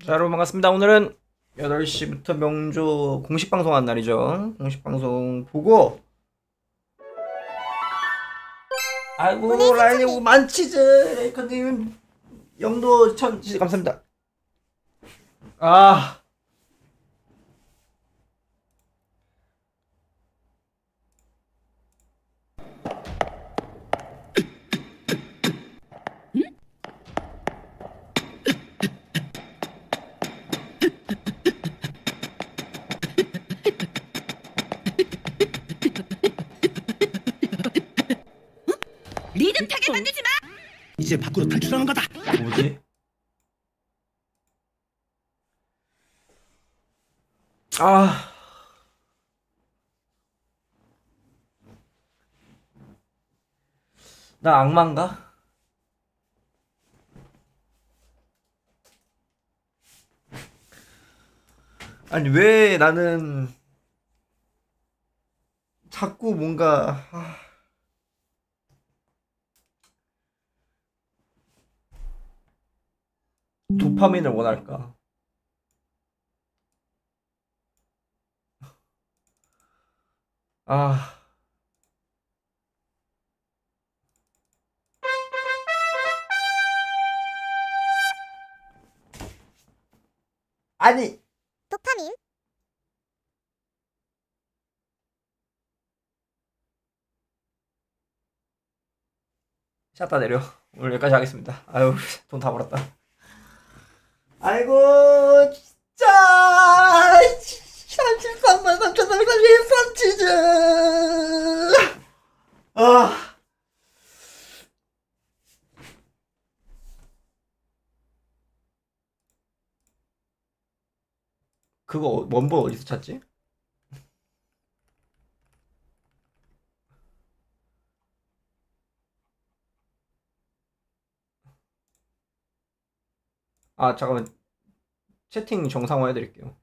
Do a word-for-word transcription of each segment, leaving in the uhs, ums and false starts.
자, 여러분 반갑습니다. 오늘은 여덟 시부터 명조 공식 방송한 날이죠. 공식 방송 보고 아이고 라인이고 만치즈 레이커님 영도 천치즈 감사합니다. 아 리듬 타게 만들지 마! 이제 밖으로 탈출하는 거다. 뭐지? 아 나 악마인가? 아니 왜 나는 자꾸 뭔가 아... 도파민을 원할까? 아 아니 도파민? 샷다 내려. 오늘 여기까지 하겠습니다. 아유 돈 다 벌었다. 아이고 진짜 삼십삼만 삼천삼백삼십삼 치즈. 아 그거 원본 어디서 찾지? 아 잠깐만 채팅 정상화 해드릴게요.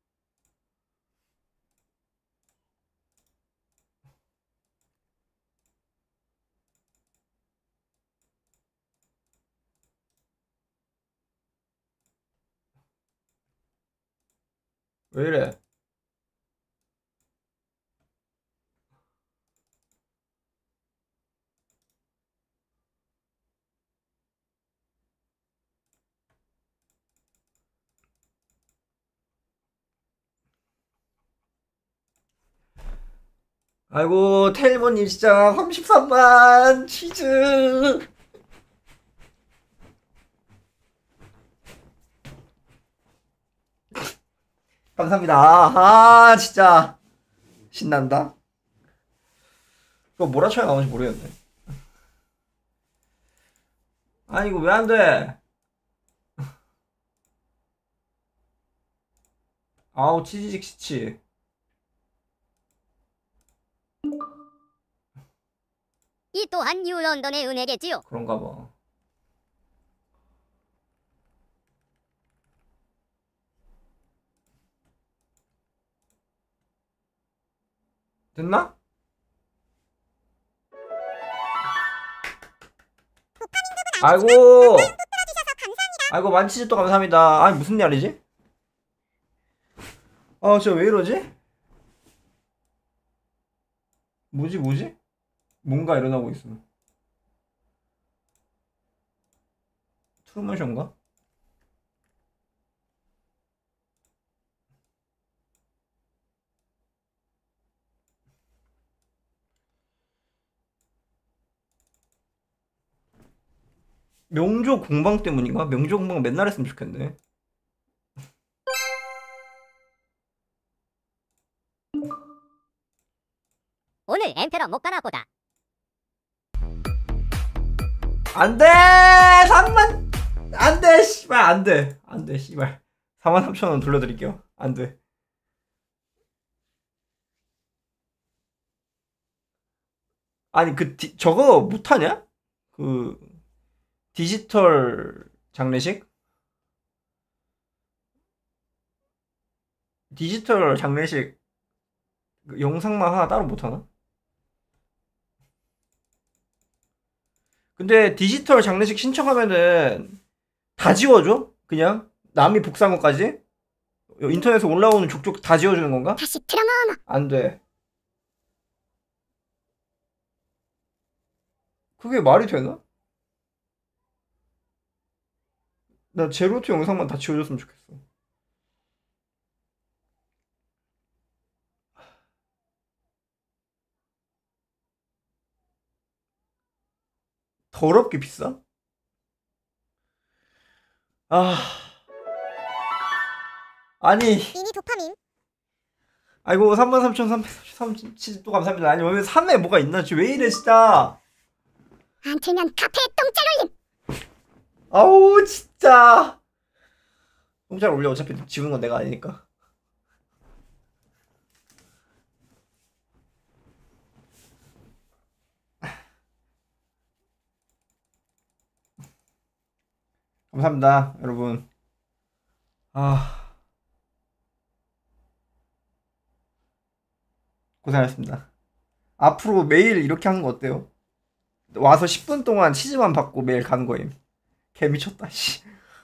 왜 이래? 아이고 텔모님 진짜 삼십삼만 치즈. 감사합니다. 아 진짜 신난다. 그거 뭐라 쳐야 나오는지 모르겠네. 아니 이거 왜 안 돼? 아우 치즈직 시치. 이 또한 뉴런던의 은혜겠지요. 그런가 봐. 됐나? 아이고 아이고 만치즈 또 감사합니다. 아니 무슨 날이지? 아 진짜 왜 이러지? 뭐지 뭐지? 뭔가 일어나고 있어. 트루먼쇼인가? 명조 공방 때문인가? 명조 공방 맨날 했으면 좋겠네. 오늘 엠페러 못 가나 보다. 안돼! 삼만 안돼 씨발 안돼 안돼 씨발 사만 삼천 원 돌려드릴게요. 안돼. 아니 그 디, 저거 못하냐? 그 디지털 장례식? 디지털 장례식 그 영상만 하나 따로 못하나? 근데 디지털 장례식 신청하면은 다 지워줘? 그냥? 남이 복사한 것까지? 인터넷에 올라오는 족족 다 지워주는 건가? 다시 트라마. 안 돼. 그게 말이 되나? 나 제로투 영상만 다 지워줬으면 좋겠어. 더럽게 비싸? 아. 아니. 미니 도파민. 아이고 삼만 삼천삼백삼십삼 치즈 또 감사합니다. 아니 왜 삼 회 뭐가 있나? 지금 왜 이래 진짜. 안 틀면 카페에 똥짤 올림. 아우 진짜. 똥잘 올려. 어차피 지우는 건 내가 아니니까. 감사합니다 여러분. 아 고생하셨습니다. 앞으로 매일 이렇게 하는 거 어때요? 와서 십 분 동안 치즈만 받고 매일 가는 거임. 개 미쳤다 씨.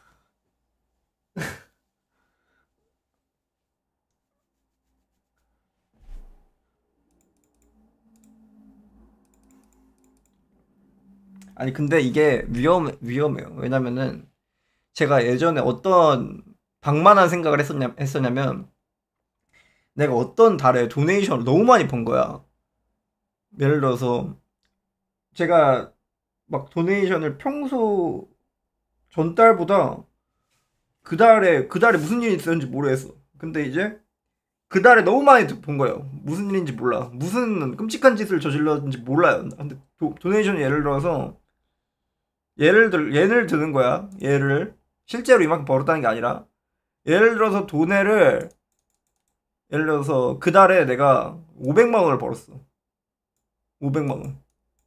아니 근데 이게 위험 위험해요. 왜냐면은 제가 예전에 어떤 방만한 생각을 했었냐 했었냐면 내가 어떤 달에 도네이션을 너무 많이 번 거야. 예를 들어서 제가 막 도네이션을 평소 전달보다 그 달에 그 달에 무슨 일이 있었는지 모르겠어. 근데 이제 그 달에 너무 많이 본 거예요. 무슨 일인지 몰라. 무슨 끔찍한 짓을 저질렀는지 몰라요. 근데 도, 도네이션이 예를 들어서 예를 들 예를 드는 거야. 예를 실제로 이만큼 벌었다는 게 아니라 예를 들어서 도네를 예를 들어서 그 달에 내가 오백만 원을 벌었어. 오백만 원.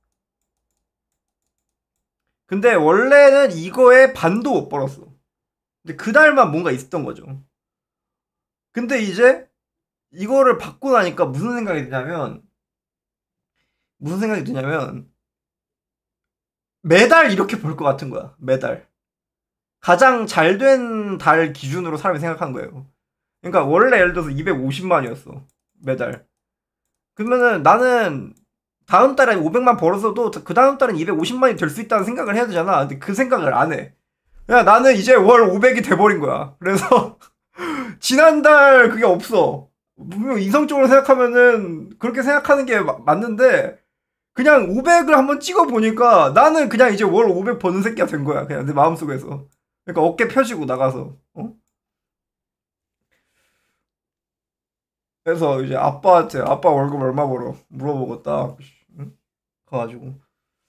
근데 원래는 이거에 반도 못 벌었어. 근데 그 달만 뭔가 있었던 거죠. 근데 이제 이거를 받고 나니까 무슨 생각이 드냐면 무슨 생각이 드냐면 매달 이렇게 벌 것 같은 거야. 매달. 가장 잘 된 달 기준으로 사람이 생각한 거예요. 그러니까 원래 예를 들어서 이백오십만이었어. 매달. 그러면은 나는 다음 달에 오백만 벌었어도 그 다음 달은 이백오십만이 될 수 있다는 생각을 해야 되잖아. 근데 그 생각을 안 해. 그냥 나는 이제 월 오백이 돼버린 거야. 그래서 지난달 그게 없어. 분명 이성적으로 생각하면은 그렇게 생각하는 게 마, 맞는데 그냥 오백을 한번 찍어보니까 나는 그냥 이제 월 오백 버는 새끼가 된 거야. 그냥 내 마음속에서. 그러니까 어깨 펴지고 나가서. 어? 그래서 이제 아빠한테 아빠 월급 얼마 벌어? 물어보고 딱 응? 가가지고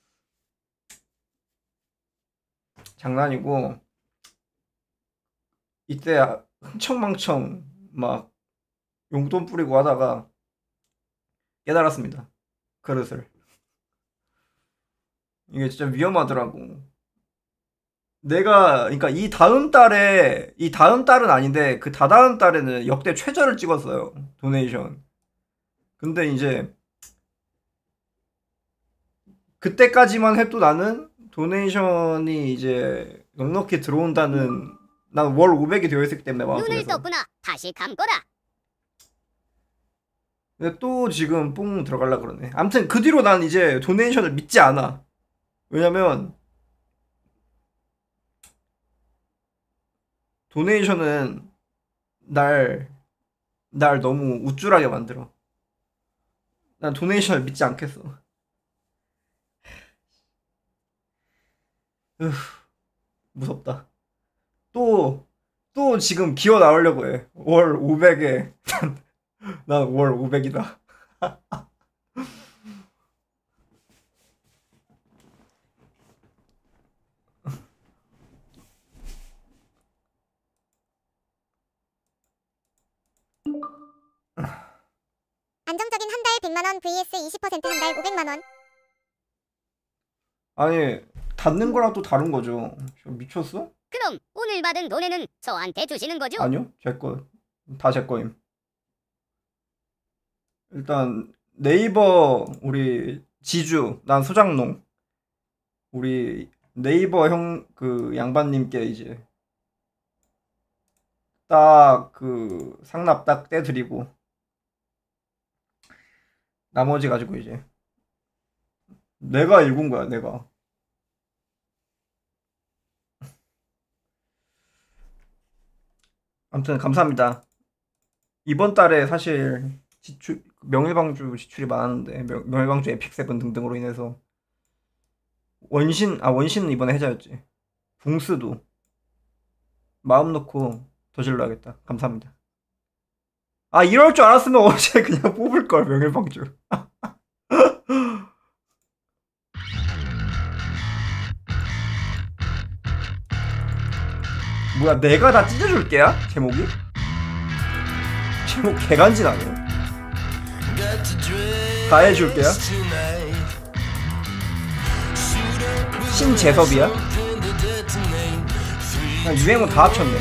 장난이고 이때 흥청망청 막 용돈 뿌리고 하다가 깨달았습니다. 그릇을. 이게 진짜 위험하더라고. 내가 그러니까 이 다음 달에 이 다음 달은 아닌데 그 다다음 달에는 역대 최저를 찍었어요. 도네이션. 근데 이제 그때까지만 해도 나는 도네이션이 이제 넉넉히 들어온다는 난 월 오백이 되어 있었기 때문에 눈을 마음속에서. 떴구나. 다시 감거라. 근데 또 지금 뽕 들어갈라 그러네. 아무튼 그 뒤로 난 이제 도네이션을 믿지 않아. 왜냐면 도네이션은 날, 날 너무 우쭐하게 만들어. 난 도네이션을 믿지 않겠어. 으, 무섭다. 또, 또 지금 기어 나오려고 해. 월 오백에. 난 월 오백이다. 안정적인 한 달 백만 원 vs 이십 퍼센트 한 달 오백만 원. 아니, 닫는 거랑 또 다른 거죠. 미쳤어? 그럼 오늘 받은 돈에는 저한테 주시는 거죠? 아니요, 제 거. 다 제 거임. 일단 네이버 우리 지주, 난 소장농. 우리 네이버 형 그 양반님께 이제 딱 그 상납 딱 떼드리고 나머지 가지고 이제 내가 읽은 거야 내가. 아무튼 감사합니다. 이번 달에 사실 지출 명일방주 지출이 많았는데 명, 명일방주 에픽세븐 등등으로 인해서 원신 아 원신은 이번에 해자였지. 붕스도 마음 놓고 더 질러야겠다. 감사합니다. 아 이럴 줄 알았으면 어제 그냥 뽑을 걸 명일방주. 뭐야 내가 다 찢어줄게야? 제목이? 제목 개간지나네. 다 해줄게요. 신재섭이야? 그냥 유행어 다 합쳤네.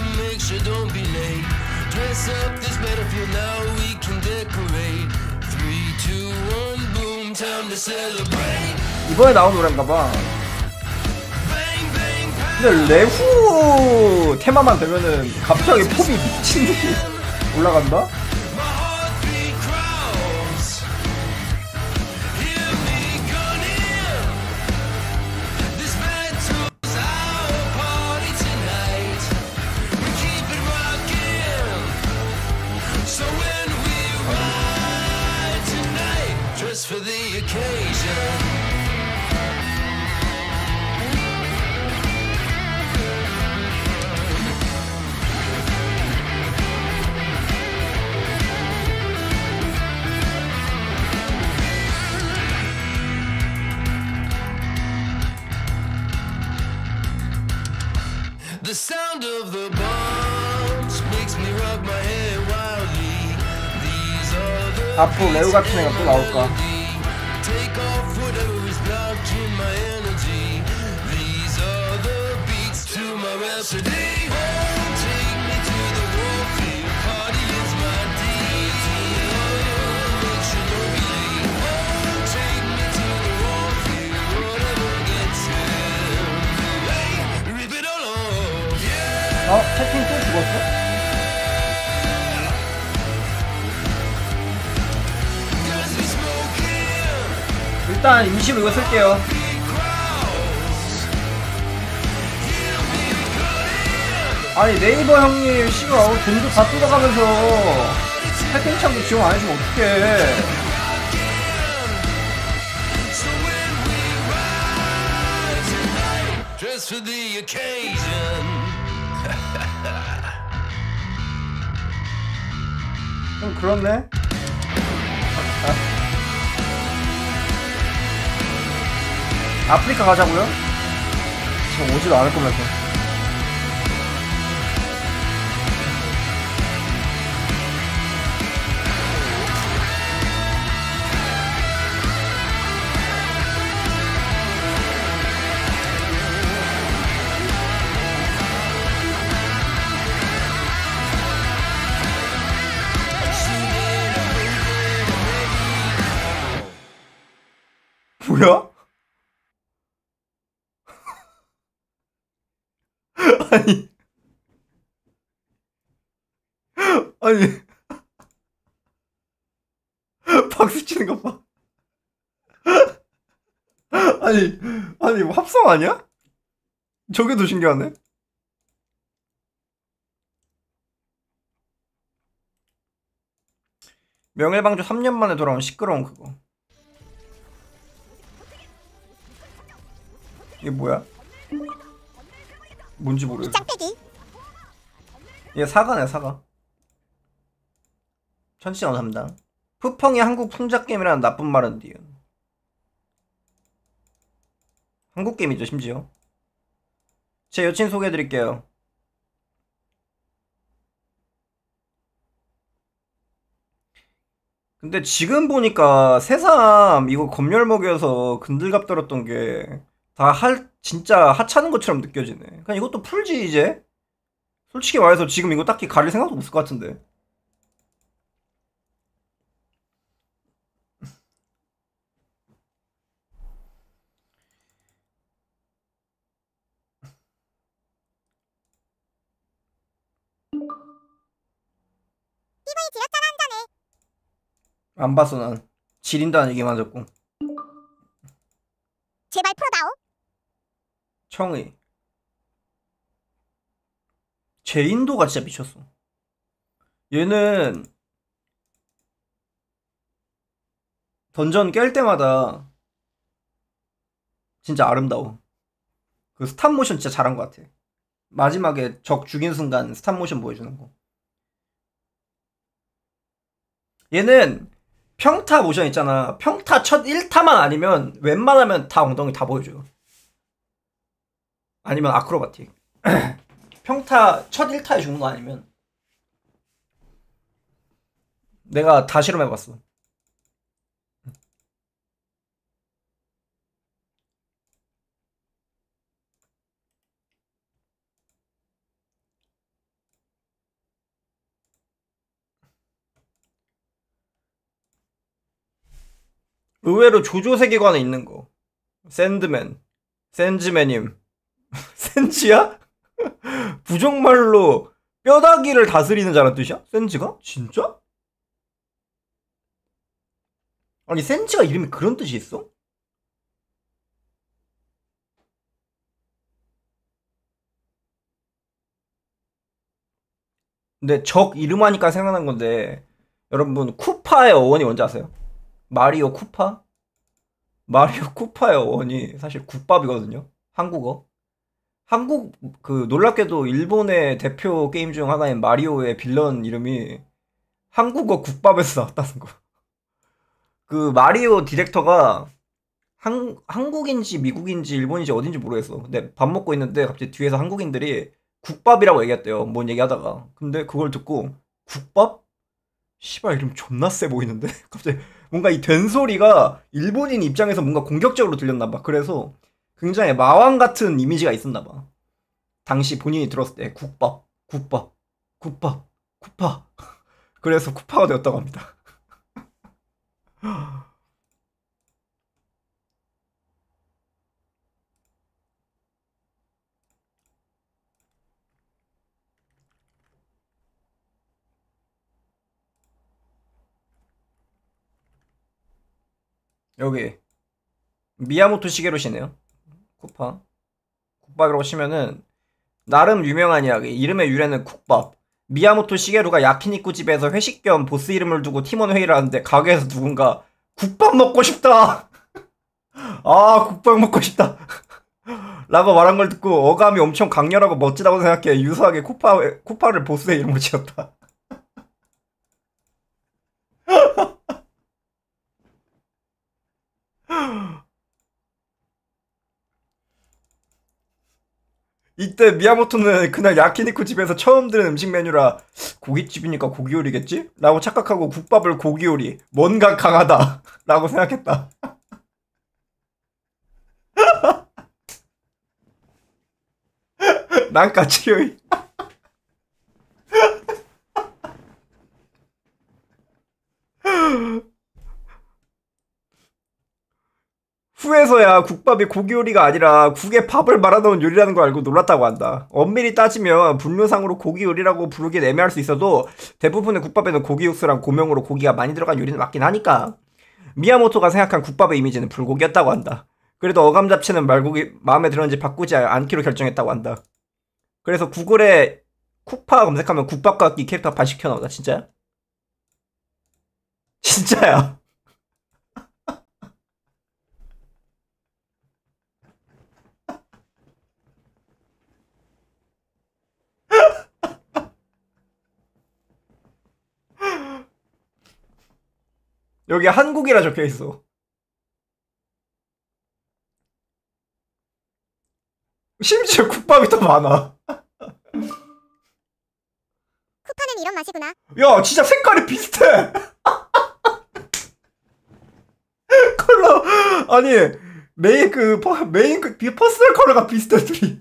이번에 나온 노래인가봐. 근데 레후 테마만 되면은 갑자기 pop이 미친 듯이 올라간다? For the occasion. The sound of the bombs makes me rock my head wildly. These are the 앞으로 레오 같은 애가 또 나올까? take off whatever is blocking my energy. These are the beats to my rhapsody. Oh, take me to the warfield. Party is my deed. Make sure don't be late. Oh, take me to the warfield. Whatever gets him. Hey, rip it all off. Yeah. 어? 채팅 또 죽었어? 일단 임시로 이거 쓸게요. 아니 네이버 형님 씨발 돈도 다 뜯어가면서 채팅창도 지원 안 해주면 어떡해. Dress for the occasion. 좀 그렇네. 아프리카 가자고요? 지금 오지도 않을 거면서. 뭐야? 아니 아니 박수 치는 거 봐. 아니 아니 뭐 합성 아니야? 저게 더 신기하네. 명예방주 삼 년 만에 돌아온 시끄러운 그거. 이게 뭐야? 뭔지 모르겠어. 짱빼기. 얘 사과네 사과. 천천히 감사합니다. 푸펑이 한국 풍작게임이라는 나쁜 말은 니은. 한국 게임이죠 심지어. 제 여친 소개해드릴게요. 근데 지금 보니까 새삼 이거 검열 먹여서 근들갑 떨었던 게 다 할 진짜 하찮은 것처럼 느껴지네. 그냥 이것도 풀지 이제. 솔직히 말해서 지금 이거 딱히 가릴 생각도 없을 것 같은데. 안 봤어 난. 지린다는 얘기만 듣고. 제발 풀어다오. 청의. 제인도가 진짜 미쳤어. 얘는 던전 깰 때마다 진짜 아름다워. 그 스탑 모션 진짜 잘한 것 같아. 마지막에 적 죽인 순간 스탑 모션 보여주는 거. 얘는 평타 모션 있잖아. 평타 첫 일 타만 아니면 웬만하면 다 엉덩이 다 보여줘요. 아니면 아크로바틱. 평타 첫 일 타에 죽는 거 아니면. 내가 다 실험해봤어. 의외로 조조 세계관에 있는 거. 샌드맨, 샌즈맨님, 센지야? 부정말로 뼈다귀를 다스리는 자란 뜻이야? 센지가? 진짜? 아니 센지가 이름이 그런 뜻이 있어? 근데 적 이름 하니까 생각난 건데 여러분 쿠파의 어원이 뭔지 아세요? 마리오 쿠파? 마리오 쿠파의 어원이 사실 국밥이거든요. 한국어. 한국 그 놀랍게도 일본의 대표 게임 중 하나인 마리오의 빌런 이름이 한국어 국밥에서 나왔다는 거. 그 마리오 디렉터가 한, 한국인지 미국인지 일본인지 어딘지 모르겠어. 근데 밥 먹고 있는데 갑자기 뒤에서 한국인들이 국밥이라고 얘기했대요. 뭔 얘기하다가. 근데 그걸 듣고 국밥? 씨발 이름 존나 세 보이는데? 갑자기 뭔가 이 된소리가 일본인 입장에서 뭔가 공격적으로 들렸나봐. 그래서 굉장히 마왕 같은 이미지가 있었나봐. 당시 본인이 들었을 때 국밥, 국밥, 국밥, 쿠파. 그래서 쿠파가 되었다고 합니다. 여기 미야모토 시게루시네요. 쿠파 국밥이라고 치면은 나름 유명한 이야기. 이름의 유래는 국밥. 미야모토 시게루가 야키니쿠 집에서 회식 겸 보스 이름을 두고 팀원 회의를 하는데 가게에서 누군가 국밥 먹고 싶다. 아 국밥 먹고 싶다. 라고 말한 걸 듣고 어감이 엄청 강렬하고 멋지다고 생각해 유사하게 쿠파, 쿠파를 보스의 이름으로 지었다. 이때 미야모토는 그날 야키니쿠 집에서 처음 들은 음식 메뉴라 고깃집이니까 고기 요리겠지? 라고 착각하고 국밥을 고기 요리 뭔가 강하다 라고 생각했다. 난 까치요이. 후에서야 국밥이 고기 요리가 아니라 국에 밥을 말아넣은 요리라는 걸 알고 놀랐다고 한다. 엄밀히 따지면 분류상으로 고기 요리라고 부르긴 애매할 수 있어도 대부분의 국밥에는 고기 육수랑 고명으로 고기가 많이 들어간 요리는 맞긴 하니까 미야모토가 생각한 국밥의 이미지는 불고기였다고 한다. 그래도 어감 자체는 말고기 마음에 들었는지 바꾸지 않기로 결정했다고 한다. 그래서 구글에 쿠파 검색하면 국밥과 이 캐릭터가 반씩 튀어나오다. 진짜야? 진짜야. 여기 한국이라 적혀있어. 심지어 국밥이 더 많아. 쿠파는 이런 맛이구나. 야 진짜 색깔이 비슷해. 컬러 아니 메인 그 퍼, 메인 그 퍼스널 컬러가 비슷해 둘이.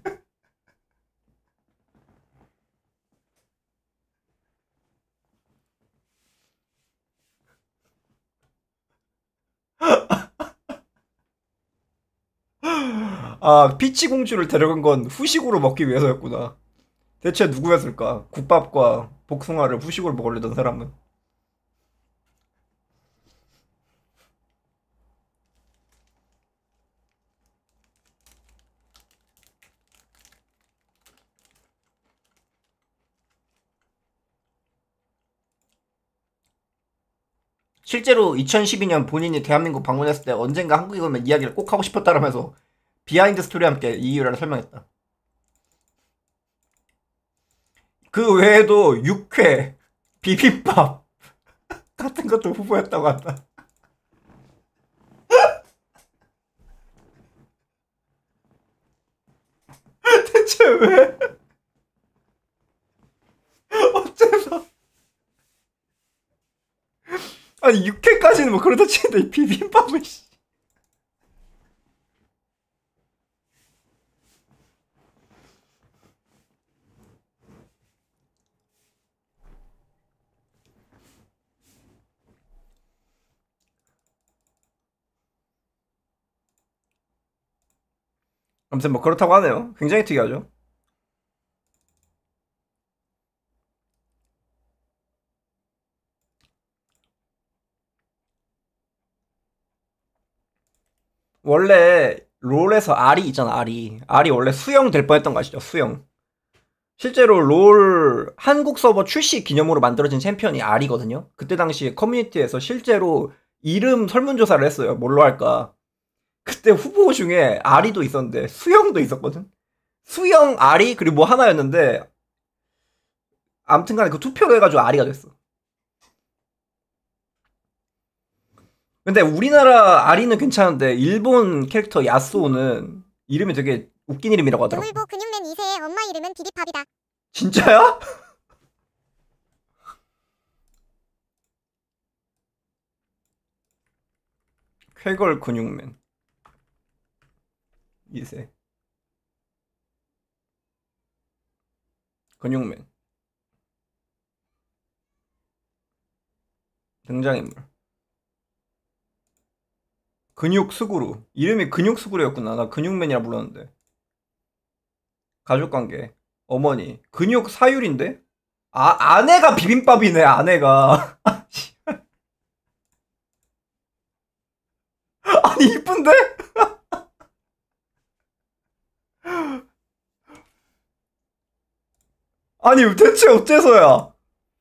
아 피치 공주를 데려간 건 후식으로 먹기 위해서였구나. 대체 누구였을까? 국밥과 복숭아를 후식으로 먹으려던 사람은. 실제로 이천십이 년 본인이 대한민국 방문했을 때 언젠가 한국에 오면 이야기를 꼭 하고 싶었다라면서 비하인드 스토리와 함께 이 이유를 설명했다. 그 외에도 육회, 비빔밥 같은 것도 후보였다고 한다. 대체 왜? 어째서? 아니 육회까지는 뭐 그렇다 치는데 이 비빔밥을 씨. 아무튼 뭐 그렇다고 하네요. 굉장히 특이하죠. 원래 롤에서 알이 있잖아. 알이 알이 원래 수영 될 뻔했던 거 아시죠? 수영. 실제로 롤 한국 서버 출시 기념으로 만들어진 챔피언이 알이거든요. 그때 당시 커뮤니티에서 실제로 이름 설문조사를 했어요. 뭘로 할까. 그때 후보 중에 알이도 있었는데 수영도 있었거든. 수영, 알이 그리고 뭐 하나였는데 아무튼간에 그 투표를 해가지고 알이가 됐어. 근데 우리나라 아리는 괜찮은데 일본 캐릭터 야스오는 이름이 되게 웃긴 이름이라고 하더라고. 노을보 근육맨 이 세의 엄마 이름은 비비팝이다. 진짜야? 쾌걸 근육맨 이 세 근육맨 등장인물 근육수구루. 이름이 근육수구루였구나. 나 근육맨이라 불렀는데. 가족관계 어머니 근육사율인데? 아 아내가 비빔밥이네. 아내가 아니 이쁜데? 아니 대체 어째서야?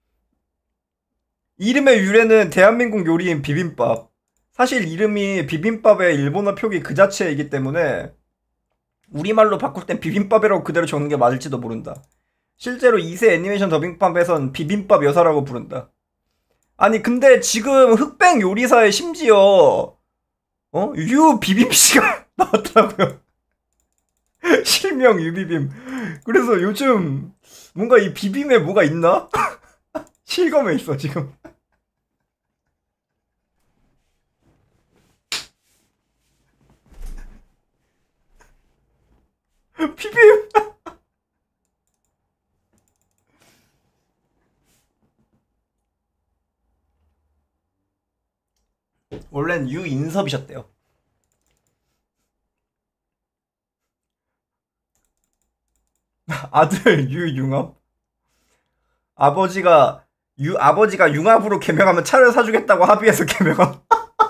이름의 유래는 대한민국 요리인 비빔밥. 사실 이름이 비빔밥의 일본어 표기 그 자체이기 때문에 우리말로 바꿀 땐 비빔밥이라고 그대로 적는 게 맞을지도 모른다. 실제로 이 세 애니메이션 더빙판에선 비빔밥 여사라고 부른다. 아니 근데 지금 흑백 요리사에 심지어 어? 유 비빔씨가 나왔더라고요. 실명 유비빔. 그래서 요즘 뭔가 이 비빔에 뭐가 있나? 실검에 있어 지금. 비빔. 원래는 유인섭이셨대요. 아들 유융합. 아버지가 유 아버지가 융합으로 개명하면 차를 사주겠다고 합의해서 개명함.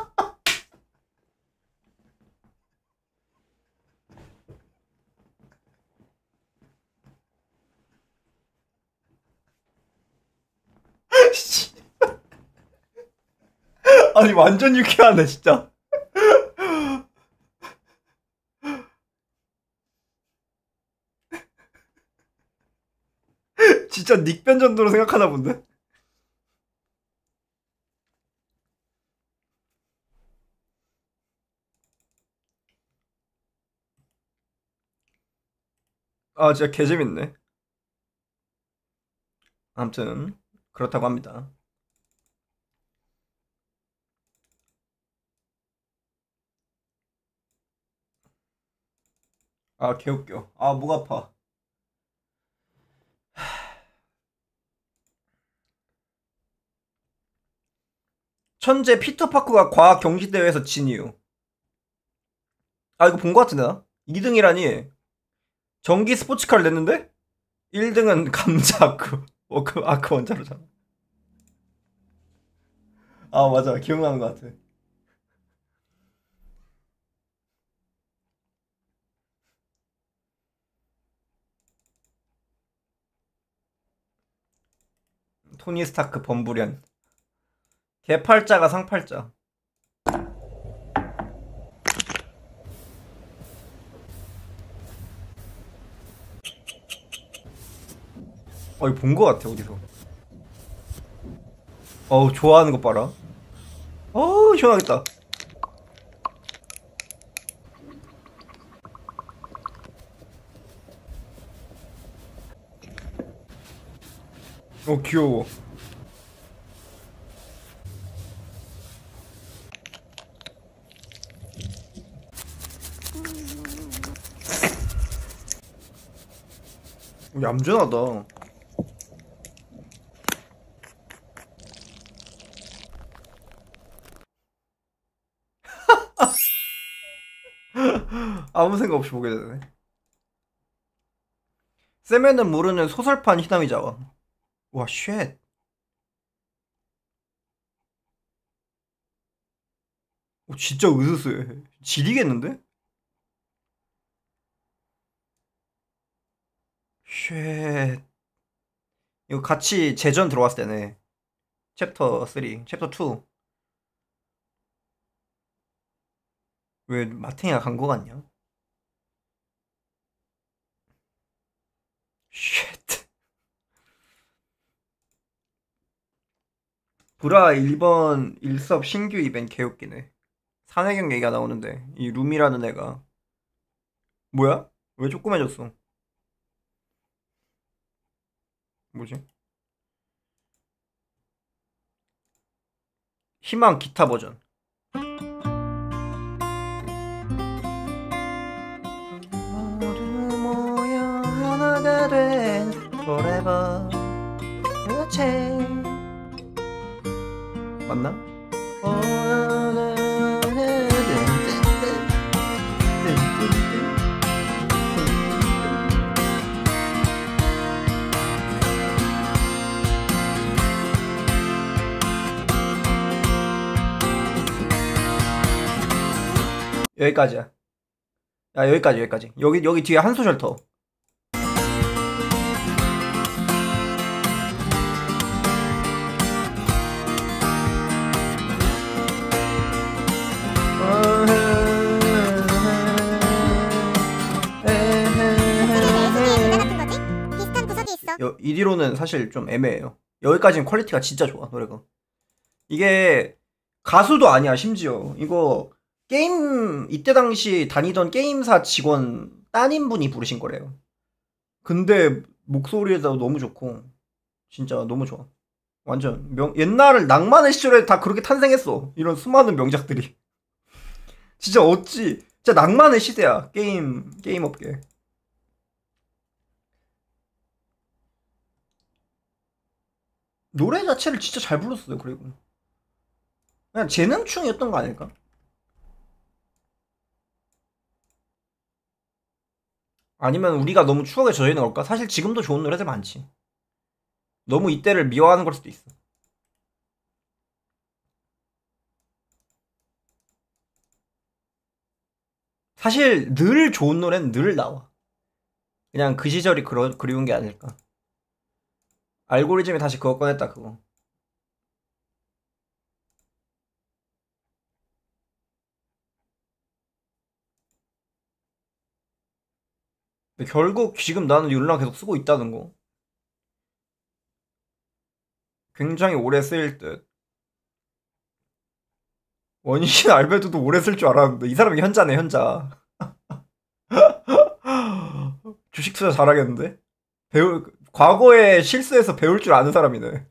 아니 완전 유쾌하네 진짜. 진짜 닉변 정도로 생각하나 본데? 아 진짜 개재밌네. 아무튼 그렇다고 합니다. 아 개웃겨. 아 목 아파. 천재 피터파커가 과학 경기대회에서 진 이유. 아 이거 본 거 같은데 나? 이 등이라니. 전기 스포츠카를 냈는데 일 등은 감자 아크. 어, 그 아크 원자로잖아. 아 맞아 기억나는 것 같아. 토니 스타크 범부련. 개팔자가 상팔자. 어, 이거 본 거 같아, 어디서. 어우, 좋아하는 거 봐라. 어우, 시원하겠다. 어, 귀여워. 얌전하다. 아무 생각 없이 보게 되네. 쌤에는 모르는 소설판 히나미자와. 와, 쉣. 오, 진짜 으스스해. 지리겠는데? 쉣. 이거 같이 제전 들어왔을 때네. 챕터 쓰리, 챕터 투. 왜 마탱이가 간 거 같냐? 쉣. 브라 일 번 일섭 신규 이벤트 개웃기네. 산해경 얘기가 나오는데 이 룸이라는 애가 뭐야? 왜 조그매졌어? 뭐지? 희망 기타 버전. 모두 모여 하나가 된 forever chain. 맞나? 여기까지야. 야, 여기까지, 여기까지. 여기, 여기 뒤에 한 소절 더. 여, 이 뒤로는 사실 좀 애매해요. 여기까지는 퀄리티가 진짜 좋아, 노래가. 이게 가수도 아니야, 심지어. 이거 게임, 이때 당시 다니던 게임사 직원 따님분이 부르신 거래요. 근데 목소리에도 너무 좋고 진짜 너무 좋아. 완전 명, 옛날 낭만의 시절에 다 그렇게 탄생했어. 이런 수많은 명작들이. 진짜 어찌 진짜 낭만의 시대야. 게임 게임 업계. 노래 자체를 진짜 잘 불렀어요. 그리고 그냥 재능충이었던 거 아닐까? 아니면 우리가 너무 추억에 젖어 있는 걸까? 사실 지금도 좋은 노래들 많지. 너무 이때를 미워하는 걸 수도 있어. 사실 늘 좋은 노래는 늘 나와. 그냥 그 시절이 그러, 그리운 게 아닐까. 알고리즘이 다시 그거 꺼냈다, 그거. 근데 결국 지금 나는 율랑 계속 쓰고 있다는 거. 굉장히 오래 쓰일 듯. 원신 알베도도 오래 쓸 줄 알았는데 이 사람이 현자네, 현자. 주식 투자 잘하겠는데? 배우 과거에 실수해서 배울 줄 아는 사람이네.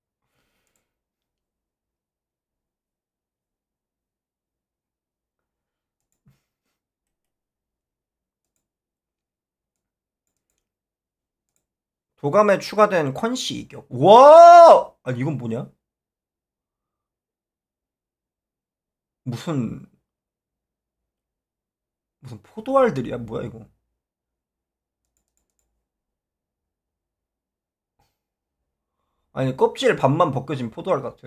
도감에 추가된 콴씨 이격. 와! 아니 이건 뭐냐? 무슨 무슨 포도알들이야? 뭐야 이거? 아니 껍질 반만 벗겨진 포도알 같아.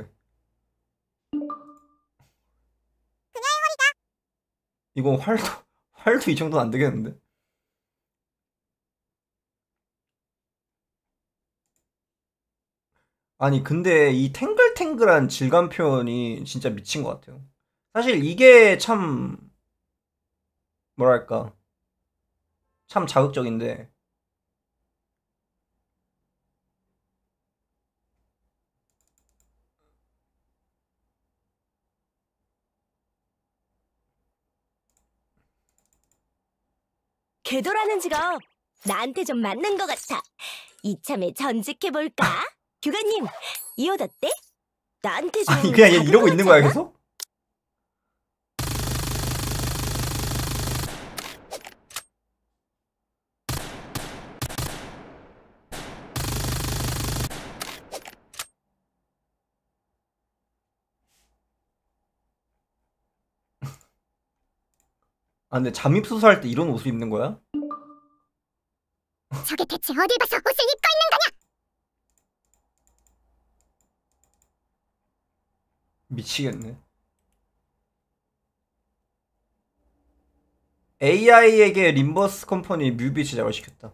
이거 활도 활도 이 정도는 안 되겠는데? 아니 근데 이 탱글탱글한 질감 표현이 진짜 미친 것 같아요. 사실 이게 참 뭐랄까 참 자극적인데 궤도라는 직업 나한테 좀 맞는 것 같아. 이참에 전직해볼까? 규가님, 이 옷 어때? 나한테 좀 아니 그냥 얘 작은 이러고 것 있는 같지 거야 않아? 계속? 아 근데 잠입 수사할 때 이런 옷을 입는 거야? 저게 대체 어딜 봐서 옷을 입고 있는 거냐? 미치겠네. 에이아이에게 림버스 컴퍼니 뮤비 제작을 시켰다.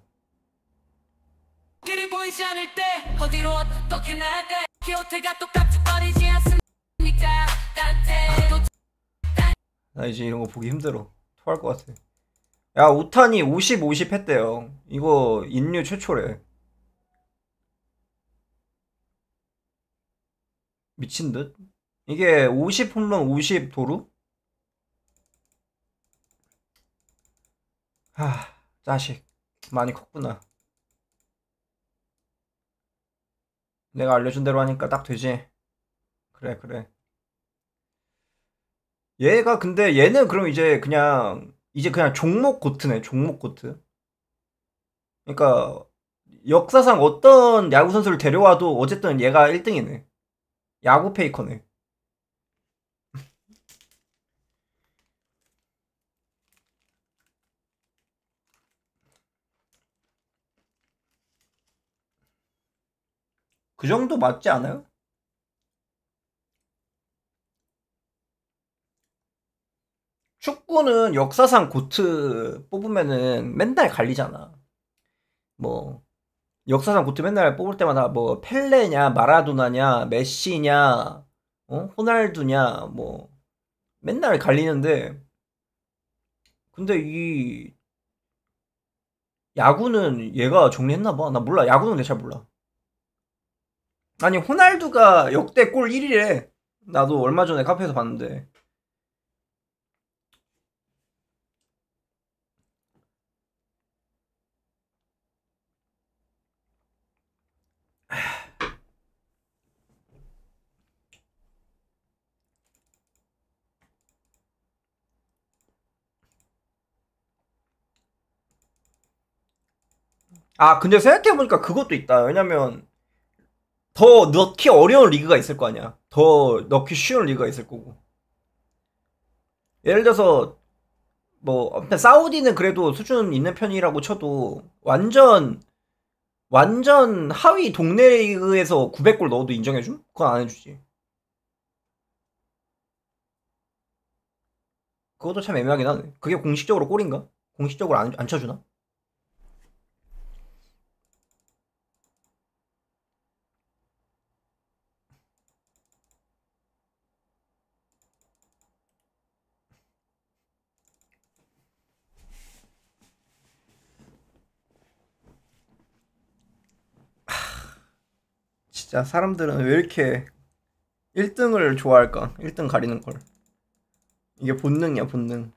길이 보이지 않을 때 어디로 어떻게 나가 기호태가 똑같이 버리지 않습니까 나한테 나 이제 이런 거 보기 힘들어. 토할 것 같아. 야 오타니 오십 오십 했대요. 이거 인류 최초래. 미친 듯? 이게 오십 홈런 오십 도루? 하 자식 많이 컸구나. 내가 알려준 대로 하니까 딱 되지. 그래 그래. 얘가 근데 얘는 그럼 이제 그냥 이제 그냥 종목 고트네. 종목 고트. 그러니까 역사상 어떤 야구 선수를 데려와도 어쨌든 얘가 일 등이네. 야구 페이커네. 그 정도 맞지 않아요? 축구는 역사상 고트 뽑으면은 맨날 갈리잖아. 뭐 역사상 고트 맨날 뽑을 때마다 뭐 펠레냐, 마라도나냐, 메시냐, 어? 호날두냐, 뭐 맨날 갈리는데 근데 이 야구는 얘가 정리했나 봐. 나 몰라. 야구는 내가 잘 몰라. 아니 호날두가 역대 골 일 위래. 나도 얼마 전에 카페에서 봤는데. 아 근데 생각해보니까 그것도 있다. 왜냐면 더 넣기 어려운 리그가 있을 거 아니야. 더 넣기 쉬운 리그가 있을 거고. 예를 들어서 뭐 아무튼 사우디는 그래도 수준 있는 편이라고 쳐도 완전 완전 하위 동네 리그에서 구백 골 넣어도 인정해줌? 그건 안 해주지. 그것도 참 애매하긴 하네. 그게 공식적으로 골인가? 공식적으로 안, 안 쳐주나? 진짜 사람들은 왜 이렇게 일 등을 좋아할까? 일 등 가리는 걸. 이게 본능이야, 본능.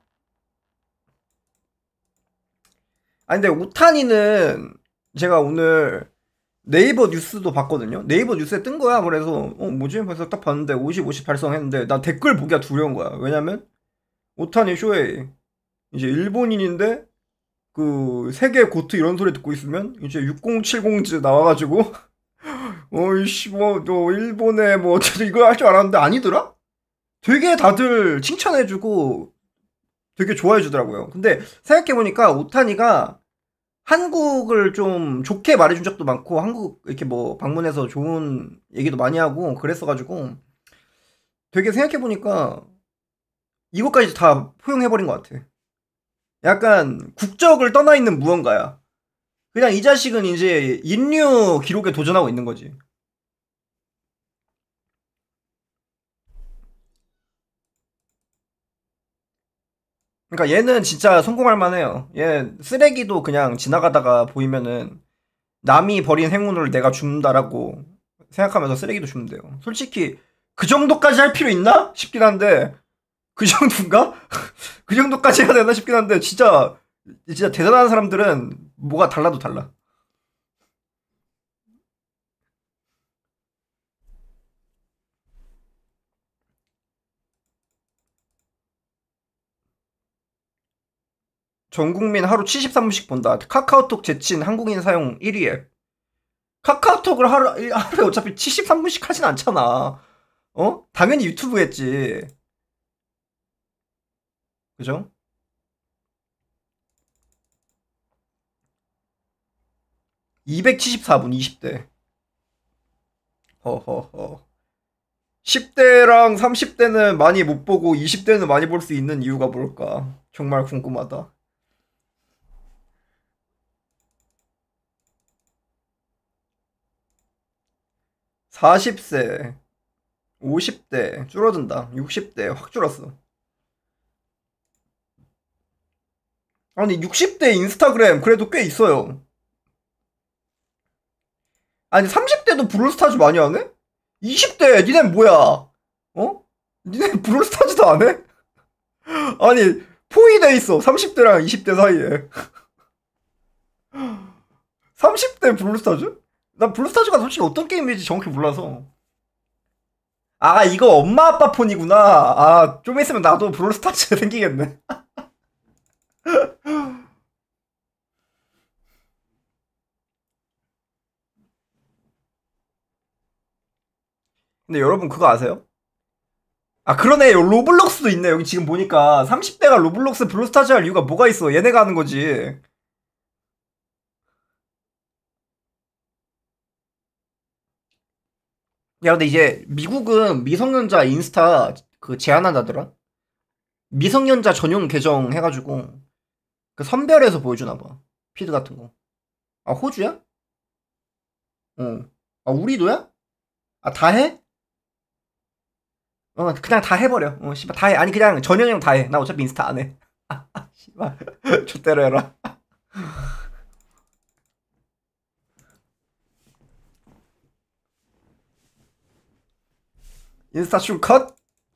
아니, 근데 오타니는 제가 오늘 네이버 뉴스도 봤거든요? 네이버 뉴스에 뜬 거야. 그래서, 어, 뭐지? 그래서 딱 봤는데 오십, 오십 달성했는데, 나 댓글 보기가 두려운 거야. 왜냐면, 오타니 쇼헤이. 이제 일본인인데, 그, 세계 고트 이런 소리 듣고 있으면, 이제 육공칠공즈 나와가지고, 어이씨, 뭐, 너, 일본에 뭐, 어쩌고 이거 할 줄 알았는데 아니더라? 되게 다들 칭찬해주고 되게 좋아해주더라고요. 근데 생각해보니까 오타니가 한국을 좀 좋게 말해준 적도 많고, 한국 이렇게 뭐 방문해서 좋은 얘기도 많이 하고 그랬어가지고 되게 생각해보니까 이것까지 다 포용해버린 것 같아. 약간 국적을 떠나 있는 무언가야. 그냥 이 자식은 이제 인류 기록에 도전하고 있는 거지. 그러니까 얘는 진짜 성공할 만해요. 얘 쓰레기도 그냥 지나가다가 보이면은 남이 벌인 행운을 내가 줍는다라고 생각하면서 쓰레기도 주면 돼요. 솔직히 그 정도까지 할 필요 있나 싶긴 한데, 그 정도인가? 그 정도까지 해야 되나 싶긴 한데, 진짜 진짜 대단한 사람들은 뭐가 달라도 달라. 전 국민 하루 칠십삼 분씩 본다. 카카오톡 제친 한국인 사용 일 위 앱. 카카오톡을 하루, 하루에 어차피 칠십삼 분씩 하진 않잖아. 어? 당연히 유튜브 했지. 그죠? 이백칠십사 분 이십 대. 허허허. 십 대랑 삼십 대는 많이 못 보고 이십 대는 많이 볼 수 있는 이유가 뭘까? 정말 궁금하다. 사십 세, 오십 대 줄어든다. 육십 대 확 줄었어. 아니 육십 대 인스타그램 그래도 꽤 있어요. 아니 삼십 대도 브롤스타즈 많이 하네? 이십 대 니네 뭐야? 어? 니네 브롤스타즈도 안 해? 아니 포위돼 있어. 삼십 대랑 이십 대 사이에. 삼십 대 브롤스타즈? 난 블루스타즈가 솔직히 어떤 게임인지 정확히 몰라서. 아 이거 엄마 아빠 폰이구나. 아 좀 있으면 나도 브롤스타즈 생기겠네. 근데 여러분 그거 아세요? 아 그러네. 로블록스도 있네. 여기 지금 보니까 삼십 대가 로블록스 브롤스타즈 할 이유가 뭐가 있어. 얘네가 하는 거지. 야 근데 이제 미국은 미성년자 인스타 그 제한한다더라. 미성년자 전용 계정 해가지고 그 선별해서 보여주나봐. 피드 같은 거. 아 호주야? 어. 아 우리도야? 아 다 해? 어 그냥 다 해버려. 어 씨발 다 해. 아니 그냥 전용형 다 해. 나 어차피 인스타 안 해. 씨발 좆대로 해라. 인스타 춤 컷?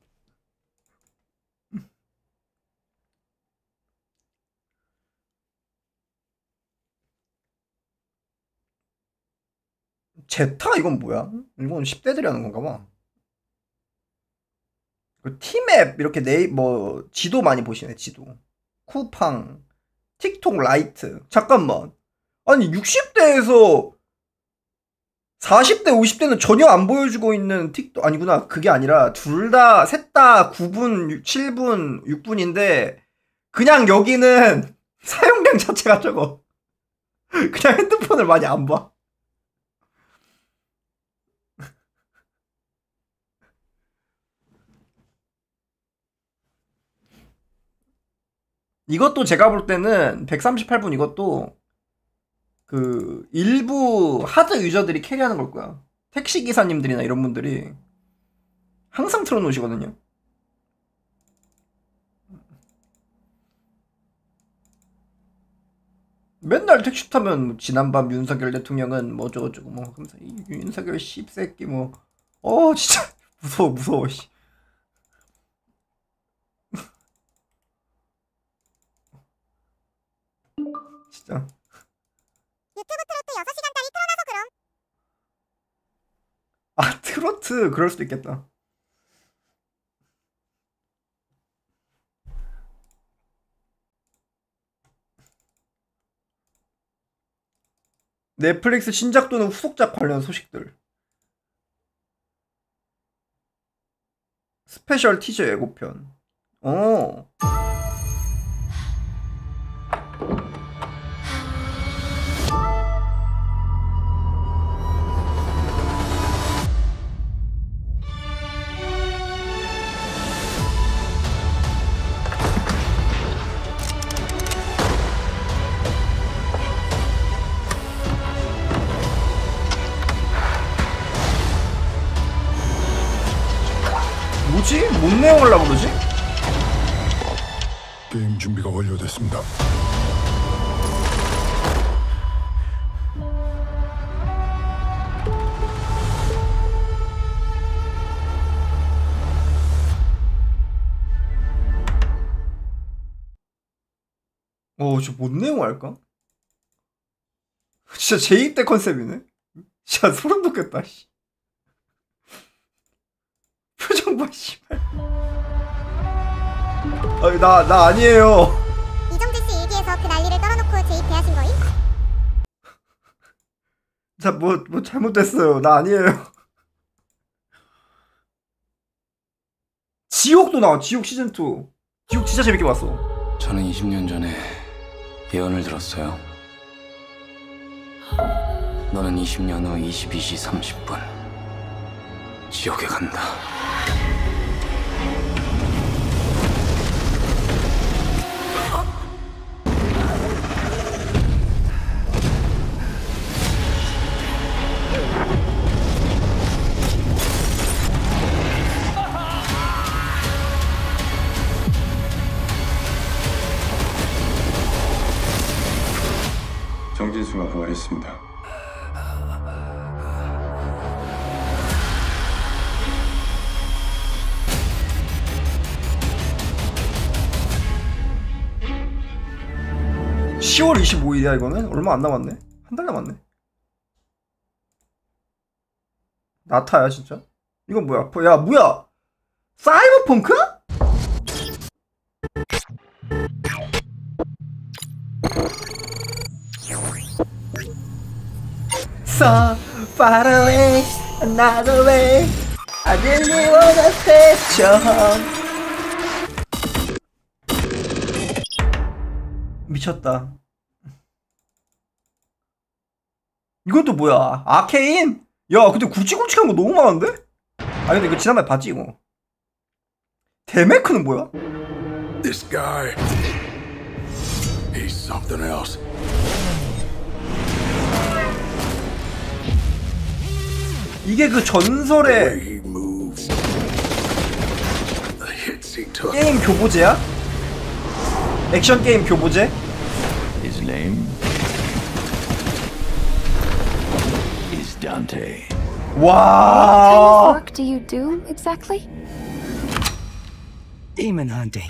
제타 이건 뭐야? 이건 십 대들이 하는 건가 봐. 그 티맵 이렇게 네이 뭐 지도 많이 보시네. 지도. 쿠팡, 틱톡 라이트. 잠깐만. 아니 육십 대에서 사십 대, 오십 대는 전혀 안 보여주고 있는 틱톡 아니구나. 그게 아니라 둘 다 셋 다 구 분, 칠 분, 육 분인데 그냥 여기는 사용량 자체가 적어. 그냥 핸드폰을 많이 안 봐. 이것도 제가 볼 때는 백삼십팔 분 이것도 그 일부 하드 유저들이 캐리하는 걸 거야. 택시 기사님들이나 이런 분들이 항상 틀어놓으시거든요. 맨날 택시 타면 뭐 지난밤 윤석열 대통령은 뭐 어쩌고저쩌고 뭐 하면서 이 윤석열 씹새끼 뭐 어 진짜 무서워 무서워 씨. 진짜. 유튜브 트로트 여섯 시간짜리 틀어놔서 그럼. 아 트로트 그럴 수도 있겠다. 넷플릭스 신작 또는 후속작 관련 소식들. 스페셜 티저 예고편. 어. 뭐지? 뭔 내용 하려고 그러지? 게임 준비가 완료됐습니다. 어, 저 뭔 내용 할까? 진짜 제이 때 컨셉이네. 진짜 소름 돋겠다. 씨. 표정 봐, 씨발. 아니, 나, 나 아니에요. 이정재 씨 일기에서 그 난리를 떨어놓고 재입대하신 거임? 자, 뭐, 뭐 잘못됐어요. 나 아니에요. 지옥도 나와, 지옥 시즌 투. 지옥 진짜 재밌게 봤어. 저는 이십 년 전에 예언을 들었어요. 너는 이십 년 후 이십이 시 삼십 분 지옥에 간다. 정진수가 부활했습니다. 시월 이십오일이야 이거는? 얼마 안 남았네? 한 달 남았네. 나타야 진짜? 이건 뭐야? 야 뭐야? 사이버펑크? So far away, another way. I really wanna take you home. 미쳤다. 이건 또 뭐야? 아케인? 야, 근데 굵직굵직한 거 너무 많은데? 아니 근데 이거 지난번에 봤지 이거. 데메크는 뭐야? This guy, he's something else. 이게 그 전설의 He moves. The hits he took. 게임 교보제야? 액션 게임 교보제? His name is Dante. 와. What do you do exactly? Demon hunting.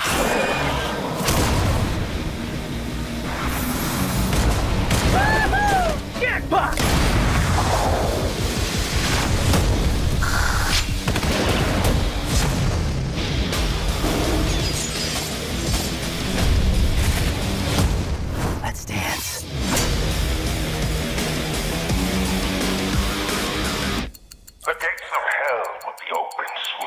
Let's dance. The gates of hell will be open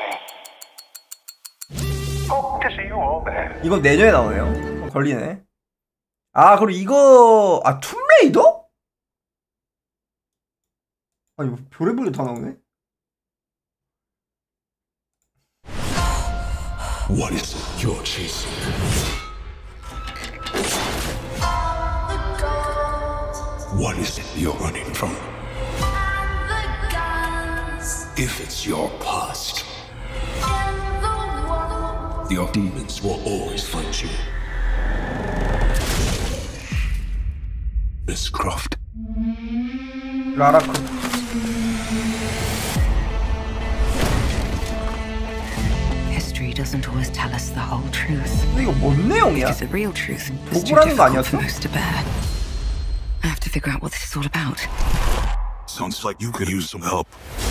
soon. Hope to see you all there. 이거 내년에 나오네요. 어, 걸리네. 아 그리고 이거 아 툼레이더? 아니 뭐 별의별게 다 나오네. What is it you're chasing? What is it you're running from? If it's your past, your demons will always find you. Miss Croft. 라라 크로프트. History doesn't always tell us the whole truth. 근데 이거 뭔 내용이야? Because the real truth is too 보고라는 거 difficult for 아니었어? most to bear. I have to figure out what this is all about. Sounds like you could use some help.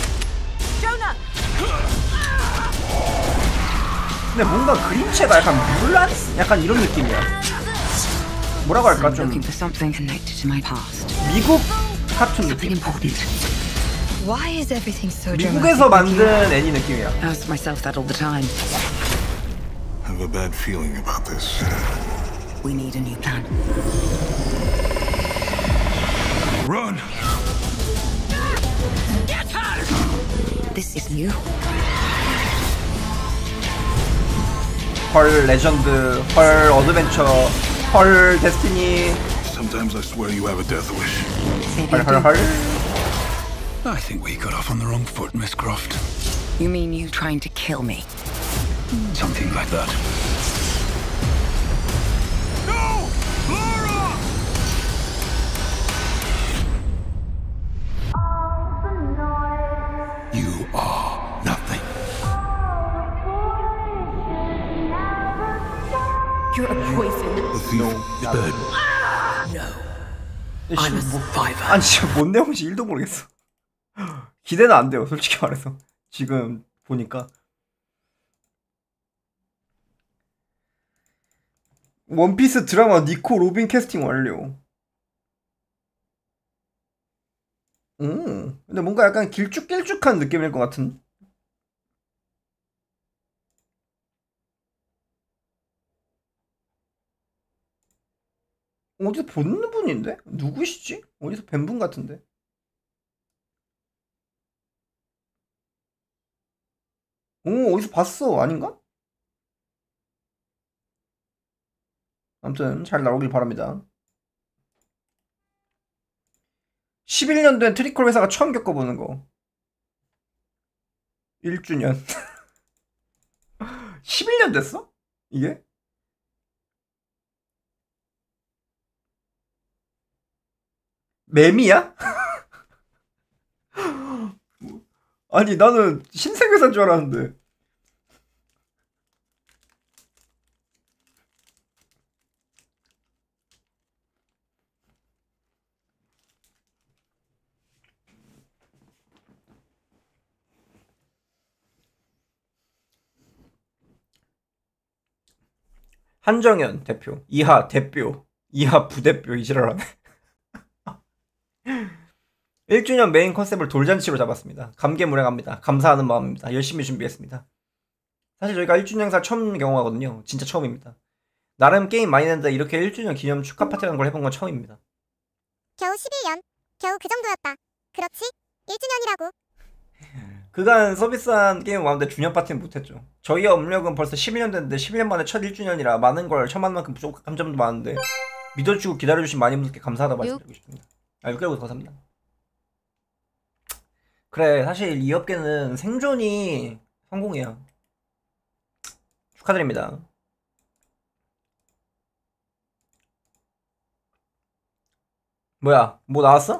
근데 뭔가 그림체가 약간 뮬란? 약간 이런 느낌이야. 뭐라고 할까 I'm 좀 looking for something connected to my past. 미국 카툰 Something 느낌. important. Why is everything so 미국에서 만든 애니 느낌이야. I ask myself that all the time. I have a bad feeling about this. We need a new plan. Run! This is new. 헐 레전드, 헐 어드벤처, 헐 데스티니, Sometimes I swear you have a death wish. Maybe I 헐 헐 do. 헐. I think we got off on the wrong foot, Miss Croft. You mean you trying to kill me? Something like that. You are nothing. You're a poison. The thief is burdened. No. I'm a survivor. 아니 지금 뭔 내용인지 일도 모르겠어. 기대는 안 돼요, 솔직히 말해서. 지금 보니까 원피스 드라마 니코 로빈 캐스팅 완료. 음, 근데 뭔가 약간 길쭉길쭉한 느낌일 것 같은. 어디서 본 분인데? 누구시지? 어디서 뵌 분 같은데? 오, 어디서 봤어? 아닌가? 아무튼 잘 나오길 바랍니다. 십일 년 된 트리콜 회사가 처음 겪어보는 거. 일 주년. 십일 년 됐어? 이게? 매미야? 아니 나는 신생 회사인 줄 알았는데. 한정현 대표, 이하 대표, 이하 부대표 이지랄하네. 일 주년 메인 컨셉을 돌잔치로 잡았습니다. 감개무량합니다. 감사하는 마음입니다. 열심히 준비했습니다. 사실 저희가 일 주년 행사 처음 경험하거든요. 진짜 처음입니다. 나름 게임 많이 낸다 이렇게 일 주년 기념 축하 파티라는 걸 해본 건 처음입니다. 겨우 십일 년. 겨우 그 정도였다. 그렇지? 일 주년이라고. 그간 서비스한 게임 많은데 주년 파티는 못했죠. 저희의 업력은 벌써 십일 년 됐는데 십일 년 만에 첫 일 주년이라 많은 걸 처음 한 만큼 부족한 점도 많은데 믿어주고 기다려주신 많은 분들께 감사하다고 말씀드리고 싶습니다. 아, 육 개월 감사합니다. 그래, 사실 이 업계는 생존이 성공이야. 축하드립니다. 뭐야, 뭐 나왔어?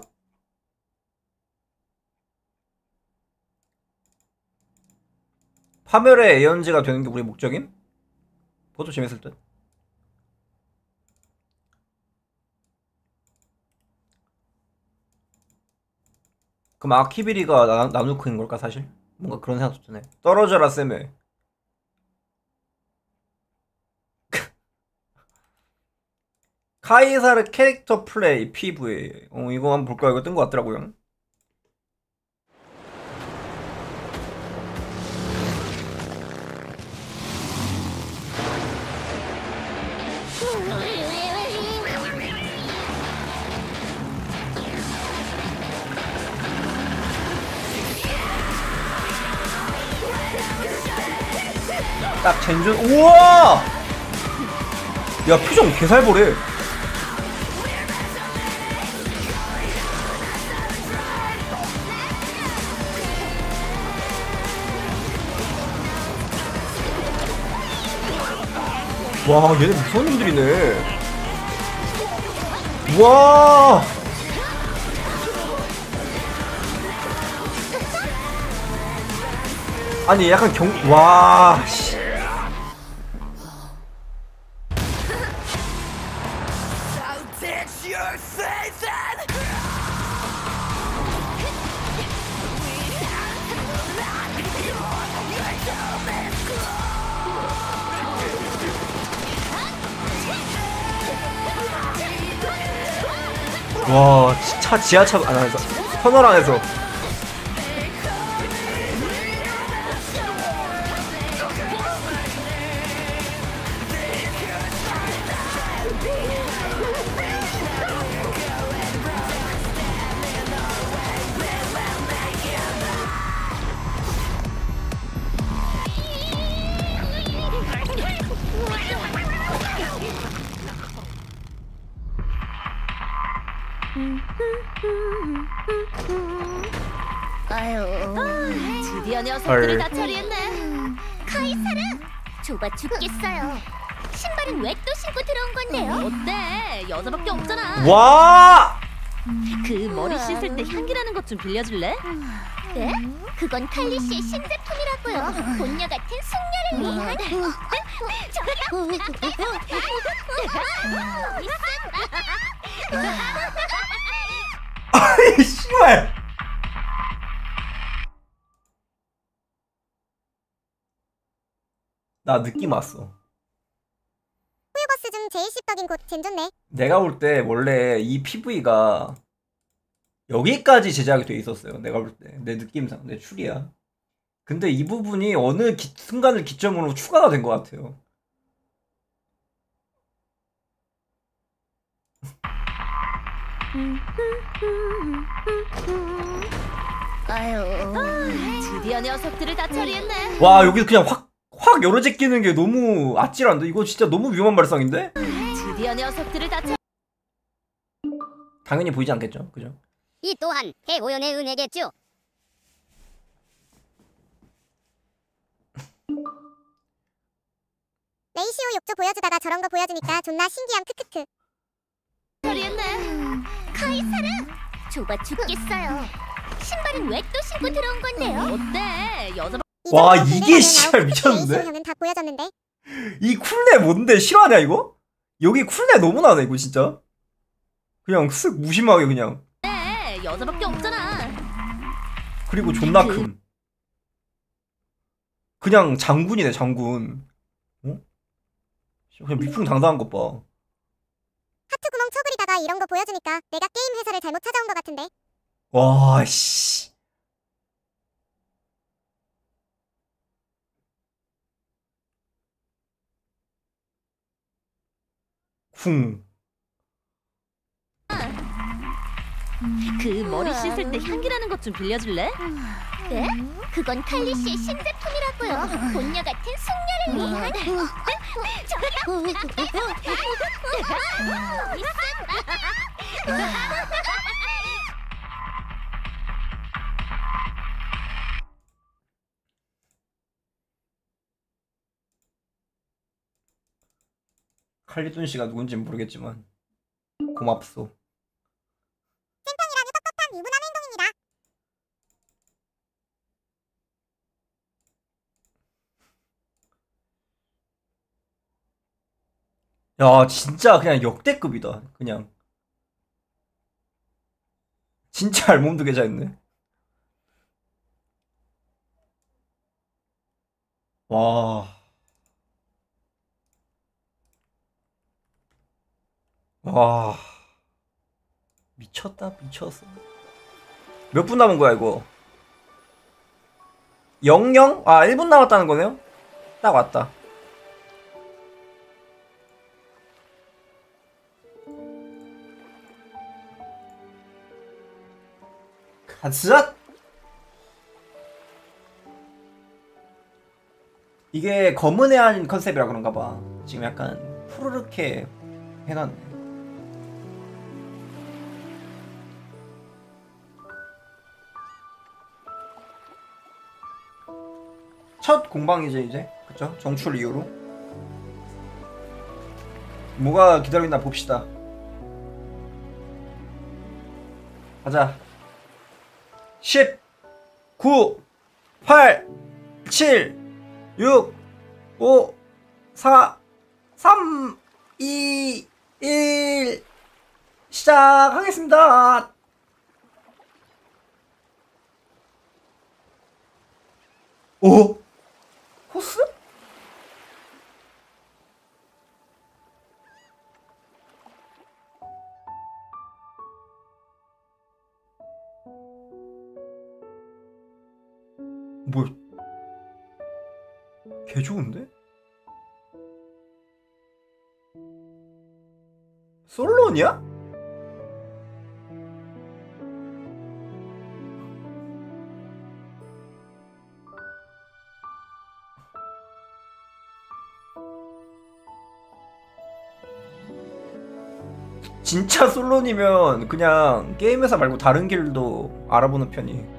파멸의 예언지가 되는 게 우리 목적임? 그것도 재밌을 듯. 그럼 아키비리가 나, 나누크인 걸까 사실? 뭔가 그런 생각도 드네. 떨어져라 쌤에. 카이사르 캐릭터 플레이 피브이. 어 이거 한번 볼까? 이거 뜬 거 같더라고요. 딱 젠전. 우와! 야 표정 개살보래. 와 얘네 무서운 놈들이네. 와 아니 약간 경.. 와 씨. 와, 차 지하차 안에서 터널 안에서. 아유, 드디어 녀석들이 다 처리했네. 카이사르, 좁아 죽겠어요. 신발은 왜 또 신고 들어온 건데요? 어때? 여자밖에 없잖아. 와! 그 머리 씻을 때 향기나는 것 좀 빌려줄래? 네? 그건 칼리 씨의 신제품이라고요. 본녀 같은 숙녀를 위한. 아이 씨발. 나 느낌 왔어. 후유버스 중 제일 씹덕인 곳 잼 좋네. 내가 볼 때 원래 이 피브이가 여기까지 제작이 돼 있었어요. 내가 볼 때 내 느낌상 내 추리야. 근데 이 부분이 어느 기, 순간을 기점으로 추가가 된 것 같아요. 아유, 드디어 녀석들을 다 처리했네. 와 여기 그냥 확 확 열어 제끼는 게 너무 아찔한데? 이거 진짜 너무 위험한 발상인데? 드디어 녀석들을 다 처. 당연히 보이지 않겠죠, 그죠? 이 또한 해오연의 은혜겠죠. 레이시오 욕조 보여주다가 저런 거 보여주니까 존나 신기함 크크크. 처리했네. 카이사르, 좁아 죽겠어요. 신발은 왜 또 신고 들어온 건데요? 어때? 여자. 와 이게 씨발 미쳤는데? 형은 다 보여줬는데. 이 쿨레 뭔데? 실화냐 이거? 여기 쿨레 너무 나네 이거 진짜. 그냥 쓱 무심하게 그냥. 네, 여자밖에 없잖아. 그리고 존나 큼. 그냥 장군이네 장군. 어? 그냥 미풍당당한 것 봐. 하트 구멍 쳐그리다가 이런 거 보여주니까 내가 게임 회사를 잘못 찾아온 것 같은데. 와 씨. 쿵. 그 머리 씻을 때 향기나는 것 좀 빌려줄래? 네? 그건 칼리 씨의 신제품이라고요. 본녀 같은 숙녀를 위한. 칼리돈 씨가 누군지 모르겠지만 고맙소. 찐빵이라니 떳떳한 유부남 행동입니다. 야 진짜 그냥 역대급이다. 그냥 진짜 알몸도 괜찮네. 와. 와 미쳤다 미쳤어. 몇 분 남은 거야 이거? 영영? 아 일 분 남았다는 거네요? 딱 왔다. 가자! 이게 검은 해안 컨셉이라 그런가 봐. 지금 약간 푸르르케 해놨네. 첫 공방이죠 이제. 그쵸? 정출 이후로 뭐가 기다리나 봅시다. 가자. 십, 구, 팔, 칠, 육, 오, 사, 삼, 이, 일 시작하겠습니다. 오? 코스? 뭐? 개 좋은데? 솔로냐? 진짜 솔로니면 그냥 게임 회사 말고 다른 길도 알아보는 편이.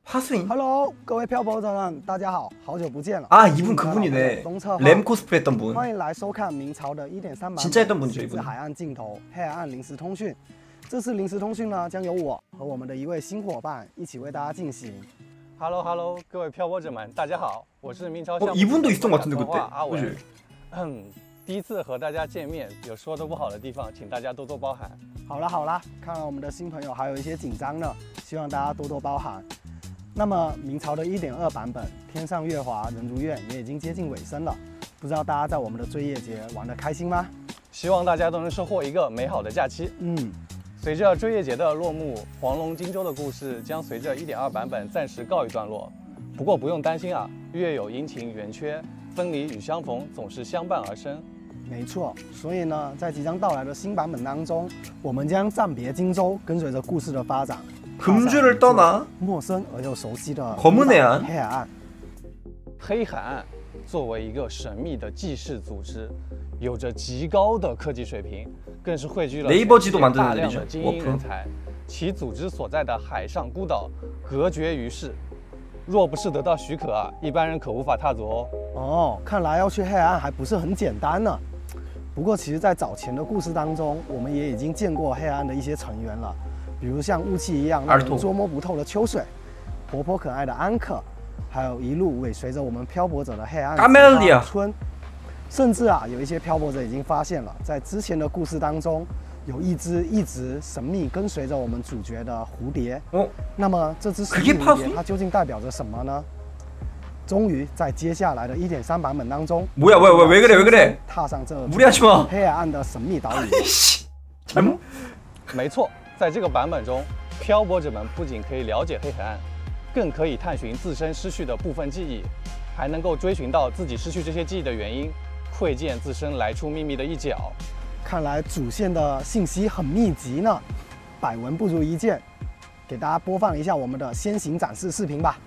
화수인? Hello， 各位漂泊者们，大家好，好久不见了。 아 이분 그분이네. 램 코스프레 했던 분. 欢迎来收看明朝的 一点三 版 진짜 했던 분이죠 이분. 海岸尽头黑海岸临时通讯。这次临时通讯呢，将由我和我们的一位新伙伴一起为大家进行。 Hello Hello， 各位漂泊者们，大家好，我是明朝项目 어 이분도 있었던 것 같은데 그때. 阿文 그지? 嗯，第一次和大家见面，有说的不好的地方，请大家多多包涵。 好了好了，看来我们的新朋友还有一些紧张呢，希望大家多多包涵。那么明朝的 一点二 版本《天上月华人如愿》也已经接近尾声了，不知道大家在我们的追夜节玩得开心吗？ 希望大家都能收获一个美好的假期。 嗯。 随着追夜节的落幕，黄龙荆州的故事将随着 一点二 版本暂时告一段落。不过不用担心啊，月有阴晴圆缺，分离与相逢总是相伴而生。 没错，所以呢，在即将到来的新版本当中，我们将暂别荆州，跟随着故事的发展， 금주를 떠나 陌生而又熟悉的 검은 해안. 黑海岸。 黑海岸作为一个神秘的记事组织，有着极高的科技水平。 更是汇聚了大量的精英人才，其组织所在的海上孤岛隔绝于世，若不是得到许可啊，一般人可无法踏足哦。 哦，看来要去黑海岸还不是很简单呢。不过，其实，在早前的故事当中，我们也已经见过黑海岸的一些成员了，比如像雾气一样让人捉摸不透的秋水，活泼可爱的安可，还有一路尾随着我们漂泊者的黑暗村。 甚至啊，有一些漂泊者已经发现了，在之前的故事当中，有一只一直神秘跟随着我们主角的蝴蝶。哦，那么这只神秘蝴蝶它究竟代表着什么呢？终于在接下来的 一点三 版本当中， 뭐야 뭐야 왜 왜 그래 왜 그래 踏上这黑海岸的神秘岛屿。 잘못？没错，在这个版本中，漂泊者们不仅可以了解黑海岸，更可以探寻自身失去的部分记忆，还能够追寻到自己失去这些记忆的原因。 窥见自身来处秘密的一角， 看来主线的信息很密集呢，百闻不如一见。给大家播放一下我们的先行展示视频吧。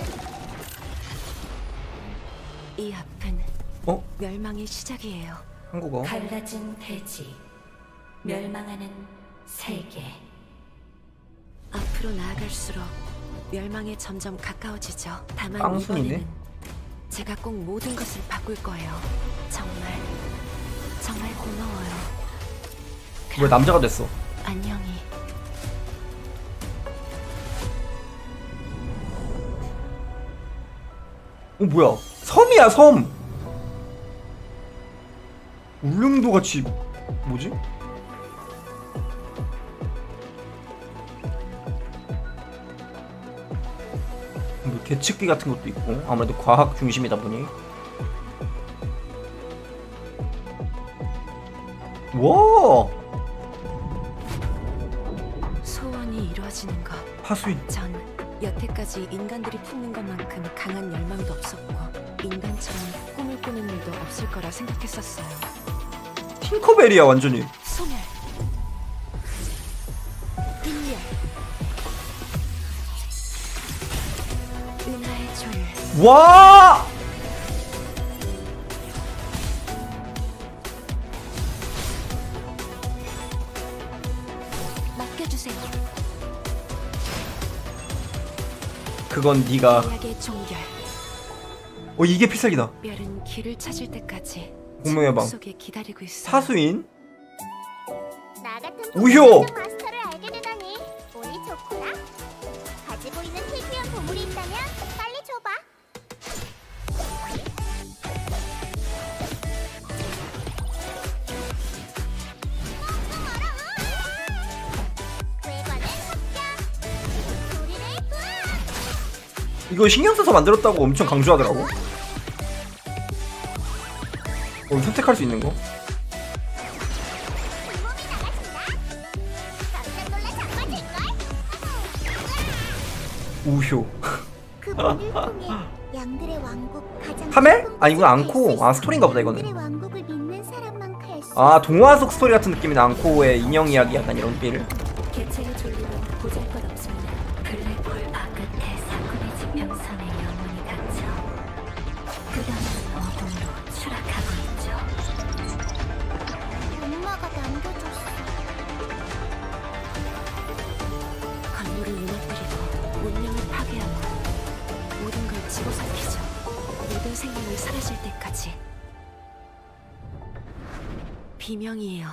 이 앞은 어? 멸망의 시작이에요. 한국어. 갈라진 대지, 멸망하는 세계. 앞으로 나아갈수록 멸망에 점점 가까워지죠. 다만 빵순이네? 이번에는 제가 꼭 모든 것을 바꿀 거예요. 정말 정말 고마워요. 왜 남자가 됐어? 안녕히. 어 뭐야? 섬이야 섬. 울릉도 같이 뭐지? 뭐 계측기 같은 것도 있고 아무래도 과학 중심이다 보니. 와! 소원이 이루어지는 것. 파수인. 전 여태까지 인간들이 품는 것만큼 강한 열망도 없었고 인간처럼 꿈을 꾸는 일도 없을 거라 생각했었어요. 팅커벨이야 완전히. 소멸. 인멸. 은하의 조율. 와! 맡겨주세요. 그건 네가. 종결. 어 이게 필살기다. 별은 길을 찾을 때까지 공명의 방. 속에 기다리고 있어요. 사수인. 나 같은 우효. 마스터를 알게 되다니 운이 좋구나. 가지고 있는 특이한 보물이 있다면 빨리 줘봐. 이거 신경 써서 만들었다고 엄청 강조하더라고. 어, 선택할 수 있는 거? 우효. 하멜? 아 이건 앙코. 아 스토리인가 보다 이거는. 아 동화 속 스토리 같은 느낌이 나. 앙코의 인형 이야기 약간 이런 삘. 개체의 졸리는 보잘것없습니다. 블랙홀 바깥에 사건의 지평선에 영혼이 갇혀 끝없는 어둠으로 추락하고 있죠. 엄마가 남겨줬어. 건물을 무너뜨리고 운명을 파괴하고 모든 걸 집어삼키죠. 모든 생명이 사라질 때까지. 비명이에요.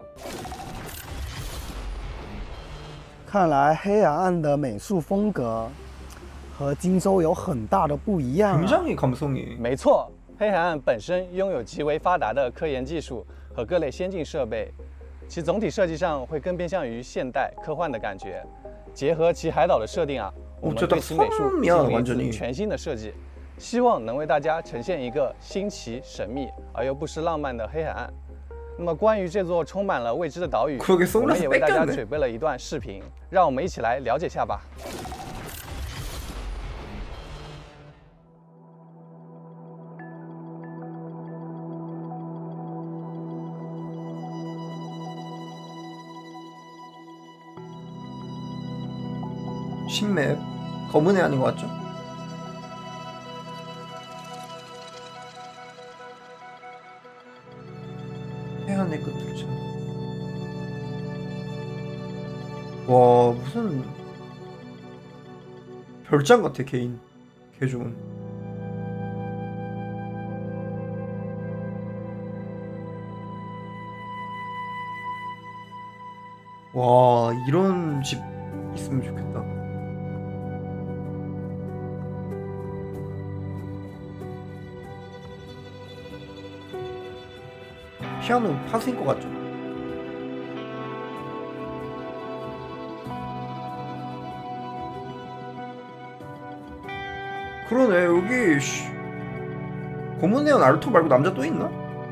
看来黑暗岸的美术风格和荆州有很大的不一样、啊。 굉장히 감성이. 没错，黑海岸本身拥有极为发达的科研技术和各类先进设备，其总体设计上会更偏向于现代科幻的感觉。结合其海岛的设定啊，我们对其美术进行了一次全新的设计，希望能为大家呈现一个新奇、神秘而又不失浪漫的黑海岸。 那么，关于这座充满了未知的岛屿，我们也为大家准备了一段视频，让我们一起来了解下吧。 신맵 검은 애 아닌 것 같죠? 해안의 끝이죠. 와 무슨 별장 같아 개인 개 좋은. 와 이런 집 있으면 좋겠다. 피아노 파스인 것 같죠? 그러네 여기 쉬. 검은 애와 나루토 말고 남자 또 있나?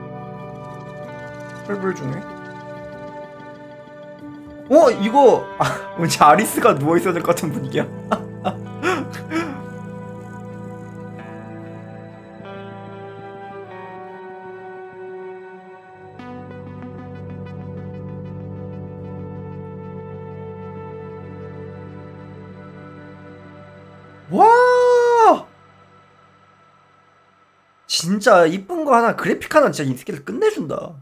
펄벌 중에 어? 이거 아, 왠지 아리스가 누워있어야 될 것 같은 분위기야. 와 진짜 이쁜 거 하나 그래픽 하나 진짜 인스케일 끝내준다.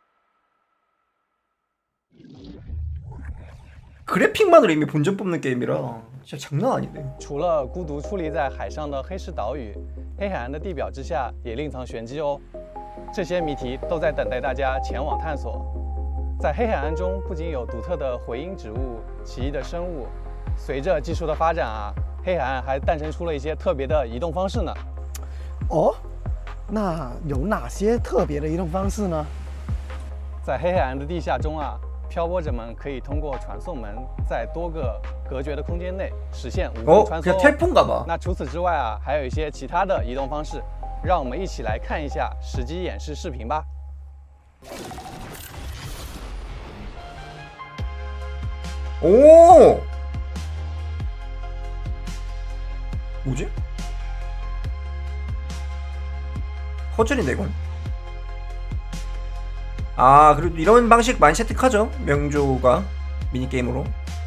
그래픽만으로 이미 본전 뽑는 게임이라 진짜 장난 아니네. 除了孤独矗立在海上的黑石岛屿，黑海岸的地表之下也另藏玄机哦。这些谜题都在等待大家前往探索。在黑海岸中，不仅有独特的回音植物、奇异的生物，随着技术的发展啊，黑海岸还诞生出了一些特别的移动方式呢。 哦，那有哪些特别的移动方式呢？ 在黑海岸的地下中啊。 漂泊者们可以通过传送门，在多个隔绝的空间内实现无缝穿梭。 哦， 那除此之外啊，还有一些其他的移动方式，让我们一起来看一下实机演示视频吧。 오! 뭐지? 퍼즐인데 이건? 아 그리고 이런 방식 많이 채택하죠 명조가 미니게임으로.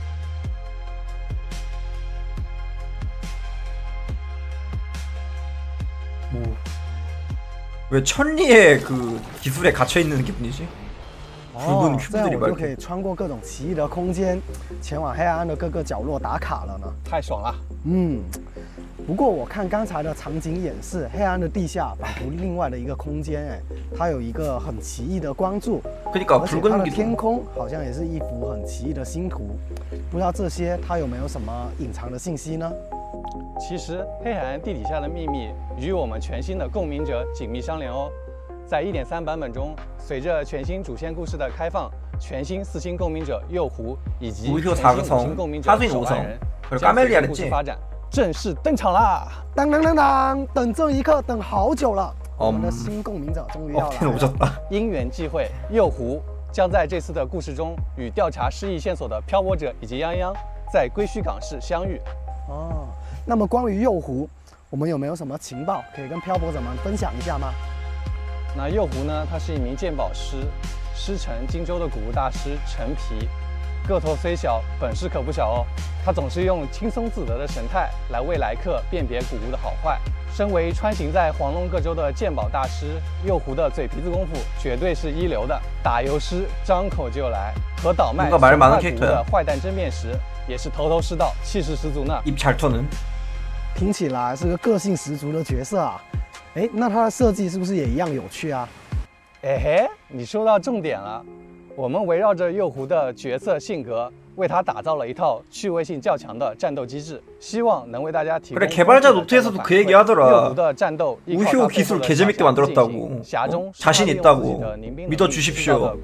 뭐 왜 천리의 그 기술에 갇혀있는 기분이지? 굵은 큐브들이 我就可以穿过各种奇异的空间，前往黑暗岸的各个角落打卡了呢。 太爽了！ 嗯，不过我看刚才的场景演示，黑暗的地下仿佛另外的一个空间，哎，它有一个很奇异的光柱，而且它的天空好像也是一幅很奇异的星图。不知道这些它有没有什么隐藏的信息呢？ 其实黑海岸地底下的秘密与我们全新的共鸣者紧密相连哦。 在 一点三 版本中，随着全新主线故事的开放，全新四星共鸣者右狐以及全新五星共鸣者手腕人将随着故事发展正式登场啦！ 当当当当，等这一刻等好久了，我们的新共鸣者终于要来了。 因缘际会，右狐将在这次的故事中与调查失忆线索的漂泊者以及泱泱在归墟港市相遇。 哦，那么关于右狐，我们有没有什么情报可以跟漂泊者们分享一下吗？ 那右狐呢？他是一名鉴宝师，师承荆州的古物大师陈皮，个头虽小，本事可不小哦。他总是用轻松自得的神态来为来客辨别古物的好坏。身为穿行在黄龙各州的鉴宝大师，右狐的嘴皮子功夫绝对是一流的。打油诗张口就来，和倒卖损坏古物的坏蛋争辩时，也是头头是道，气势十足呢。 입 잘 터는 听起来是个个性十足的角色啊。哎，那他的设计是不是也一样有趣啊？ 哎嘿，你说到重点了。我们围绕着鼬狐的角色性格，为他打造了一套趣味性较强的战斗机制，希望能为大家提供。 그래개발자노트에서도그얘기하더라 우효 기술 개재밌게 만들었다고. 자신있다고. 믿어주십시오.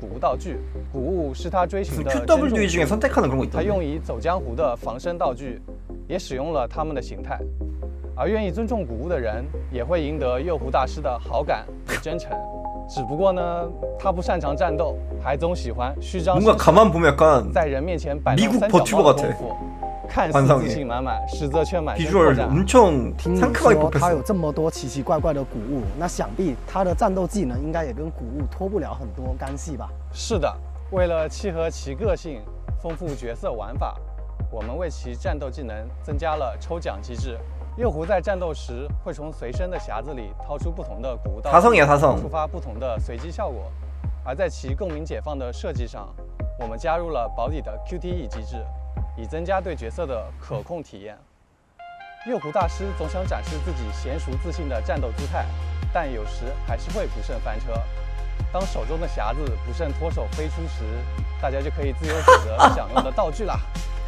무슨 큐더블유이 중에 선택하는 그런 거 있던데. 他用以走江湖的防身道具，也使用了他们的形态。而愿意尊重古物的人，也会赢得鼬狐大师的好感与真诚。只不过呢，他不擅长战斗，还总喜欢虚张声势，在人面前摆弄三脚猫的功夫，看似自信满满，实则却满身破绽。 听你说他有这么多奇奇怪怪的古物，那想必他的战斗技能应该也跟古物脱不了很多干系吧？ 是的，为了契合其个性，丰富角色玩法，我们为其战斗技能增加了抽奖机制。鼬狐在战斗时会从随身的匣子里掏出不同的古物道具，触发不同的随机效果。而在其共鸣解放的设计上，我们加入了保底的 Q T E 机制，以增加对角色的可控体验。鼬狐大师总想展示自己娴熟自信的战斗姿态，但有时还是会不慎翻车。当手中的匣子不慎脱手飞出时，大家就可以自由选择想用的道具啦。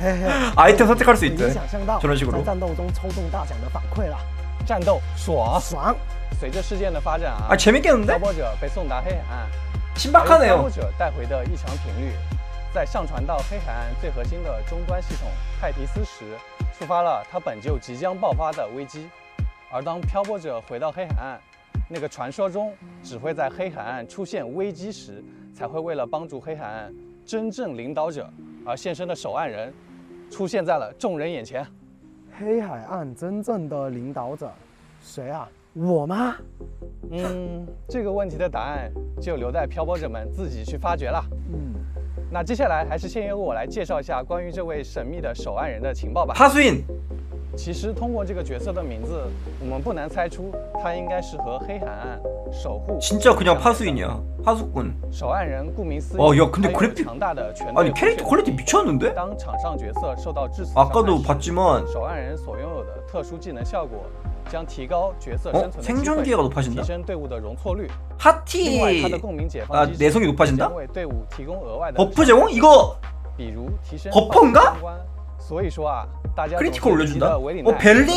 아이템 선택할 수 있대. 想象到 저런 식으로. 在战斗中抽中大奖的反馈啦。 战斗爽爽。 随着事件的发展啊， 아 재밌겠는데? 漂泊者被送达黑海岸， 신박하네요. 漂泊者带回的异常频率，在上传到黑海岸最核心的终端系统泰提斯时，触发了它本就即将爆发的危机。而当漂泊者回到黑海岸，那个传说中只会在黑海岸出现危机时，才会为了帮助黑海岸真正领导者而现身的守岸人，出现在了众人眼前。 黑海岸真正的领导者，谁啊？我吗？ 嗯，这个问题的答案就留待漂泊者们自己去发掘了。嗯，那接下来还是先由我来介绍一下关于这位神秘的守岸人的情报吧。 哈苏印。 其实通过这个角色的名字，我们不难猜出他应该是和黑海岸守护。 진짜 그냥 파수인이야. 파수꾼. 守岸人顾名思义。 어, 야, 근데 그래픽. 强大的全 아니 캐릭터 퀄리티 미쳤는데? 当场上角色受到致死 아까도 봤지만. 守岸人所拥有的特殊技能效果，将提高角色生存的 생존기회가 높아진다. 提升队伍的容错率。 하티. 아, 내성이 높아진다? 为队伍提供额外的 버프 제공? 이거 比如提升 버퍼인가? 所以说啊，大家 크리티컬 올려준다? 어,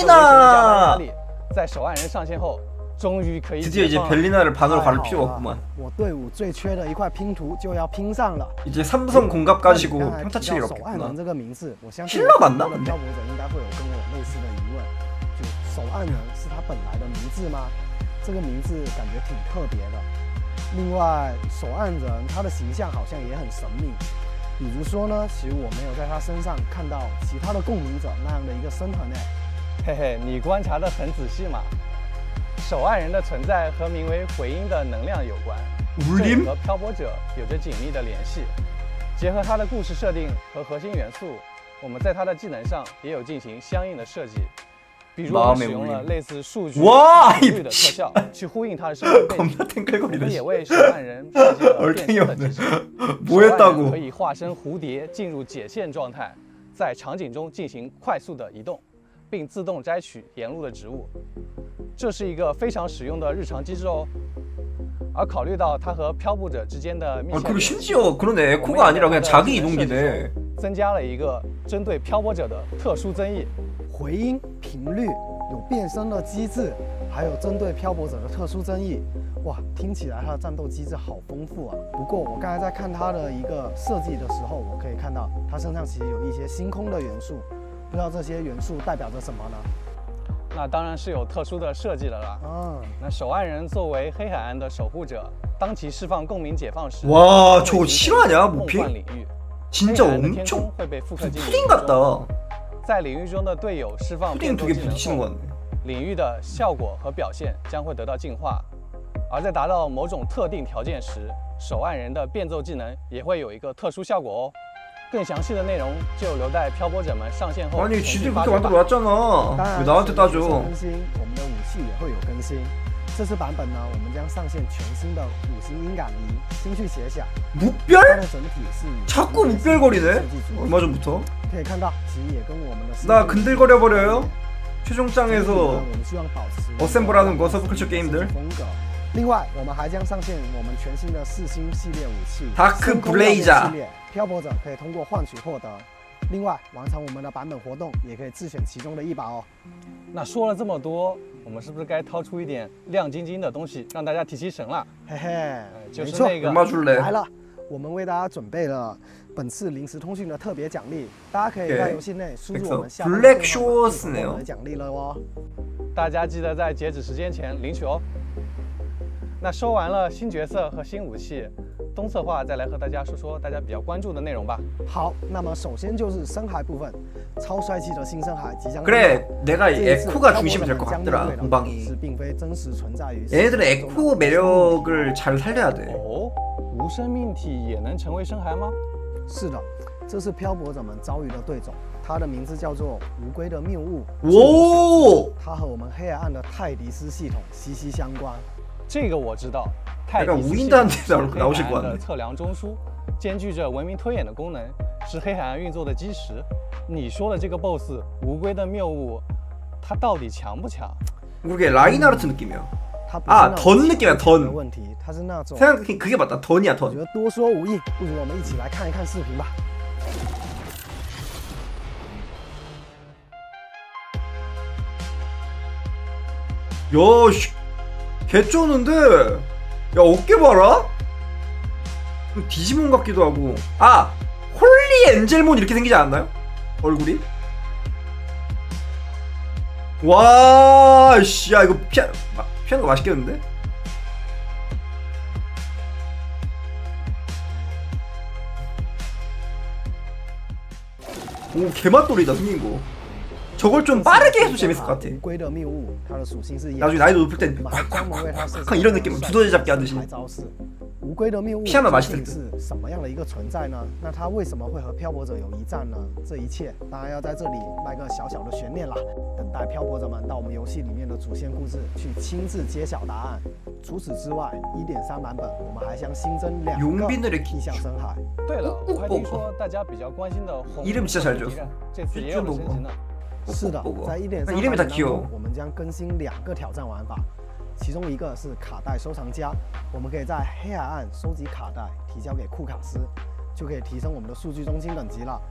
벨리나! 在守岸人上线后，终于可以 드디어 이제 벨리나를 반으로 가를 필요가 없구만. 我队伍最缺的一块拼图就要拼上了。 이제 삼성 공갑 가지고 평타 치기로 守岸人这个名字，我相信 힐러 맞나? 漂泊者应该会有跟我类似的疑问，就守岸人是他本来的名字吗？这个名字感觉挺特别的。另外，守岸人他的形象好像也很神秘。 比如说呢，其实我没有在他身上看到其他的共鸣者那样的一个身痕诶。 嘿嘿，你观察得很仔细嘛。守岸人的存在和名为回音的能量有关，这和漂泊者有着紧密的联系。结合他的故事设定和核心元素，我们在他的技能上也有进行相应的设计。 比如我们使用了类似数据率的特效，去呼应他的身份背景。我们也为守岸人设计了变身的机制，守岸人可以化身蝴蝶进入解线状态，在场景中进行快速的移动，并自动摘取沿路的植物。这是一个非常实用的日常机制哦。而考虑到它和漂泊者之间的密切联系，我们也增加了一个针对漂泊者的特殊增益。 回音频率有变身的机制，还有针对漂泊者的特殊增益。哇，听起来它的战斗机制好丰富啊！不过我刚才在看它的一个设计的时候，我可以看到它身上其实有一些星空的元素，不知道这些元素代表着什么呢？ 那当然是有特殊的设计了啦。嗯，那守岸人作为黑海岸的守护者，当其释放共鸣解放时， 哇，저거 실화냐 무피? 진짜 엄청 푸딩 같다. 在领域中的队友释放变奏技能后，领域的效果和表现将会得到进化，而在达到某种特定条件时，守岸人的变奏技能也会有一个特殊效果哦。更详细的内容就留待漂泊者们上线后。 아니 지들 그렇게 만들어놨잖아. 왜 나한테 따져? 更新，我们的武器也会有更新。这次版本呢，我们将上线全新的五星音感仪星去斜响。 무별? 它的整体是 자꾸 무별거리네. 얼마 전부터. 可以看到，其实也跟我们的 나 근들거려버려요. 최종장에서 어셈블하는 거 서브컬처 게임들. 另外，我们还将上线我们全新的四星系列武器 다크 블레이저 系列，漂泊者可以通过换取获得。另外，完成我们的版本活动，也可以自选其中的一把哦。 那说了这么多，我们是不是该掏出一点亮晶晶的东西，让大家提提神了？ 嘿嘿， 就是那个来了，我们为大家准备了本次临时通讯的特别奖励，大家可以在游戏内输入我们下方的获得奖励了哦。 大家记得在截止时间前领取哦。 那说完了新角色和新武器，东策划再来和大家说说大家比较关注的内容吧。 好，那么首先就是深海部分，超帅气的新深海即将。 그래, 내가 에코가 중심이 될 것 같더라. 공방이. 얘네들은 에코 매력을 잘 살려야 돼. 哦，无生命体也能成为深海吗？ 是的，这是漂泊者们遭遇的对种，它的名字叫做无龟的谬误。 哦， 它和我们黑海岸的泰迪斯系统息息相关。 这个我知道，泰迪斯系统是黑海岸的测量中枢，兼具着文明推演的功能，是黑海岸运作的基石。你说的这个 BOSS 无龟的谬误，它到底强不强？ 그게 라인하르트 느낌이야. 아, 던 느낌이야, 던. 생각 그게 맞다, 던이야, 던. 我觉得多说无益，不如我们一起来看一看视频吧。 야, 씨. 개 쪼는데? 야, 어깨 봐라? 디지몬 같기도 하고. 아! 홀리 엔젤몬 이렇게 생기지 않았나요? 얼굴이? 와, 씨, 야, 이거 피하, 피하는 거 맛있겠는데? 오, 개맛돌이다, 생긴 거. 저걸 좀 빠르게 해도 재밌을 것 같아. 나중에 나이도 높을 땐 콱콱콱콱 이런 느낌, 두더지 잡기 하듯이. 피하면 맛있을 듯. 是什么样的一个存在呢？那它为什么会和漂泊者有一战呢？这一切当然要在这里卖个小小的悬念啦，等待漂泊者们到我们游戏里面的主线故事去亲自揭晓答案。除此之外 ，一点三 版本我们还将新增两个逆向深海。 对了，我还听说大家比较关心的红 이름 진짜 잘 지었어. 这次也有了升级呢。 是的，在 一点三 版本当中，我们将更新两个挑战玩法，其中一个是卡带收藏家，我们可以在黑海岸收集卡带，提交给库卡斯，就可以提升我们的数据中心等级了。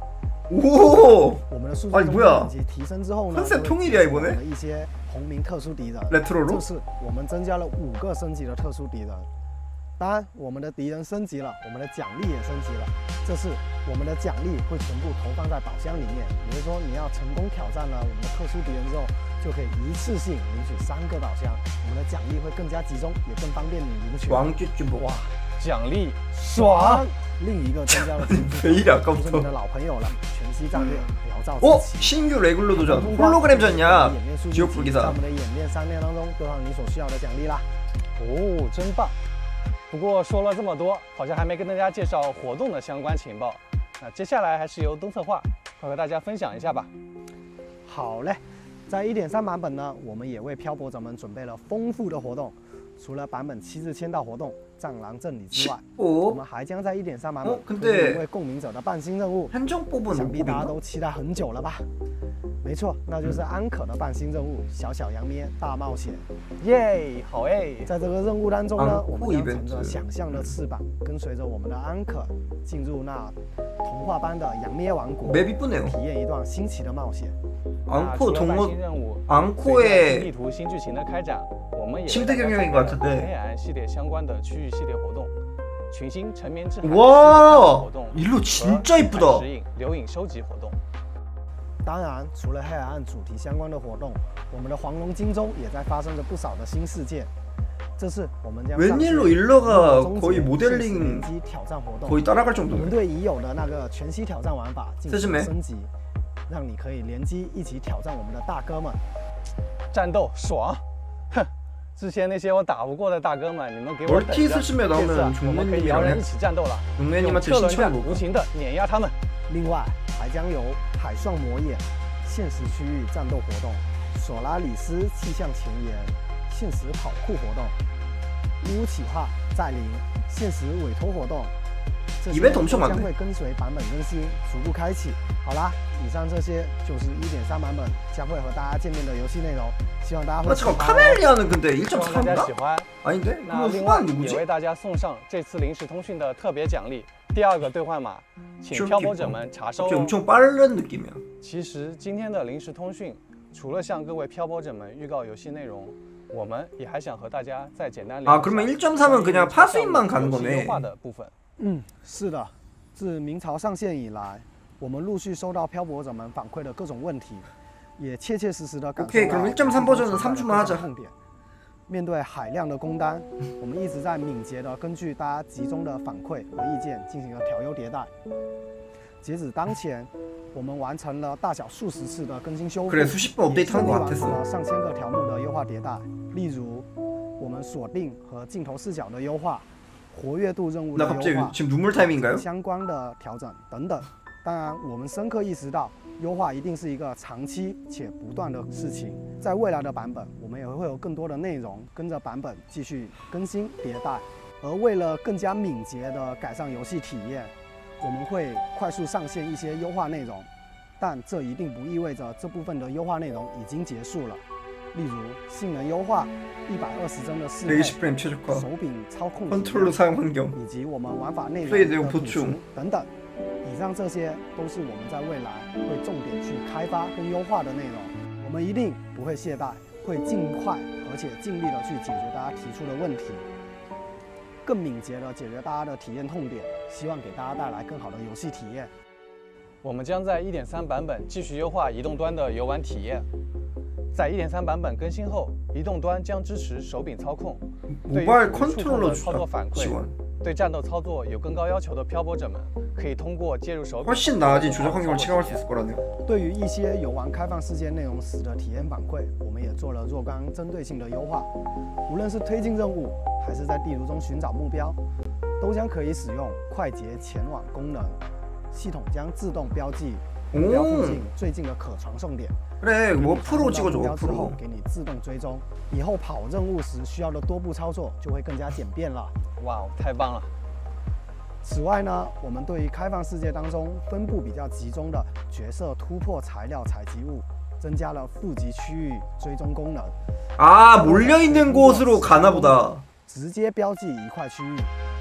오! 我们的数据中心等级提升之后呢，会增加我们的一些红名特殊敌人。这次我们增加了五个升级的特殊敌人。 当然，我们的敌人升级了，我们的奖励也升级了。这次我们的奖励会全部投放在宝箱里面，也就是说，你要成功挑战了我们的特殊敌人之后，就可以一次性领取三个宝箱。我们的奖励会更加集中，也更方便你领取。 哇， 奖励爽！ 另一个增加了，是你的老朋友了，全息战略苗兆之旗。 신규 레귤러 도전 홀로그램 전야 지옥 불기사. 在我们的演练三练当中得到你所需要的奖励啦。 哦，真棒！ 不过说了这么多，好像还没跟大家介绍活动的相关情报。那接下来还是由东策划快和大家分享一下吧。 好嘞，在 一点三 版本呢，我们也为漂泊者们准备了丰富的活动。除了版本七日签到活动、战狼镇里之外，我们还将在 一点三 版本推出一位共鸣者的伴星任务，想必大家都期待很久了吧？没错，那就是安可的伴星任务——小小羊咩大冒险。 耶，好哎！ 在这个任务当中呢，我们将乘着想象的翅膀，跟随着我们的安可，进入那童话般的羊咩王国，体验一段新奇的冒险。 앙코 동호 앙코의地图新剧情的开展，我们也 침대 경영인 것 같은데. 黑海岸系列相关的区域系列活动，群星沉眠之海 와 일로 진짜 이쁘다. 石影留影收集活动。 当然，除了黑海岸主题相关的活动，我们的黄龙金州也在发生着不少的新事件。这次我们将 웬일로 일러가 거의 모델링 거의 따라갈 정도네. 我们对已有的那个全息挑战玩法进行升级。 让你可以联机一起挑战我们的大哥们， 战斗爽！哼，之前那些我打不过的大哥们，你们给我等着！这次我们可以两人一起战斗了，用车轮战无情的碾压他们。 另外，还将有海上魔眼、现实区域战斗活动、索拉里斯气象前沿、现实跑酷活动、义乌企划再临、现实委托活动、 这些都将会跟随版本更新逐步开启。好啦，以上这些就是 一点三 版本将会和大家见面的游戏内容，希望大家会喜欢。 카멜리아는 근데 希望大家喜欢。 아닌데? 那另外也为大家送上这次临时通讯的特别奖励，第二个兑换码，请漂泊者们查收。 엄청 빠른 느낌이야. 其实今天的临时通讯，除了向各位漂泊者们预告游戏内容，我们也还想和大家再简单聊。 아 그러면 일 점 삼은 그냥 파수인만 가는 거네. 优化的部分。 嗯，是的。自明朝上线以来，我们陆续收到漂泊者们反馈的各种问题，也切切实实的感受到。 오케이, 그럼 일 점 삼 버전은 삼 주만 하자. 面对海量的工单，我们一直在敏捷的根据大家集中的反馈和意见进行了调优迭代。截止当前，我们完成了大小数十次的更新修复，也顺利完成了上千个条目的优化迭代。例如，我们锁定和镜头视角的优化，活跃度任务的优化，相关的调整等等。当然，我们深刻意识到。 优化一定是一个长期且不断的事情，在未来的版本，我们也会有更多的内容跟着版本继续更新迭代。而为了更加敏捷地改善游戏体验，我们会快速上线一些优化内容，但这一定不意味着这部分的优化内容已经结束了。例如性能优化、一百二十帧的适配、手柄操控以及我们玩法内容的补充等等。 以上这些都是我们在未来会重点去开发跟优化的内容，我们一定不会懈怠，会尽快而且尽力的去解决大家提出的问题，更敏捷的解决大家的体验痛点，希望给大家带来更好的游戏体验。 我们将在 一点三 版本继续优化移动端的游玩体验。在 一点三 版本更新后，移动端将支持手柄操控，对于触控的操作反馈。 对战斗操作有更高要求的漂泊者们，可以通过接入手柄。 훨씬 나아진 조작 환경을 체감할 수 있을 거라네요. 对于一些游玩开放世界内容时的体验反馈，我们也做了若干针对性的优化。无论是推进任务，还是在地图中寻找目标，都将可以使用快捷前往功能。系统将自动标记目标附近最近的可传送点。 그래, 뭐 프로 찍어줘, 프로. 给你自动追踪，以后跑任务时需要的多步操作就会更加简便了。 哇，太棒了！ 此外呢，我们对于开放世界当中分布比较集中的角色突破材料采集物，增加了富集区域追踪功能。 啊，몰려 있는 곳으로 가나 보다. 直接标记一块区域。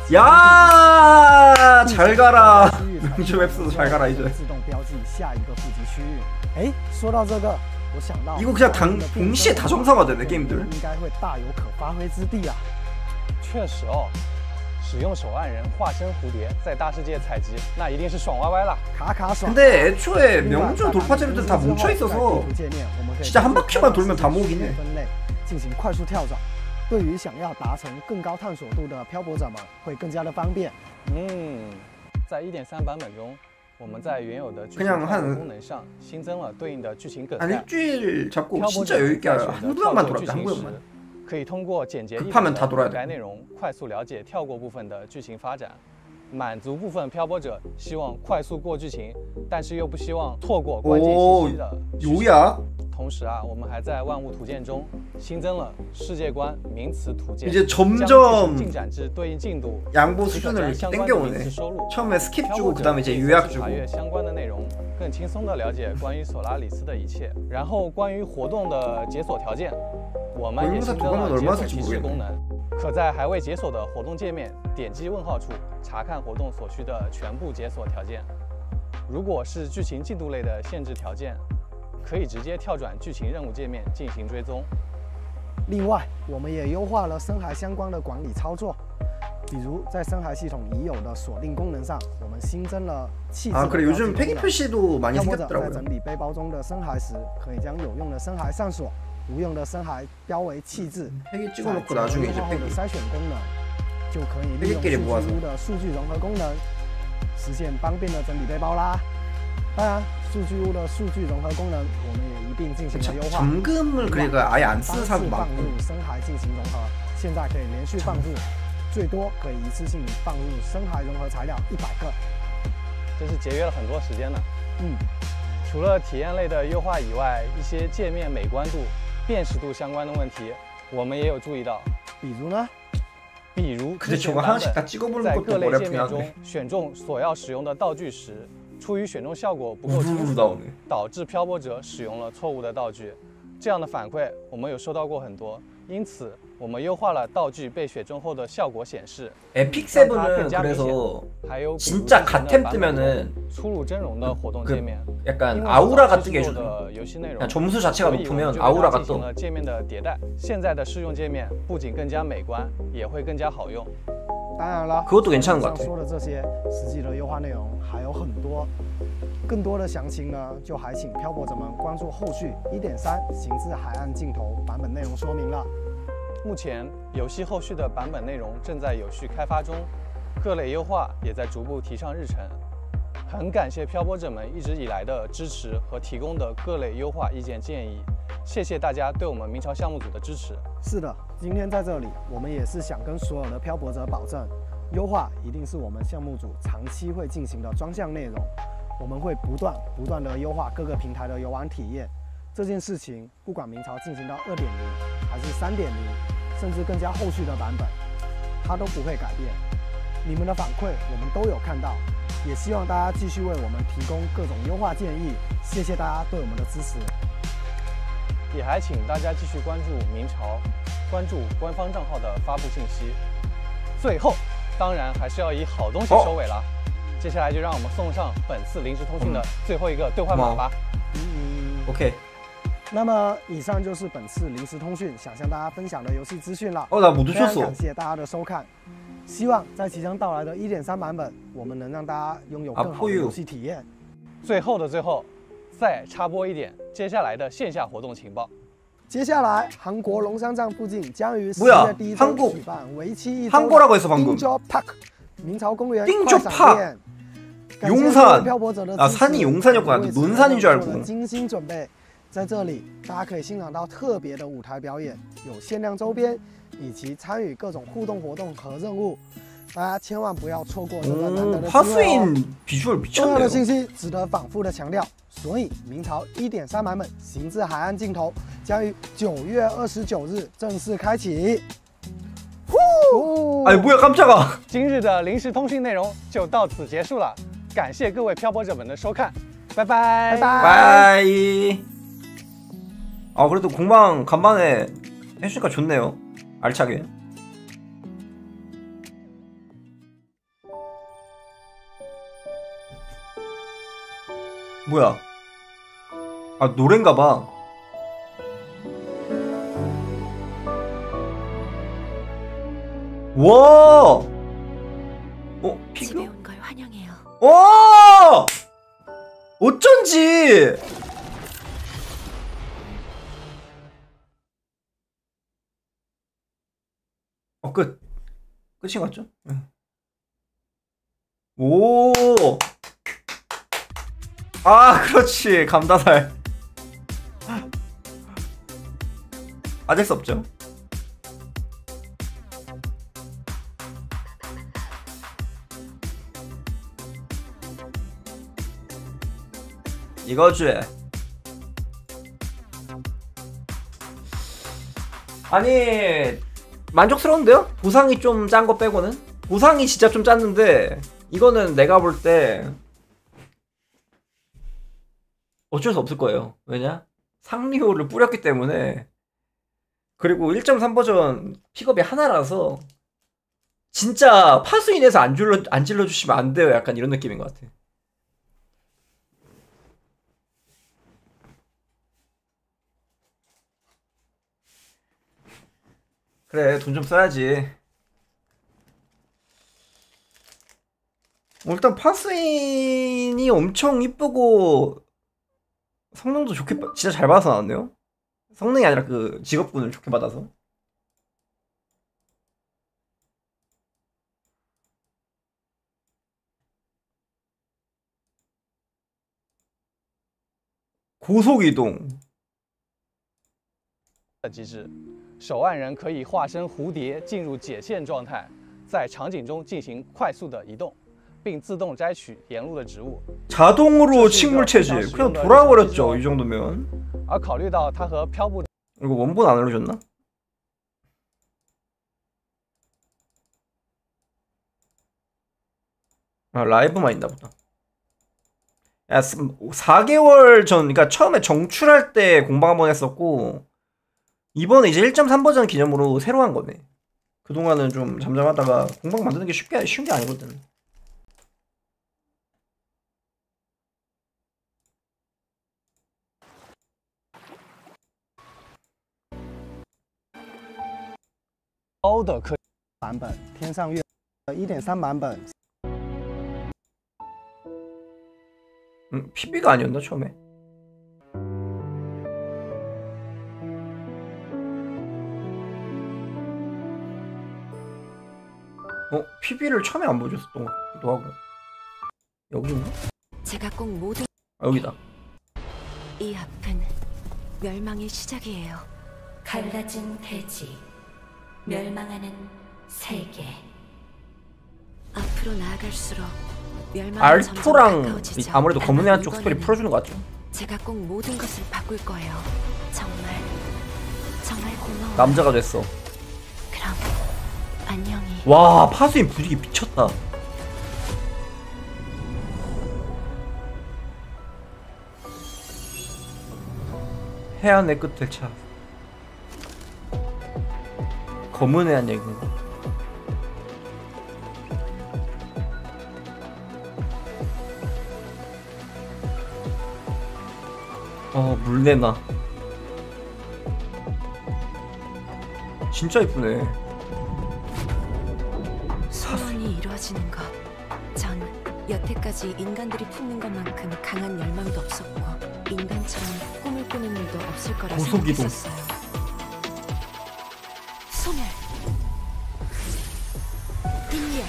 야, 잘 가라. 명주 웹스도 잘 가라 이제. 自动标记下一个富集区域。哎，说到这个，我想到 이거 그냥 당 동시에 다 정상화되네 게임들. 应该会大有可发挥之地啊。 确实哦，使用手按人化身蝴蝶在大世界采集，那一定是爽歪歪了。 卡卡爽。 근데 애초에 명주 돌파제로들 다 뭉쳐 있어서 진짜 한 바퀴만 돌면 다 모으긴 해. 进行快速跳转。 对于想要达成更高探索度的漂泊者们，会更加的方便。 嗯，在 一点三 版本中，我们在原有的剧情功能上新增了对应的剧情梗概。漂泊者在选择跳过剧情时，可以通过简洁易懂的梗概内容，快速了解跳过部分的剧情发展，满足部分漂泊者希望快速过剧情，但是又不希望错过关键信息的需求。 同时啊，我们还在万物图鉴中新增了世界观名词图鉴， 이제 점점 进展至对应进度 양보 수준을 땡겨오네. 처음에 스킵 주고 그다음에 이제 요약 주고. 查阅相关的内容，更轻松地了解关于索拉里斯的一切。然后关于活动的解锁条件，我们也新增了解锁提示功能，可在还未解锁的活动界面点击问号处查看活动所需的全部解锁条件。如果是剧情进度类的限制条件， 可以直接跳转剧情任务界面进行追踪。 另外，我们也优化了深海相关的管理操作，比如在深海系统已有的锁定功能上，我们新增了气质。 아 그래 요즘 폐기 표시도 많이 在 생겼더라고요. 整理背包中的深海时，可以将有用的深海上锁、无用的深海标为弃置。 폐기 찍어놓고 나중에 이제 폐기. 筛选功能就可以利用数据屋的数据融合功能，实现方便的整理背包啦。当然。 数据屋的数据融合功能，我们也一并进行了优化。 잠금을 그러니까 아예 안 쓰는 사람도 放 많고. 入深海进行融合，现在可以连续放入，最多可以一次性放入深海融合材料一百个， 真是节约了很多时间呢。 嗯， 除了体验类的优化以外，一些界面美观度、辨识度相关的问题，我们也有注意到。 比如呢， 比如 근데 저거 하나씩 다 찍어보는 在 것도 各类 머리 界 아프긴 面中 하네. 选中所要使用的道具时，出于选中效果不够 우르르 清楚， 나오네. 导致漂泊者使用了错误的道具。这样的反馈我们有收到过很多，因此我们优化了道具被选中后的效果显示。 에픽 세븐은 그래서 진짜 갓템 뜨면은 出入真容的活动界面， 약간 아우라가 뜨게 因为 해주는 游戏内容 그냥 점수 자체가 所以我们 높으면 就 아우라가 进行 떠. 了界面的迭代。现在的试用界面不仅更加美观，也会更加好用。 当然了， 그것도 괜찮은 것 上 같아. 说的这些实际的优化内容还有很多，更多的详情呢，就还请漂泊者们关注后续 一点三 行至海岸尽头版本内容说明了。 目前游戏后续的版本内容正在有序开发中，各类优化也在逐步提上日程。很感谢漂泊者们一直以来的支持和提供的各类优化意见建议，谢谢大家对我们明朝项目组的支持。 是的，今天在这里，我们也是想跟所有的漂泊者保证，优化一定是我们项目组长期会进行的专项内容。我们会不断不断的优化各个平台的游玩体验。这件事情，不管明朝进行到二点零还是三点零，甚至更加后续的版本，它都不会改变。你们的反馈我们都有看到，也希望大家继续为我们提供各种优化建议。谢谢大家对我们的支持。 也还请大家继续关注明朝，关注官方账号的发布信息。最后，当然还是要以好东西收尾了。哦、接下来就让我们送上本次临时通讯的最后一个兑换码吧。 嗯 ，OK。 那么以上就是本次临时通讯想向大家分享的游戏资讯了。 哦，那我都非常感谢大家的收看。希望在即将到来的 一点三 版本，我们能让大家拥有更好的游戏体验。 最后的最后，再插播一点接下来的线下活动情报。 接下来，韩国龙山站附近将于十月第一周举办为期一周的띵조 파크明朝公园快闪店。 용산 아 산이 용산이었구나. 논산인 줄 알고. 精心准备，在这里大家可以欣赏到特别的舞台表演，有限量周边，以及参与各种互动活动和任务。大家千万不要错过这个难得的机会哦！重要的信息值得反复的强调。所以，明朝 一点三 版本行至海岸尽头将于九月二十九日正式开启。 呼！哎，뭐야 깜짝아！ 今日的临时通讯内容就到此结束了，感谢各位漂泊者们的收看，拜拜拜拜。 拜。아 그래도 공방 간만에 해주니까 좋네요. 알차게. 뭐야? 아 노래인가봐. 와! 어? 피규어? 집에 온 걸 환영해요. 와! 어쩐지! 어 끝. 끝인 것 같죠? 응. 오! 아 그렇지 감다살 빠질 수 없죠. 이거지. 아니 만족스러운데요? 보상이 좀 짠 거 빼고는? 보상이 진짜 좀 짰는데 이거는 내가 볼 때 어쩔 수 없을 거예요. 왜냐? 상리호를 뿌렸기 때문에. 그리고 일 점 삼 버전 픽업이 하나라서 진짜 파수인에서 안, 줄러, 안 찔러주시면 안 돼요. 약간 이런 느낌인 것 같아. 그래 돈 좀 써야지. 뭐 일단 파수인이 엄청 이쁘고 성능도 좋게 진짜 잘 받아서 나왔네요. 성능이 아니라 그 직업군을 좋게 받아서. 고속이동 机制，手按人可以化身蝴蝶进入解线状态，在场景中进行快速的移动，并自动摘取沿路的植物。 자동으로 식물 채집. 그냥 돌아버렸죠. 이 정도면. 而考虑到它和漂泊 이거 원본 안 알려줬나? 아, 라이브만 있나 보다. 야, 사 개월 전, 그러니까 처음에 정출할 때 공방 한번 했었고, 이번에 이제 일 점 삼 버전 기념으로 새로 한 거네. 그동안은 좀 잠잠하다가 공방 만드는 게 쉽게, 쉬운 게 아니거든. 高的科版本，天上月一点三版本。 음, 피비가 아니었나 처음에? 어? 피비를 처음에 안 보여줬었던 것 같기도 하고. 여기인가? 제가 꼭 모든 아, 여기다. 이 앞은 멸망의 시작이에요. 갈라진 대지, 멸망하는 세계. 앞으로 나아갈수록 알토랑 아무래도 검은 애한 쪽 스토리 풀어주는 것 같죠? 제가 꼭 모든 것을 바꿀 거예요. 정말 정말 고마워. 남자가 됐어. 그럼 안녕히. 와, 파수인 분위기 미쳤다. 해안의 끝을 차. 검은 애한 얘기인가? 어, 물내나. 진짜 이쁘네. 소원이 이루어지는 것. 전 여태까지 인간들이 품는 것만큼 강한 열망도 없었고 인간처럼 꿈을 꾸는 일도 없을 거라 고속이동. 생각했었어요. 소멸, 인멸,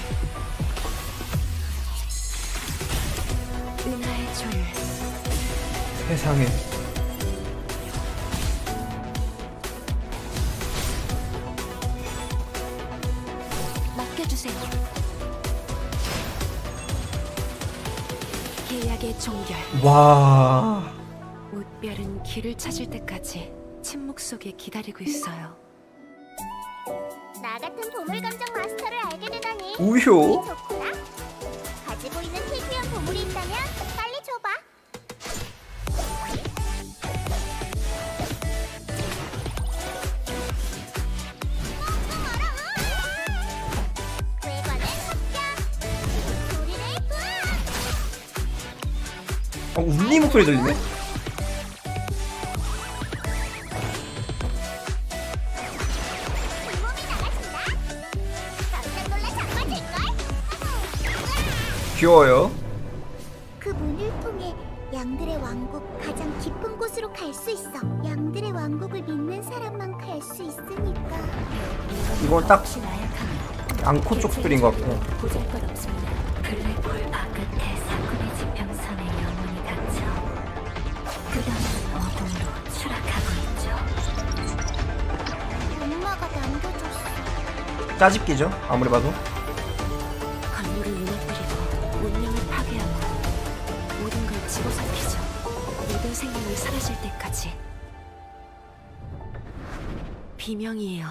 은하의 조율. 세상에. 맡겨주세요. 계약의 종결. 와. 무별은 길을 찾을 때까지 침묵 속에 기다리고 있어요. 나 같은 보물 감정 마스터를 알게 되다니. 우효. 좋구나. 가지고 있는 희귀한 보물이 있다면 빨리 줘봐. 어, 운니 목소리 들리네? 귀여워요. 그 문을 통해 양들의 왕국 가장 깊은 곳으로 갈 수 있어. 양들의 왕국을 믿는 사람만 갈 수 있으니까. 이건 딱 앙코 쪽 스토리인 것 같고. 보잘것없습니다. 블랙홀 바깥에 사건의 지평선에 영혼이 갇혀 끝없는 어둠으로 추락하고 있죠. 엄마가 남겨줬어. 짜집기죠, 아무리 봐도. 건물을 무너뜨리고 문명을 파괴하고 모든 걸 집어삼키죠. 모든 생명이 사라질 때까지. 비명이에요.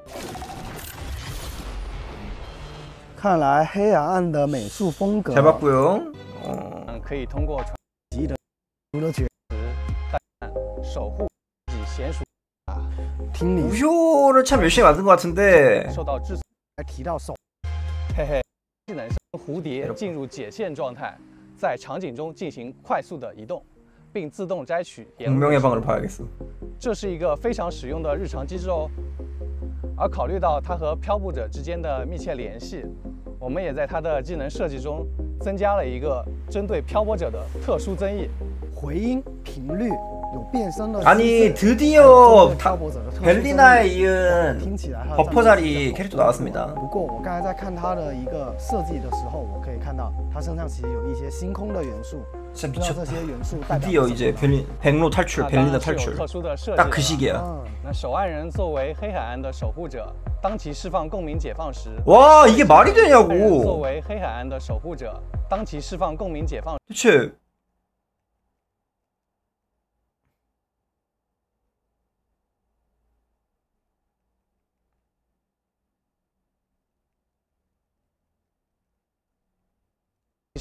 看来黑暗暗的美术风格 잘 봤고요. 어... 可以通过传奇的的角但守护自己娴熟啊， 우효를 참 열심히 만든 것 같은데. 受到制裁。 还提到手， 嘿嘿，技能是蝴蝶进入解线状态，在场景中进行快速的移动，并自动摘取沿路。 운명의 방을 봐야겠어. 这是一个非常实用的日常机制哦。而考虑到它和漂布者之间的密切联系，我们也在它的技能设计中增加了一个针对漂泊者的特殊增益。 回音频率有变声的。 아니 드디어 벨리나에 이은 버퍼 자리 캐릭터 나왔습니다. 不过我刚才在看它的一个设计的时候，我可以看到它身上其实有一些星空的元素。 진짜 미쳤다. 드디어 이제 벨리, 백로 탈출, 벨리나 탈출. 딱 그 시기야. 那守岸人作为黑海岸的守护者，当其释放共鸣解放时， 와 이게 말이 되냐고. 作为黑海岸的守护者，当其释放共鸣解放， 대체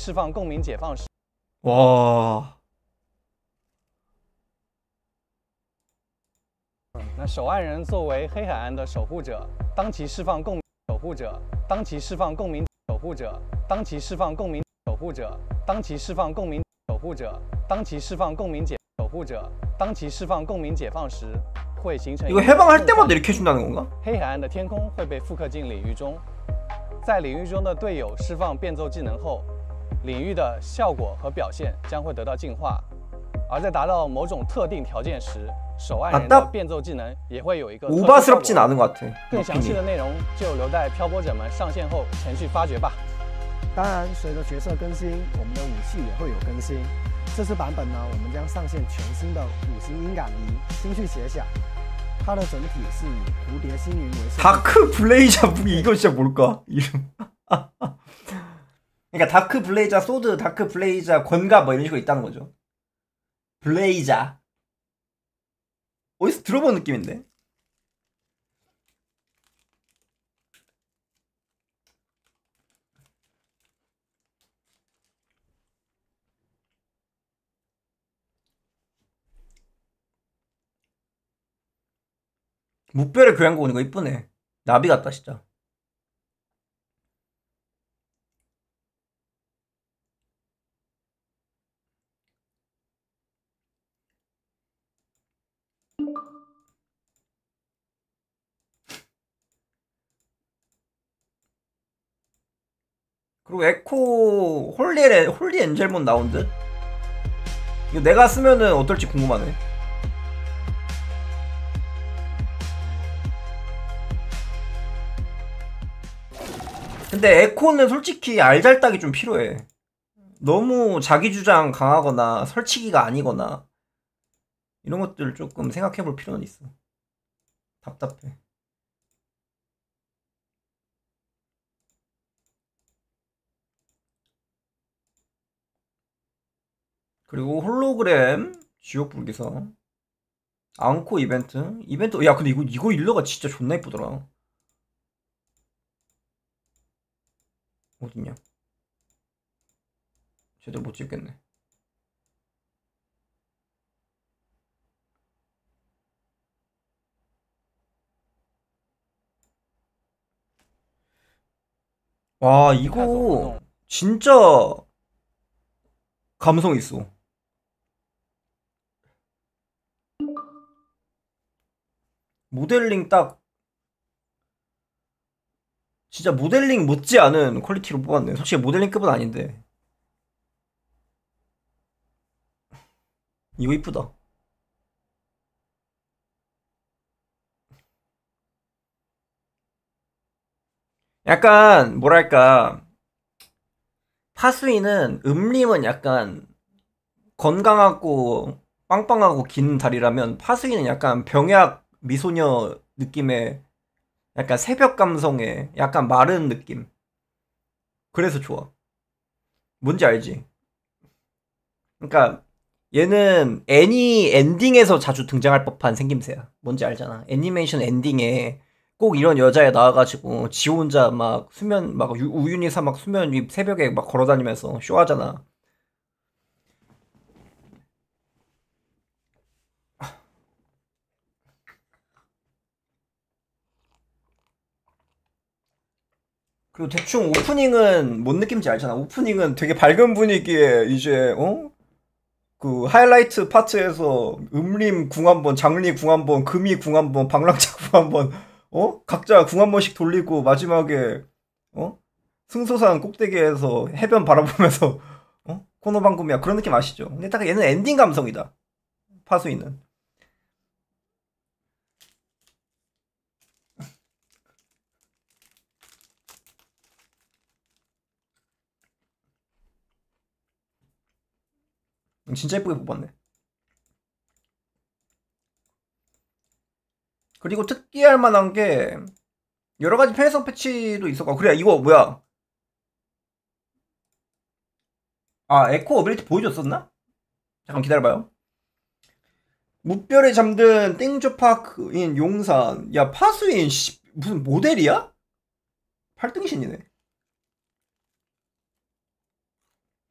释放共鸣解放时， 와. 那守岸人作为黑海岸的守护者，当其释放共鸣守护者，当其释放共鸣守护者，当其释放共鸣守护者，当其释放共鸣守护者，当其释放共鸣解守护者，当其释放共鸣解放时，会形成 이거 해방할 때마다 이렇게 해준다는 건가? 黑海岸的天空会被复刻进领域中，在领域中的队友释放变奏技能后，领域的效果和表现将会得到进化，而在达到某种特定条件时，守岸人的变奏技能也会有一个 오바스럽진 않은 것 같아. 更详细的内容就留待漂泊者们上线后前去发掘吧。 当然，随着角色更新，我们的武器也会有更新。这次版本呢，我们将上线全新的五星音感仪星去协响，它的整体是以蝴蝶星云为。 다크 블레이저 무기 이거 진짜 뭘까? 이름. 그러니까 다크 블레이저 소드, 다크 블레이저 권가 뭐 이런 식으로 있다는 거죠. 블레이저. 어디서 들어본 느낌인데? 묵별의 교향곡 오는 거 이쁘네. 나비 같다 진짜. 그리고 에코 홀리 홀리 엔젤몬 나온 듯? 이거 내가 쓰면은 어떨지 궁금하네. 근데 에코는 솔직히 알잘딱이 좀 필요해. 너무 자기주장 강하거나 설치기가 아니거나 이런 것들 조금 생각해볼 필요는 있어. 답답해. 그리고 홀로그램 지옥 불기사 앙코 이벤트 이벤트 야 근데 이거 이거 일러가 진짜 존나 이쁘더라. 어딨냐? 제대로 못 찍겠네. 와 이거 진짜 감성 있어. 모델링 딱 진짜 모델링 못지않은 퀄리티로 뽑았네. 솔직히 모델링급은 아닌데 이거 이쁘다. 약간 뭐랄까 파수이는 음림은 약간 건강하고 빵빵하고 긴 다리라면 파수이는 약간 병약 미소녀 느낌의 약간 새벽 감성의 약간 마른 느낌. 그래서 좋아. 뭔지 알지? 그러니까 얘는 애니 엔딩에서 자주 등장할 법한 생김새야. 뭔지 알잖아. 애니메이션 엔딩에 꼭 이런 여자애 나와가지고 지 혼자 막 수면 막 우유니 사 막 수면 위 새벽에 막 걸어다니면서 쇼하잖아. 그리고 대충 오프닝은 뭔 느낌인지 알잖아. 오프닝은 되게 밝은 분위기에 이제 어? 그 하이라이트 파트에서 음림 궁 한 번, 장리 궁 한 번, 금이 궁 한 번, 방랑차 궁 한 번, 어? 각자 궁 한 번씩 돌리고 마지막에 어? 승소산 꼭대기에서 해변 바라보면서 어? 코노방금이야. 그런 느낌 아시죠? 근데 딱 얘는 엔딩 감성이다. 파수이는. 진짜 예쁘게 뽑았네. 그리고 특기할 만한 게 여러가지 편의성 패치도 있었고. 그래 이거 뭐야 아 에코 어빌리티 보여줬었나? 잠깐 기다려봐요. 무별에 잠든 땡조파크인 용산. 야 파수인 씨, 무슨 모델이야? 팔 등신이네.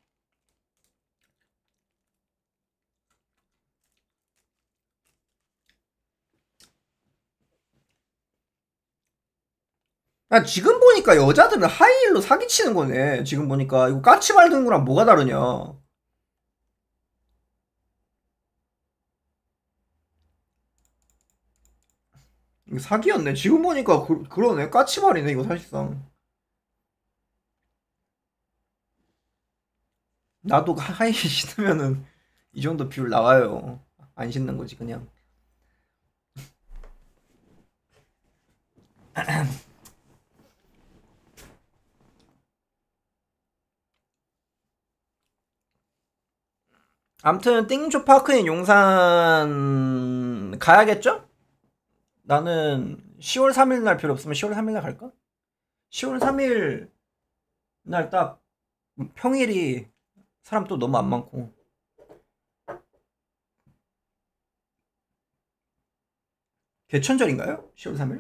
아, 지금 보니까 여자들은 하이힐로 사기치는 거네. 지금 보니까 이거 까치발 든 거랑 뭐가 다르냐. 이거 사기였네. 지금 보니까 그, 그러네. 까치발이네 이거 사실상. 나도 하이힐 신으면은 이 정도 비율 나와요. 안 신는 거지 그냥. 아무튼 띵조 파크인 용산 가야겠죠? 나는 시월 삼일 날 필요 없으면 시월 삼일 날 갈까? 시월 삼일 날 딱 평일이 사람 또 너무 안 많고. 개천절인가요? 시월 삼일?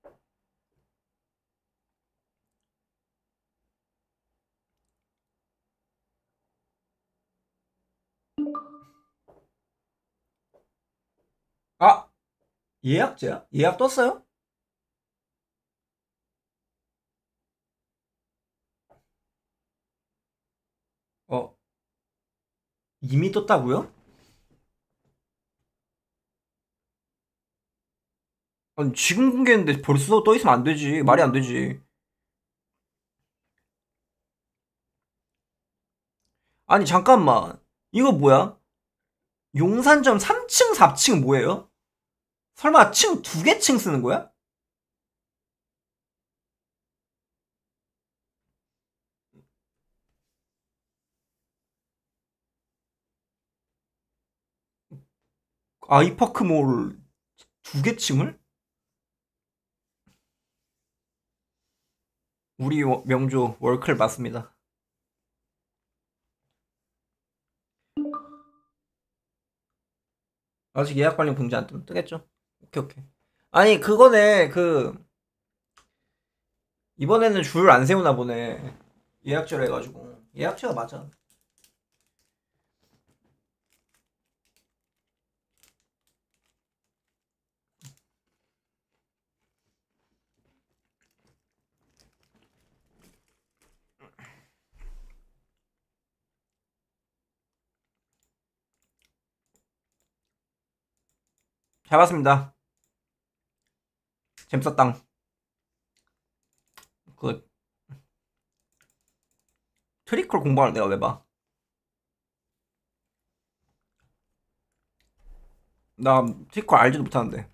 아! 예약제야? 예약 떴어요? 어. 이미 떴다고요? 아니 지금 공개했는데 벌써 떠있으면 안되지. 말이 안되지. 아니 잠깐만, 이거 뭐야? 용산점 삼 층 사 층 뭐예요? 설마 층 두 개 층 쓰는 거야? 아이파크몰 두 개 층을? 우리 명조 월클 맞습니다. 아직 예약 관련 공지 안 뜨면 뜨겠죠? 오케이 오케이. 아니 그거네, 그 이번에는 줄 안 세우나 보네. 예약제로 해가지고. 예약제가 맞아. 잘 봤습니다. 재밌었당. 그 트리컬 공부하는 내가 왜 봐? 나 트리컬 알지도 못하는데.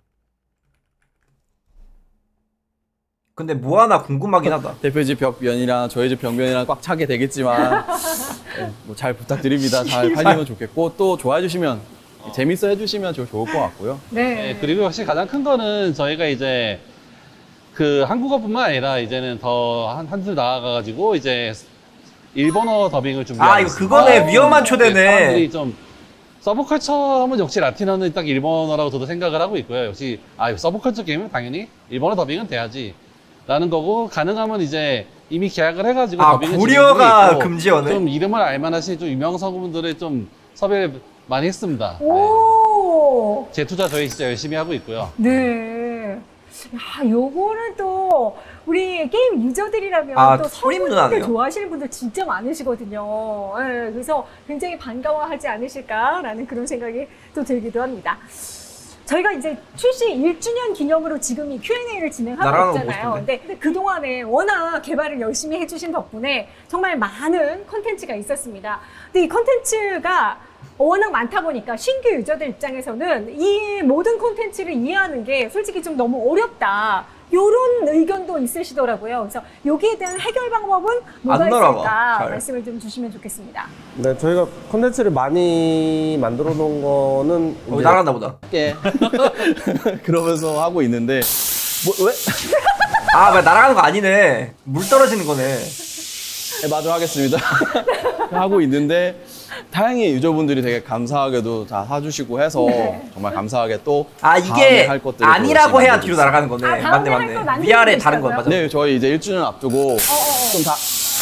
근데 뭐 하나 궁금하긴 하다. 대표 집 벽면이랑 저희 집 벽면이랑 꽉 차게 되겠지만 네, 뭐 잘 부탁드립니다. 잘 팔리면 좋겠고 또 좋아해 주시면 어. 재밌어 해주시면 저 좋을 것 같고요. 네. 네. 그리고 확실히 가장 큰 거는 저희가 이제 그 한국어뿐만 아니라 이제는 더 한 한술 나아가가지고 이제 일본어 더빙을 준비하고 아 이거 그거네. 어, 위험한 초대네. 사람들이 좀 서브컬처 하면 역시 라틴어는 딱 일본어라고 저도 생각을 하고 있고요. 역시 아 이거 서브컬처 게임은 당연히 일본어 더빙은 돼야지 라는 거고, 가능하면 이제 이미 계약을 해가지고 아, 더빙을 고려가 금지어네. 좀 이름을 알만하신 좀 유명 성우분들을 좀 섭외를 많이 했습니다. 오. 네. 재투자 저희 진짜 열심히 하고 있고요. 네. 야, 요거는 또 우리 게임 유저들이라면 아, 또 성우분들 좋아하시는 분들 진짜 많으시거든요. 네, 그래서 굉장히 반가워하지 않으실까라는 그런 생각이 또 들기도 합니다. 저희가 이제 출시 일 주년 기념으로 지금 이 큐 앤 에이를 진행하고 있잖아요. 근데, 근데 그동안에 워낙 개발을 열심히 해주신 덕분에 정말 많은 콘텐츠가 있었습니다. 근데 이 콘텐츠가 워낙 많다 보니까 신규 유저들 입장에서는 이 모든 콘텐츠를 이해하는 게 솔직히 좀 너무 어렵다, 요런 의견도 있으시더라고요. 그래서 여기에 대한 해결 방법은 뭐가 있을까 말씀을 좀 주시면 좋겠습니다. 네, 저희가 콘텐츠를 많이 만들어 놓은 거는 어, 나간다 보다. 예. 그러면서 하고 있는데 뭐 왜? 아, 왜 날아가는 거 아니네. 물 떨어지는 거네. 네, 마저 하겠습니다. 하고 있는데 다행히 유저분들이 되게 감사하게도 다 사주시고 해서 네. 정말 감사하게 또 아 이게 아니라고 해야 뒤로 날아가는 거네. 아, 맞네 맞네. 위아래 다른 거 맞아. 네, 저희 이제 일 주년 앞두고 좀 다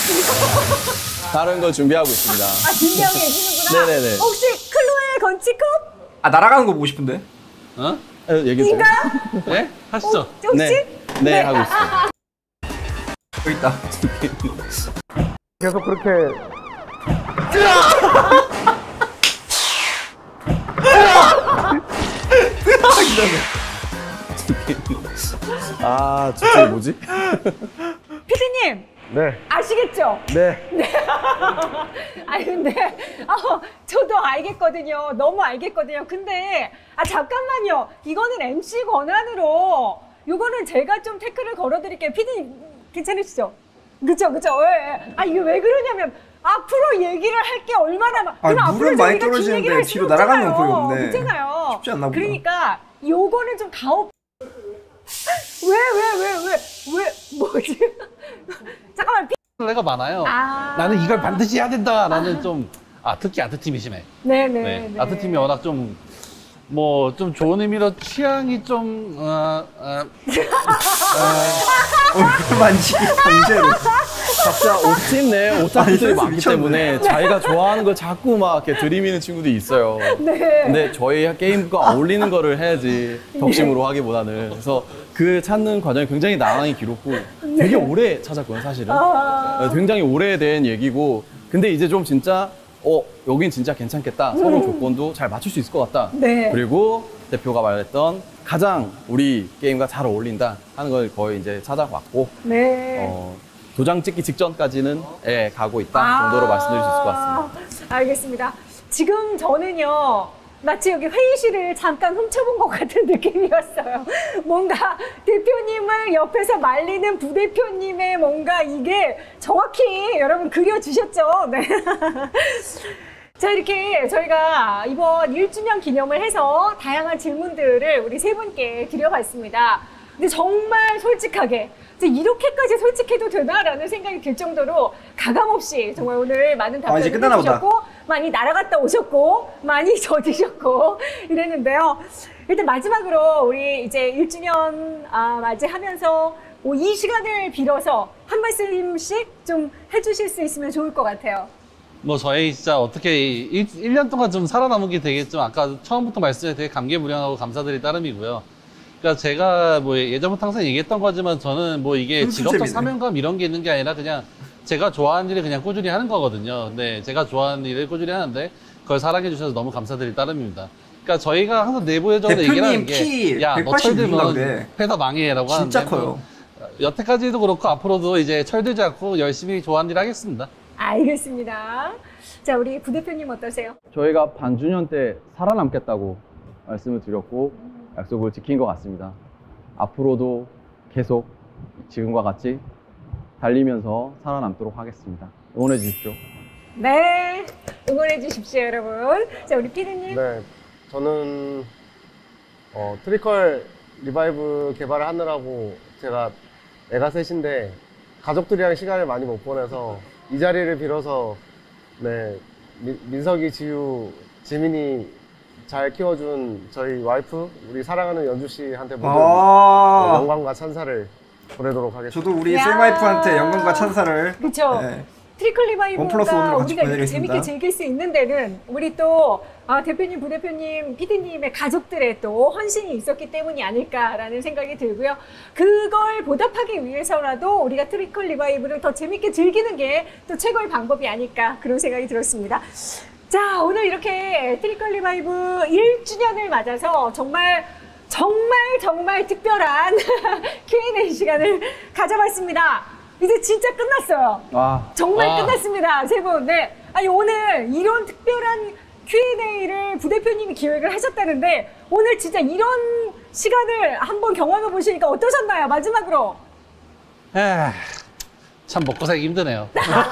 다른 거 준비하고 있습니다. 아, 준비하고 계시는구나. 네네네. 혹시 클로에 건치컵? 아, 날아가는 거 보고 싶은데. 어? 얘기해 주세요. 네? 하시죠. 어, 혹시? 네, 네, 하고 있어요. 여기 있다. 계속 그렇게 아, 진짜 뭐지? 피디님. 네. 아시겠죠? 네. 네. 아니 근데 어, 저도 알겠거든요. 너무 알겠거든요. 근데 아 잠깐만요. 이거는 엠씨 권한으로 요거는 제가 좀 태클을 걸어드릴게요. 피디님 괜찮으시죠? 그죠, 그죠. 예. 아 이게 왜 그러냐면 앞으로 얘기를 할 게 얼마나 많. 아 물은 많이 떨어지는데 뒤로 날아가는 건 거의 없네. 그렇잖아요. 쉽지 않나 보다. 그러니까 요거는 좀 가오. 왜 왜 왜 왜 왜 뭐지? 잠깐만. 피... 내가 많아요. 아 나는 이걸 반드시 해야 된다. 나는 좀 아 특히 아트팀이 심해. 네네. 네. 네. 아트팀이 워낙 좀 뭐 좀 좋은 의미로 취향이 좀 어, 어, 얼굴 만지기 강제로. 각자 오팀 내에 오타쿠들이 많기 때문에 네. 자기가 좋아하는 걸 자꾸 막 이렇게 들이미는 친구들이 있어요. 네. 근데 저희 게임과 어울리는 거를 해야지 덕심으로 하기보다는. 그래서 그 찾는 과정이 굉장히 난항이 길었고 되게 오래 찾았거든요, 사실은. 아 굉장히 오래된 얘기고. 근데 이제 좀 진짜 어 여긴 진짜 괜찮겠다. 서로 조건도 잘 맞출 수 있을 것 같다. 네. 그리고 대표가 말했던 가장 우리 게임과 잘 어울린다 하는 걸 거의 이제 찾아봤고 네. 어, 도장 찍기 직전까지는 예, 가고 있다 아 정도로 말씀드릴 수 있을 것 같습니다. 알겠습니다. 지금 저는요 마치 여기 회의실을 잠깐 훔쳐본 것 같은 느낌이었어요. 뭔가 대표님을 옆에서 말리는 부대표님의 뭔가 이게 정확히 여러분 그려주셨죠? 네. 자, 이렇게 저희가 이번 일 주년 기념을 해서 다양한 질문들을 우리 세 분께 드려봤습니다. 근데 정말 솔직하게 이렇게까지 솔직해도 되나라는 생각이 들 정도로 가감없이 정말 오늘 많은 답변을 아, 해주셨고 많이 날아갔다 오셨고 많이 젖으셨고 이랬는데요. 일단 마지막으로 우리 이제 일 주년 아, 맞이하면서 이 시간을 빌어서 한 말씀씩 좀 해주실 수 있으면 좋을 것 같아요. 뭐 저희 진짜 어떻게 일 년 동안 좀 살아남은 게 되게 좀 아까 처음부터 말씀해 되게 감개무량하고 감사드릴 따름이고요. 그러니까 제가 뭐 예전부터 항상 얘기했던 거지만 저는 뭐 이게 직업적 사명감 이런 게 있는 게 아니라 그냥 제가 좋아하는 일을 그냥 꾸준히 하는 거거든요. 근데 제가 좋아하는 일을 꾸준히 하는데 그걸 사랑해 주셔서 너무 감사드릴 따름입니다. 그러니까 저희가 항상 내부에서도 얘기를 하는 게 야, 너 철들면 그래. 회사 망해라고 하는데 진짜 커요. 뭐 여태까지도 그렇고 앞으로도 이제 철들지 않고 열심히 좋아하는 일 하겠습니다. 알겠습니다. 자, 우리 부대표님 어떠세요? 저희가 반주년 때 살아남겠다고 말씀을 드렸고 약속을 지킨 것 같습니다. 앞으로도 계속 지금과 같이 달리면서 살아남도록 하겠습니다. 응원해 주십시오. 네, 응원해 주십시오, 여러분. 자, 우리 피디님. 네, 저는 어, 트리컬 리바이브 개발을 하느라고 제가 애가 셋인데 가족들이랑 시간을 많이 못 보내서 이 자리를 빌어서 네, 민, 민석이, 지유, 지민이 잘 키워준 저희 와이프, 우리 사랑하는 연주 씨한테 모든 아 네, 영광과 찬사를 보내도록 하겠습니다. 저도 우리 셀와이프한테 영광과 찬사를. 그렇죠. 네. 트리클 리바이브가 우리가 이렇게 재밌게 즐길 수 있는 데는 우리 또 아, 대표님, 부대표님, 피디님의 가족들의 또 헌신이 있었기 때문이 아닐까라는 생각이 들고요. 그걸 보답하기 위해서라도 우리가 트리클 리바이브를 더 재밌게 즐기는 게 또 최고의 방법이 아닐까 그런 생각이 들었습니다. 자, 오늘 이렇게 트리클 리바이브 일 주년을 맞아서 정말 정말 정말 특별한 큐 앤 에이 시간을 가져봤습니다. 이제 진짜 끝났어요. 아. 정말 아. 끝났습니다. 세 분. 네. 아니, 오늘 이런 특별한 큐 앤 에이를 부대표님이 기획을 하셨다는데 오늘 진짜 이런 시간을 한번 경험해 보시니까 어떠셨나요? 마지막으로. 에휴, 참 먹고 살기 힘드네요.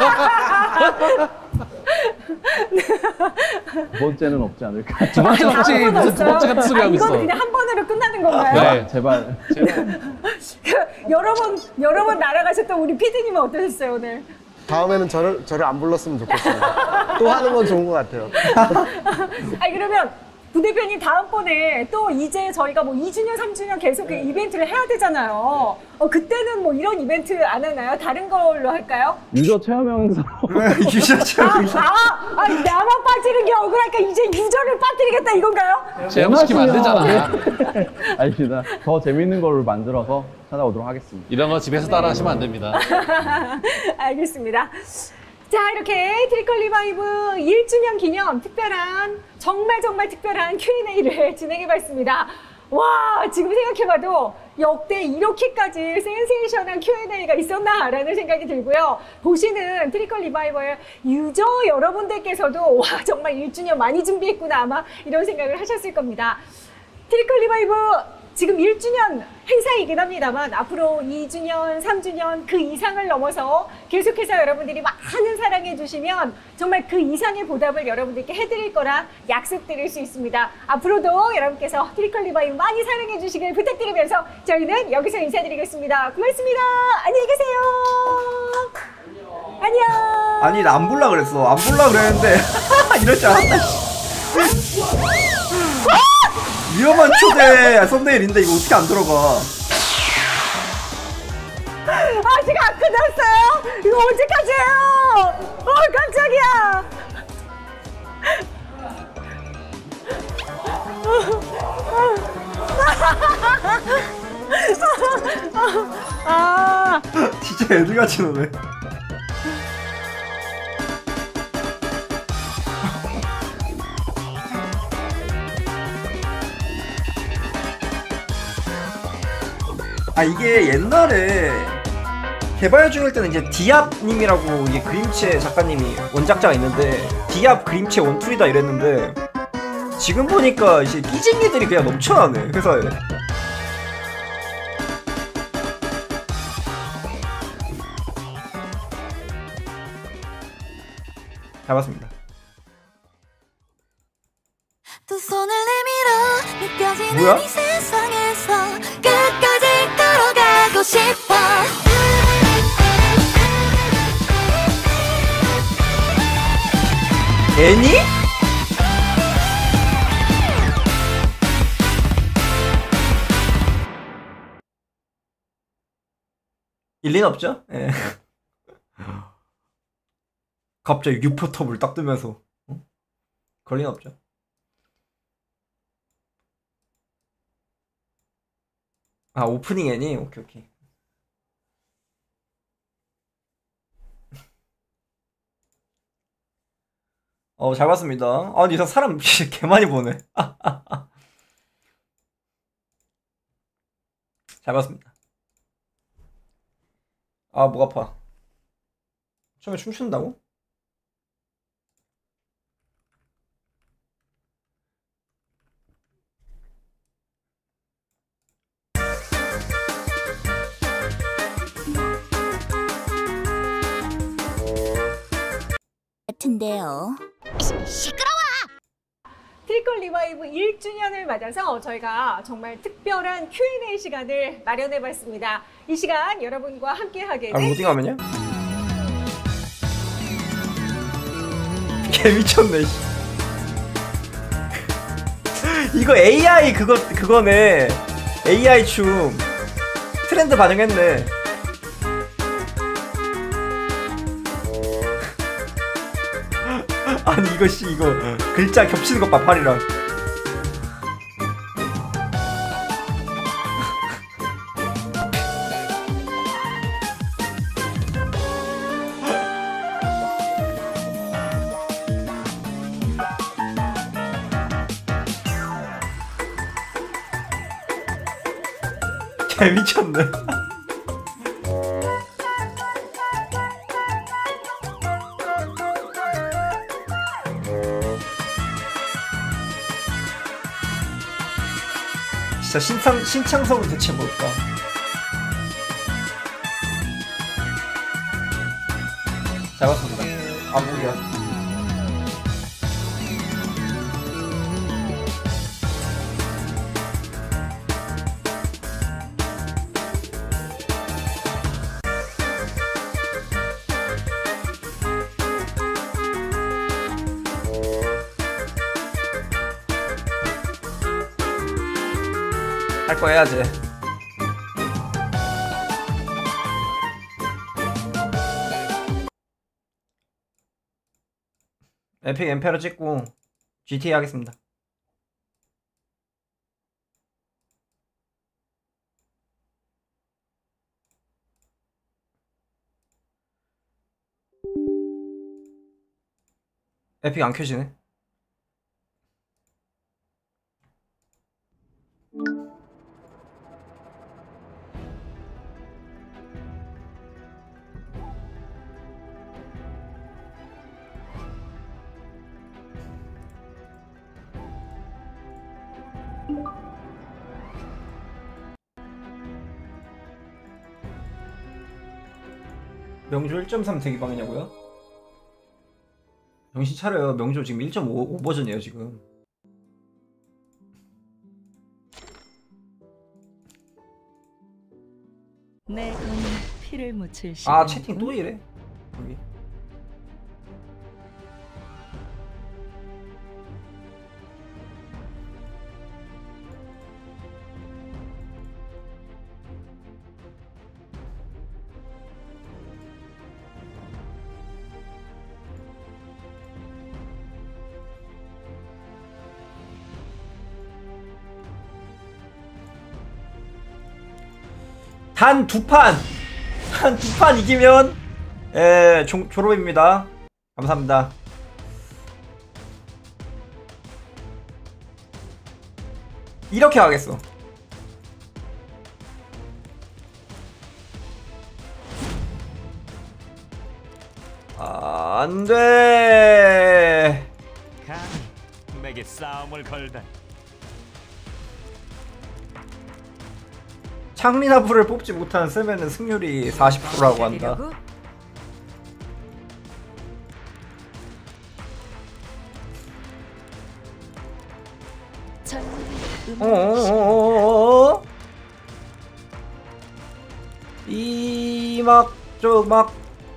두 번째는 없지 않을까? 두 번째는 없지. 무슨 두 번째 같은 소리 하고 있어. 이건 그냥 한 번으로 끝나는 건가요? 네, 제발. 제발. 여러 번, 여러 번 날아가셨던 우리 피디님은 어떠셨어요, 오늘? 다음에는 저를, 저를 안 불렀으면 좋겠어요. 또 하는 건 좋은 것 같아요. 아니, 그러면 부대표님 다음번에 또 이제 저희가 뭐 이 주년, 삼 주년 계속 그 이벤트를 해야 되잖아요. 어, 그때는 뭐 이런 이벤트 안 하나요? 다른 걸로 할까요? 유저 체험 영상. 유저 체험 영상. 아, 아, 아, 나만 빠지는 게 억울하니까 이제 유저를 빠뜨리겠다 이건가요? 체험시키면 안 되잖아. 아닙니다. 더 재밌는 걸 만들어서 찾아오도록 하겠습니다. 이런 거 집에서 따라 하시면 안 됩니다. 알겠습니다. 자, 이렇게 트리컬 리바이브 일 주년 기념 특별한, 정말 정말 특별한 큐 앤 에이를 진행해봤습니다. 와, 지금 생각해봐도 역대 이렇게까지 센세이션한 큐 앤 에이가 있었나라는 생각이 들고요. 보시는 트리컬 리바이벌 유저 여러분들께서도 와, 정말 일 주년 많이 준비했구나 아마 이런 생각을 하셨을 겁니다. 트리컬 리바이브 지금 일 주년 행사이긴 합니다만 앞으로 이 주년, 삼 주년 그 이상을 넘어서 계속해서 여러분들이 많은 사랑해 주시면 정말 그 이상의 보답을 여러분들께 해드릴 거라 약속드릴 수 있습니다. 앞으로도 여러분께서 트리컬 리바이브 많이 사랑해 주시길 부탁드리면서 저희는 여기서 인사드리겠습니다. 고맙습니다. 안녕히 계세요. 안녕. 아니 나 안 볼라 그랬어. 안 볼라 그랬는데 이럴 줄 알았다. 위험한 초대 썸네일인데 이거 어떻게 안 들어가? 아직 안 끝났어요? 이거 언제까지예요? 어 깜짝이야. 아 진짜 애들같이 노네. 아 이게 옛날에 개발 중일 때는 이제 디압님이라고 이게 그림체 작가님이 원작자가 있는데 디압 그림체 원툴이다 이랬는데 지금 보니까 이제 삐쟁이들이 그냥 넘쳐나네 회사에. 잘 봤습니다. 두 손을 내밀어 느껴지는 뭐야? 이 세상에서 끝까지 걸어가고 싶어. 애니? 일리는 없죠? 예. 갑자기 유포톱을 딱 뜨면서 어? 그럴 리는 없죠. 아 오프닝 애니? 오케이 오케이. 어 잘 봤습니다. 아 근데 이 사람 개 많이 보네. 잘 봤습니다. 아 목 아파. 처음에 춤춘다고? 같은데요. 시끄러워! 트리컬 리바이브 일 주년을 맞아서 저희가 정말 특별한 큐 앤 에이 시간을 마련해봤습니다. 이 시간 여러분과 함께하게 아 된 무딩하면요? 개 미쳤네. 이거 에이아이 그거 그거네. 에이아이 춤 트렌드 반영했네. 아니 이거 씨 이거 글자 겹치는 것 봐 팔이랑. 개 미쳤네. 진짜 신창, 신창석은 대체 뭘까? 잘 봤습니다. 아, 뭐야. 할 거 해야지. 에픽 엠페로 찍고 지티에이 하겠습니다. 에픽 안 켜지네. 명조 일 점 삼 대기방이냐고요? 정신 차려요. 명조 지금 일 점 오 버전이에요 지금. 내 눈에 피를 묻힐 시. 아 채팅 또 이래. 여기. 단 두 판! 한 두 판 이기면 예, 조, 졸업입니다. 감사합니다. 이렇게 가겠어. 아, 안 돼. 감히 내게 싸움을 걸다니. 창리나부를 뽑지 못한 쓰면은 승률이 사십 퍼센트라고 한다. 어어어어어 이막 저 막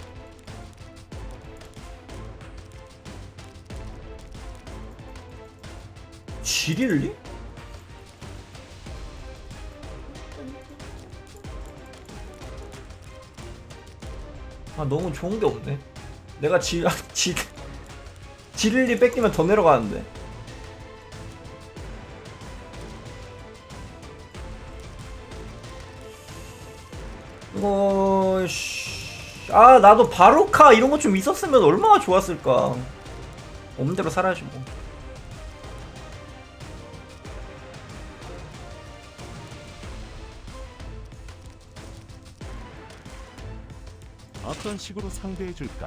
지릴리? 아 너무 좋은 게 없네. 내가 지, 지, 지릴리 뺏기면 더 내려가는데. 이거 씨. 아 나도 바로카 이런 거 좀 있었으면 얼마나 좋았을까. 없는 대로 살아야지 뭐. 어떤 식으로 상대해줄까?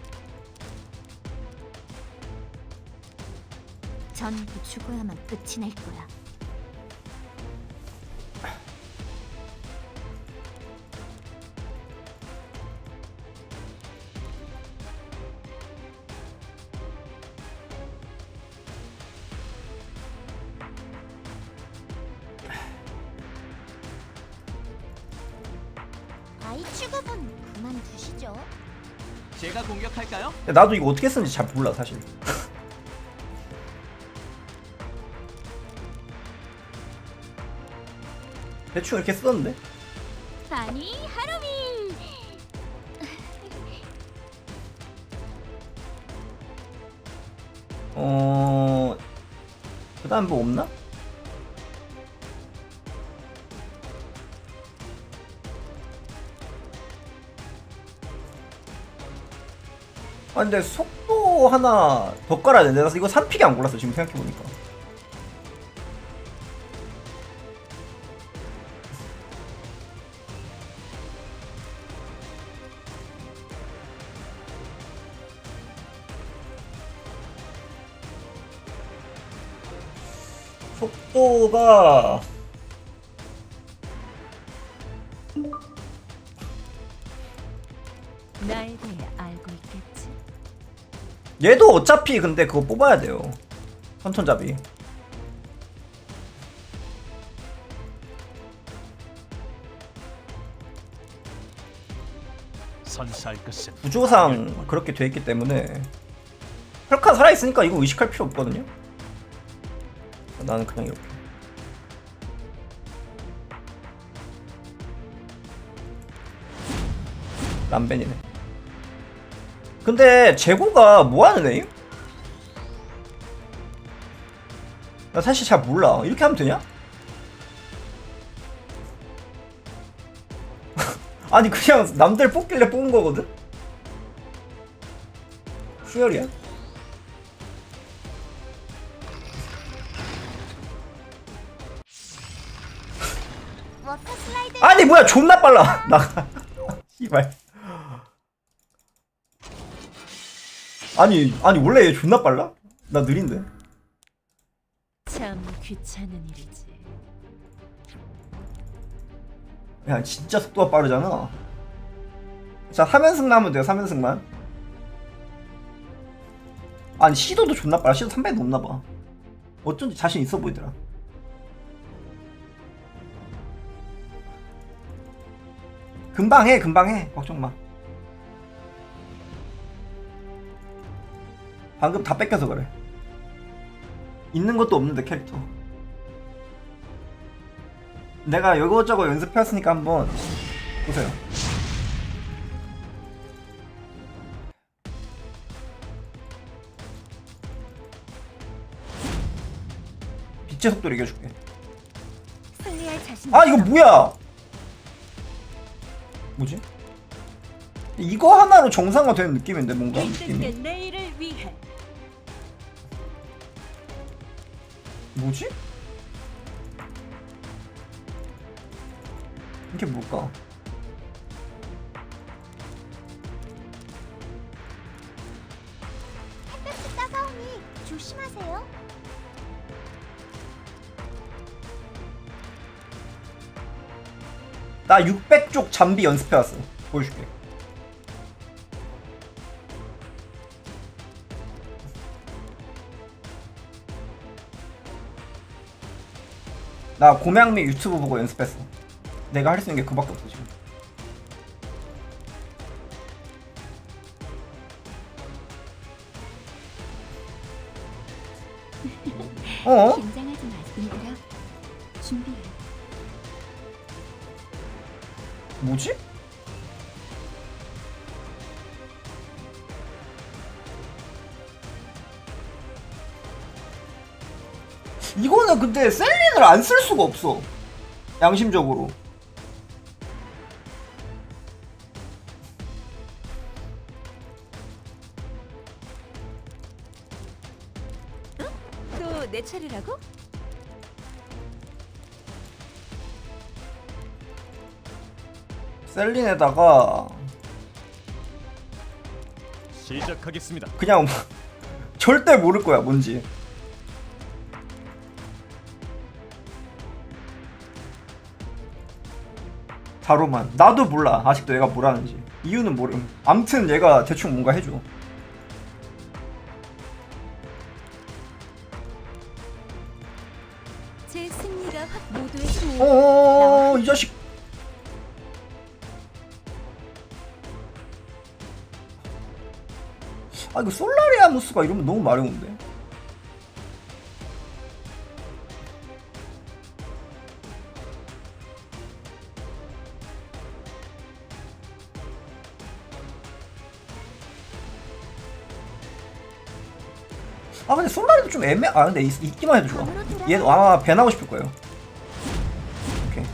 전부 죽어야만 끝이 날 거야. 아이 취급은 그만두시죠. 제가 공격할까요? 나도 이거 어떻게 쓰는지 잘 몰라 사실. 대충 이렇게 쓰던데? 아니 하루민. 어... 그 다음 뭐 없나? 아 근데 속도 하나 더 깔아야 되는데 나 이거 삼 픽이 안 골랐어 지금 생각해보니까. 속도가 나에 대해 알고 있겠지? 얘도 어차피 근데 그거 뽑아야 돼요. 선천잡이. 선사할 것은 구조상 그렇게 돼 있기 때문에 혈칸 살아있으니까 이거 의식할 필요 없거든요. 나는 그냥 이렇게. 람벤이네. 근데 재고가 뭐하는 애임? 나 사실 잘 몰라. 이렇게 하면 되냐? 아니 그냥 남들 뽑길래 뽑은 거거든? 수혈이야? 뭐야 존나 빨라. 나가. 씨발. 아니 아니 원래 얘 존나 빨라? 나 느린데. 참 귀찮은 일이지. 야 진짜 속도가 빠르잖아. 자 삼 연승만 하면 돼요. 삼 연승만. 아니 시도도 존나 빨라. 시도 삼백이 넘나봐. 어쩐지 자신 있어 보이더라. 금방 해 금방 해 걱정마. 방금 다 뺏겨서 그래. 있는 것도 없는데 캐릭터. 내가 이것저것 연습해왔으니까 한번 보세요. 빛의 속도를 이겨줄게. 아 이거 뭐야? 뭐지? 이거 하나로 정상화 되는 느낌인데 뭔가 느낌이. 내일을 위해. 뭐지? 이게 뭘까? 햇볕이 따가우니 조심하세요. 나 육백 쪽 잠비 연습해왔어. 보여줄게. 나 고명미 유튜브 보고 연습했어. 내가 할 수 있는 게 그밖에 없어 지금. 어? 긴장하지 마, 얘들아. 준비해. 뭐지? 이거는 근데 셀린을 안 쓸 수가 없어. 양심적으로. 또 내 차례라고? 셀린에다가 시작하겠습니다. 그냥 절대 모를 거야 뭔지. 다로만 나도 몰라. 아직도 얘가 뭘 하는지 이유는 모름. 암튼 얘가 대충 뭔가 해줘. 제 승리가 확 모두의 승리. 어어어어 이 자식. 아 이거 솔라리아누스가 이러면 너무 마려운데. 아 근데 솔라리도 좀 애매. 아 근데 있, 있기만 해도 좋아. 얘는 아마 밴하고 싶을 거예요. 오케이.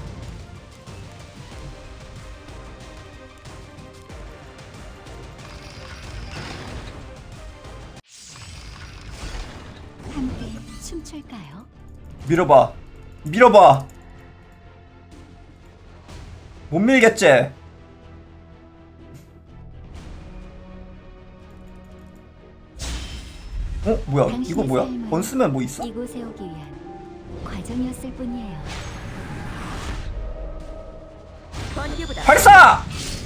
함께 춤출까요? 밀어봐. 밀어봐. 못 밀겠지? 어? 뭐야? 이거 뭐야? 번쓰면 뭐 있어? 이곳에 오기 위한 과정이었을 뿐이에요. 발사!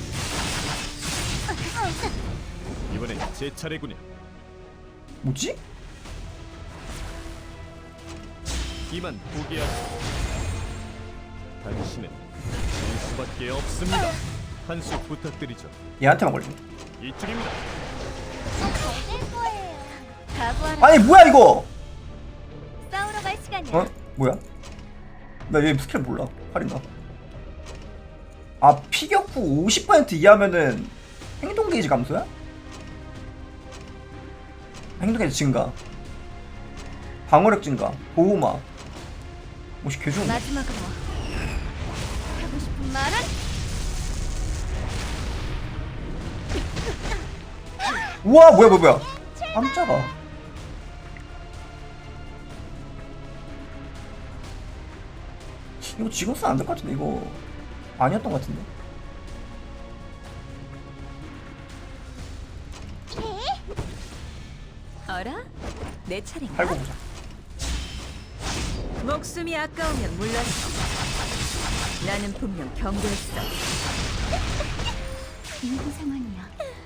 이번엔 제 차례군요. 뭐지? 이만 포기하죠. 당신은 질 수밖에 없습니다. 한 수 부탁드리죠. 얘한테만 걸려. 이쪽입니다. 아니 뭐야 이거? 싸우러 갈 시간이야. 어? 뭐야? 나 얘 스킬 몰라. 할인다. 아 피격 후 오십 퍼센트 이하면은 행동 게이지 감소야? 행동 게이지 증가. 방어력 증가. 보호막. 뭐시 개좋은. 마지막으로 하고 싶은 말은? 우와 뭐야 뭐야 뭐야. 깜짝아. 이거 지금 쓰면 안 될 것 같은데 이거 아니었던 것 같은데. 어라? 내 차례인가? 팔고 보자. 목숨이 아까우면 물러서. 나는 분명 경고했어. 위기 상황이야.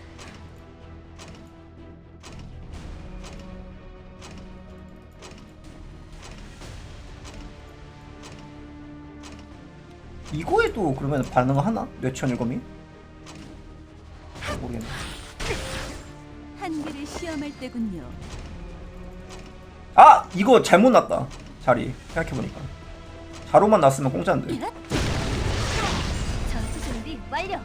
이거에도 그러면 반응하나? 뇌천 일검이? 모르겠네. 한계를 시험할 때군요. 아! 이거 잘못 났다. 자리 생각해보니까 자로만 났으면 공짜인데. 전투 준비 완료.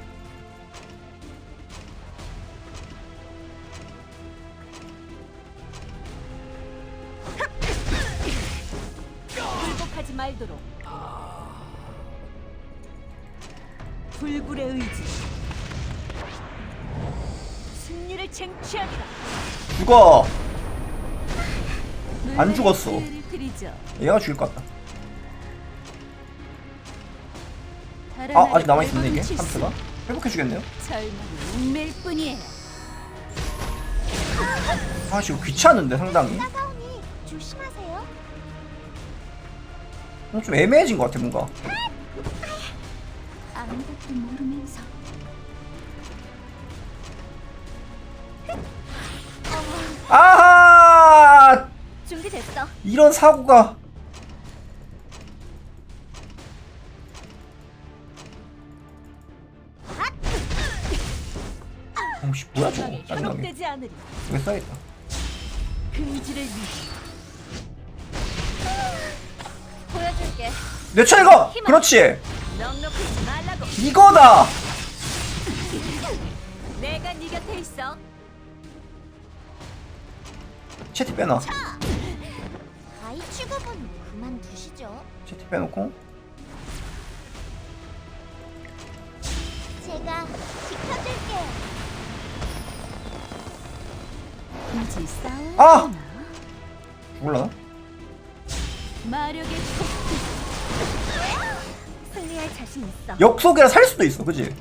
굴복하지 말도록. 불굴의 의지. 승리를 쟁취하리라. 죽어. 안 죽었어. 얘가 죽일 것 같다. 아, 아직 남아있었네 이게? 함수가? 회복해주겠네요? 운매일 뿐이에요. 아, 지금 귀찮은데 상당히. 따가우니 조심하세요. 어, 좀 애매해진 것 같아 뭔가. 아무것도 모르면서. 아하! 준비됐어. 이런 사고가. 어씨 뭐야 저거. 짜증나게. 여기 써야겠다. 금지를 위해. 보여줄게. 뇌천 이거! 그렇지! 넉넉하지 말라고. 이거다! 내가 네 곁에 있어. 채티 빼놔. 아이 취급은 그만두시죠. 채티 빼놓고. 제가 지켜줄게요. 굳이 싸워? 아! 몰라. 마력의 폭풍. 승리할 자신 있어. 역속이라 살 수도 있어, 그지?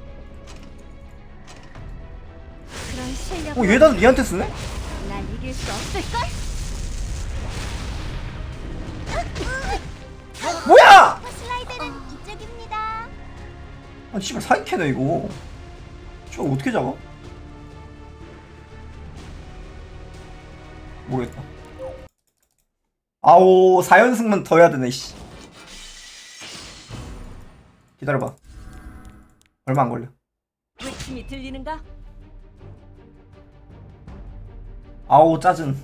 그런 실력. 어, 얘다 얘한테 쓰네? 날 이길 수 없을걸? 뭐야! 슬라이드는 이쪽입니다. 아, 씨발 사이캐네 이거. 저거 어떻게 잡아? 모르겠다. 아오, 사 연승만 더 해야 되네, 씨. 기다려봐. 얼마 안 걸려. 외침이 들리는가? 아오, 짜증.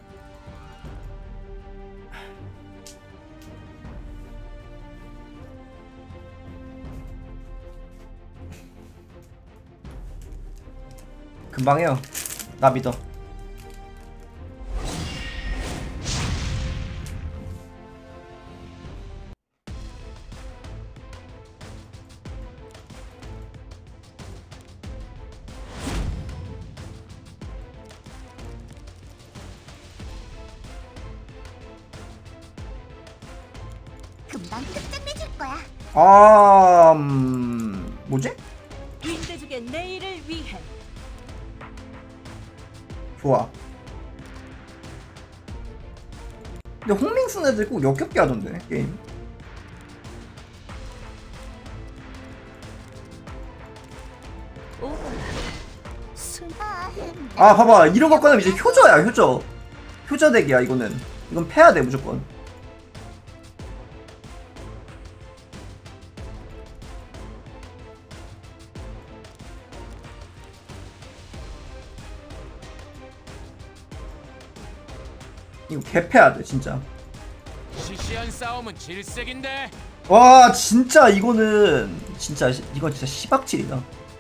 금방 해요. 나 믿어. 금방 끝장내줄 거야. 아, 음... 뭐지? 윈대족의 내일을 위해. 좋아. 근데 홍밍 쓴 애들 꼭 역겹게 하던데 게임. 아 봐봐, 이런 거 꺼내면 이제 효저야. 효저 효저 덱이야. 이거는 이건 패야 돼 무조건. 이거 개패야 돼 진짜. 시시한 싸움은 질색인데. 와 진짜 이거는 진짜 이건 진짜 시박질이다.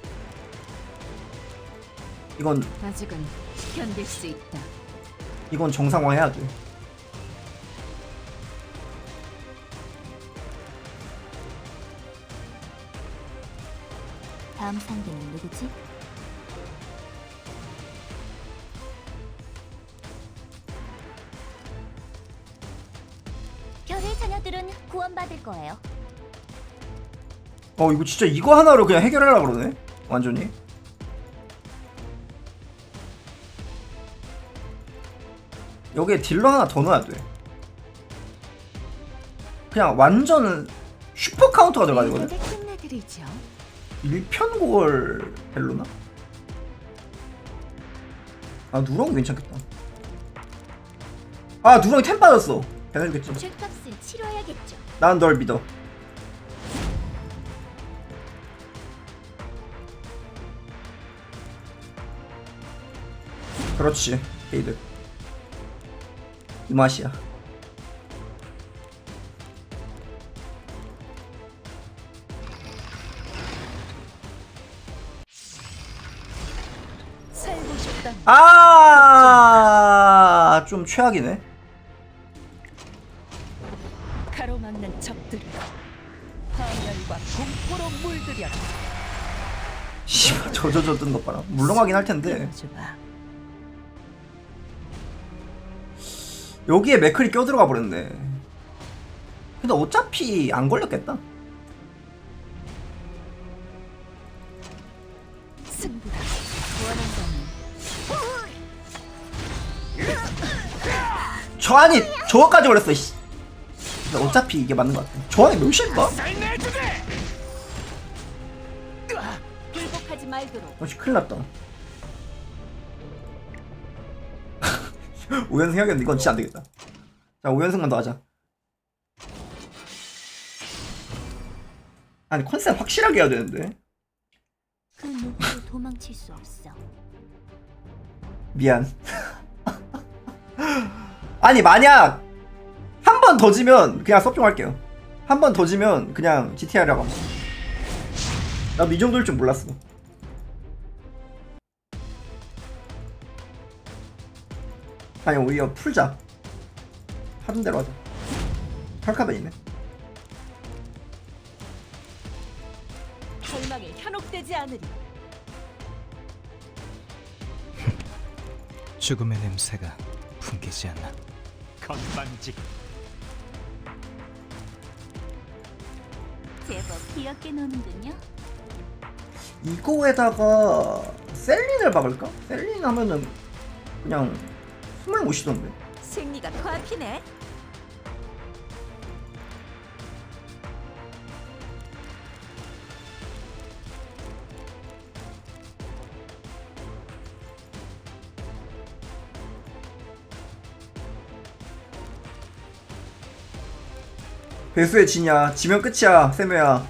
이건 아직은 견딜 수 있다. 이건 정상화 해야 돼. 다음 상대는 누구지? 별의 자녀들은 구원받을 거예요. 어 이거 진짜 이거 하나로 그냥 해결하려고 그러네 완전히. 여기에 딜러 하나 더 넣어야 돼. 그냥 완전 슈퍼 카운터가 들어가거든. 일편골 벨로나? 아 누렁이 괜찮겠다. 아 누렁이 템 빠졌어. 배달겠지. 죄값을 치러야겠죠. 난 널 믿어. 그렇지 게이드 이 맛이야. 아, 좀 최악이네. 가로막는 적들을 파멸과 공포로 물들여. 씨발 저저저 뜬 것 봐라. 물렁하긴 할 텐데. 여기에 맥클이 껴들어가 버렸네. 근데 어차피 안 걸렸겠다. 승부다. 저 안이 저거까지 걸렸어. 씨. 근데 어차피 이게 맞는 것 같아. 저 안이 몇일까? 굴복하지 말도록. 어씨 큰일 났다. 오 연승 해야겠는데 이건 진짜 안 되겠다. 자 오 연승만 더 하자. 아니 컨셉 확실하게 해야 되는데. 그 누구도 도망칠 수 없어. 미안. 아니 만약 한 번 더 지면 그냥 섭종 할게요. 한 번 더 지면 그냥 지티아이라고 합니다. 나도 이 정도일 줄 몰랐어. 아니 오히려 풀자. 하던 대로 하자. 헐카벤 있네. 절망에 현혹되지 않으리. 죽음의 냄새가 풍기지 않나. 건방지. 제법 귀엽게 노는군요. 이거에다가 셀린을 박을까? 셀린 하면은 그냥 숨을 못 쉬던데. 생리가 코앞이네. 배수의 지냐. 지면 끝이야 세메야.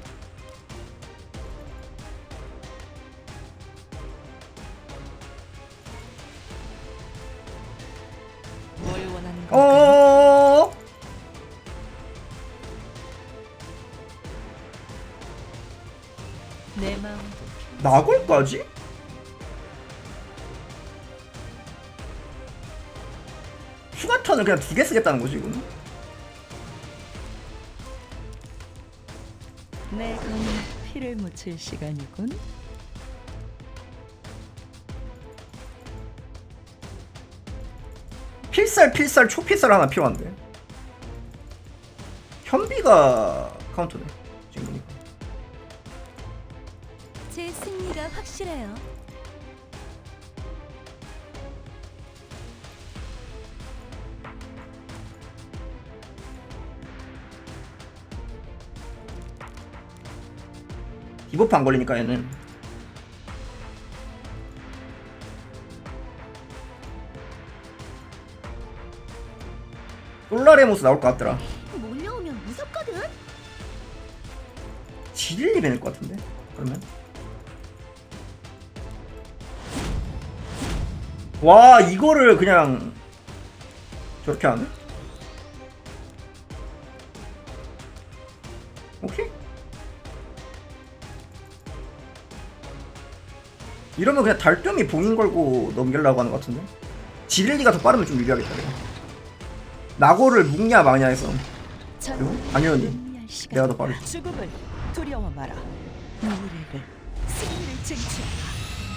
뭘 원하는 어. 내 마음. 나골까지? 휴가턴을 그냥 두 개 쓰겠다는 거지 이거는. 내 검은 피를 묻힐 시간이군. 필살 필살 초필살 하나 필요한데. 현비가 카운터네 지금 보니까. 제 승리가 확실해요. 디버프 안 걸리니까 얘는. 솔라레모스 나올 것 같더라. 몰려오면 무섭거든. 지릴리 낼 것 같은데 그러면. 와 이거를 그냥 저렇게 하네? 오케이. 이러면 그냥 달뼘이 봉인 걸고 넘기려고 하는 것 같은데. 지릴리가 더 빠르면 좀 유리하겠다. 내가. 나고를 묵냐 마냐 해서. 그리고 당연히 내가 더 빠르지. 죽음을 두려워 마라. 미래를 승리를 쟁취하라.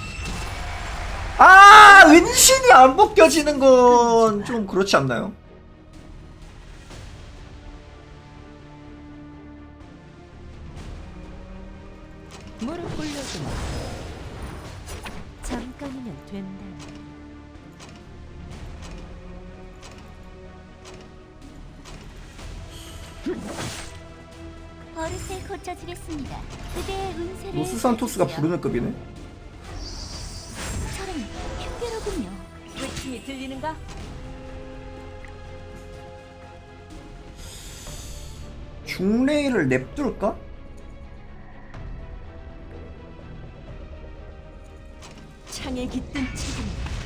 아 은신이 안 벗겨지는 건 좀 그렇지 않나요? 돌아다니면 된다. 버릇을 고쳐주겠습니다. 그대의 운세를 로스 산토스가 부르는 급이네. 저런 흉계로군요. 외침이 들리는가? 중레이를 냅둘까? 창에 깃든 책임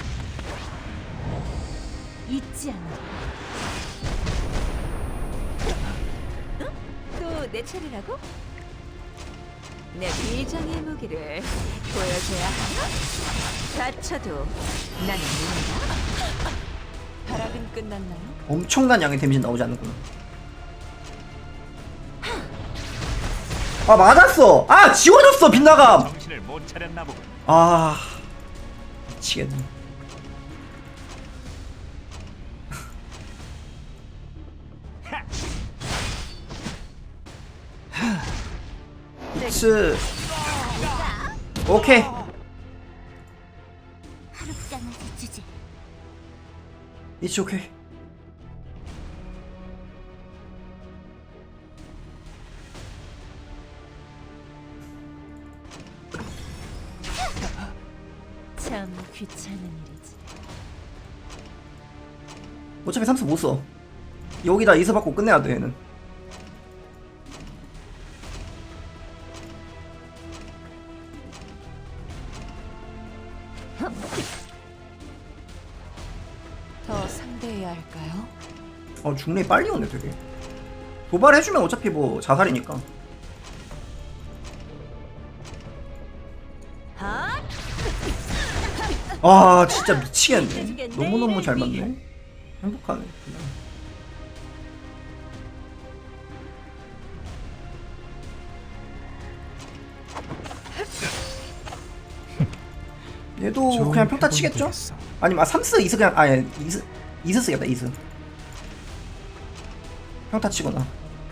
잊지 않아. 또 내 차례라고? 내 비장의 무기를 보여줘야 하나? 다쳐도 나는 모른다. 발악은 끝났나요? 엄청난 양의 데미지 나오지 않는구나. 아 맞았어. 아 지워졌어 빗나감. 정신을 못 차렸나 보군. 아 미치겠네. 츠 오케이. 하룻장을 주지. It's okay. 참 귀찮은 일이지. 어차피 삼스 못 써. 여기다 이스 받고 끝내야 돼 얘는. 더 상대해야 할까요? 어 중레이 빨리 오네 되게. 도발해주면 어차피 뭐 자살이니까. 아 진짜 미치겠네. 너무너무 잘 맞네. 행복하네. 얘도 그냥 평타 치겠죠? 아니면 아 삼스 이스 그냥 아예 이스 이스 쓰겠다 이스. 평타 치거나.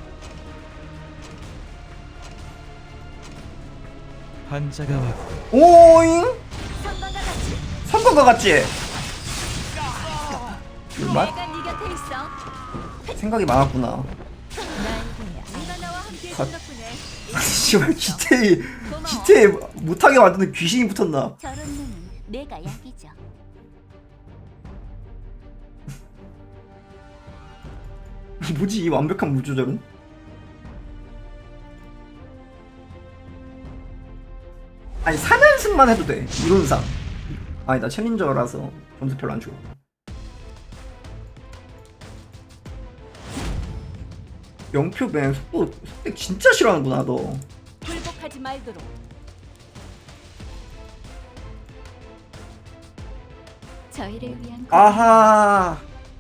환자가 왔고. 오잉? 선거가 같지? 얼마? 생각이 많았구나. 씨발 기태이 기태이 못하게 만드는 귀신이 붙었나? 저런 놈은 내가 약이죠. 뭐지 이 완벽한 물 조절은? 아니 삼 연승만 해도 돼 이론상. 아니 나 챌린저라서 점수 별로 안 줘. 영표맨 속도 속도 진짜 싫어하는구나 너. 굴복하지 말도록. 저희를 위한 아하.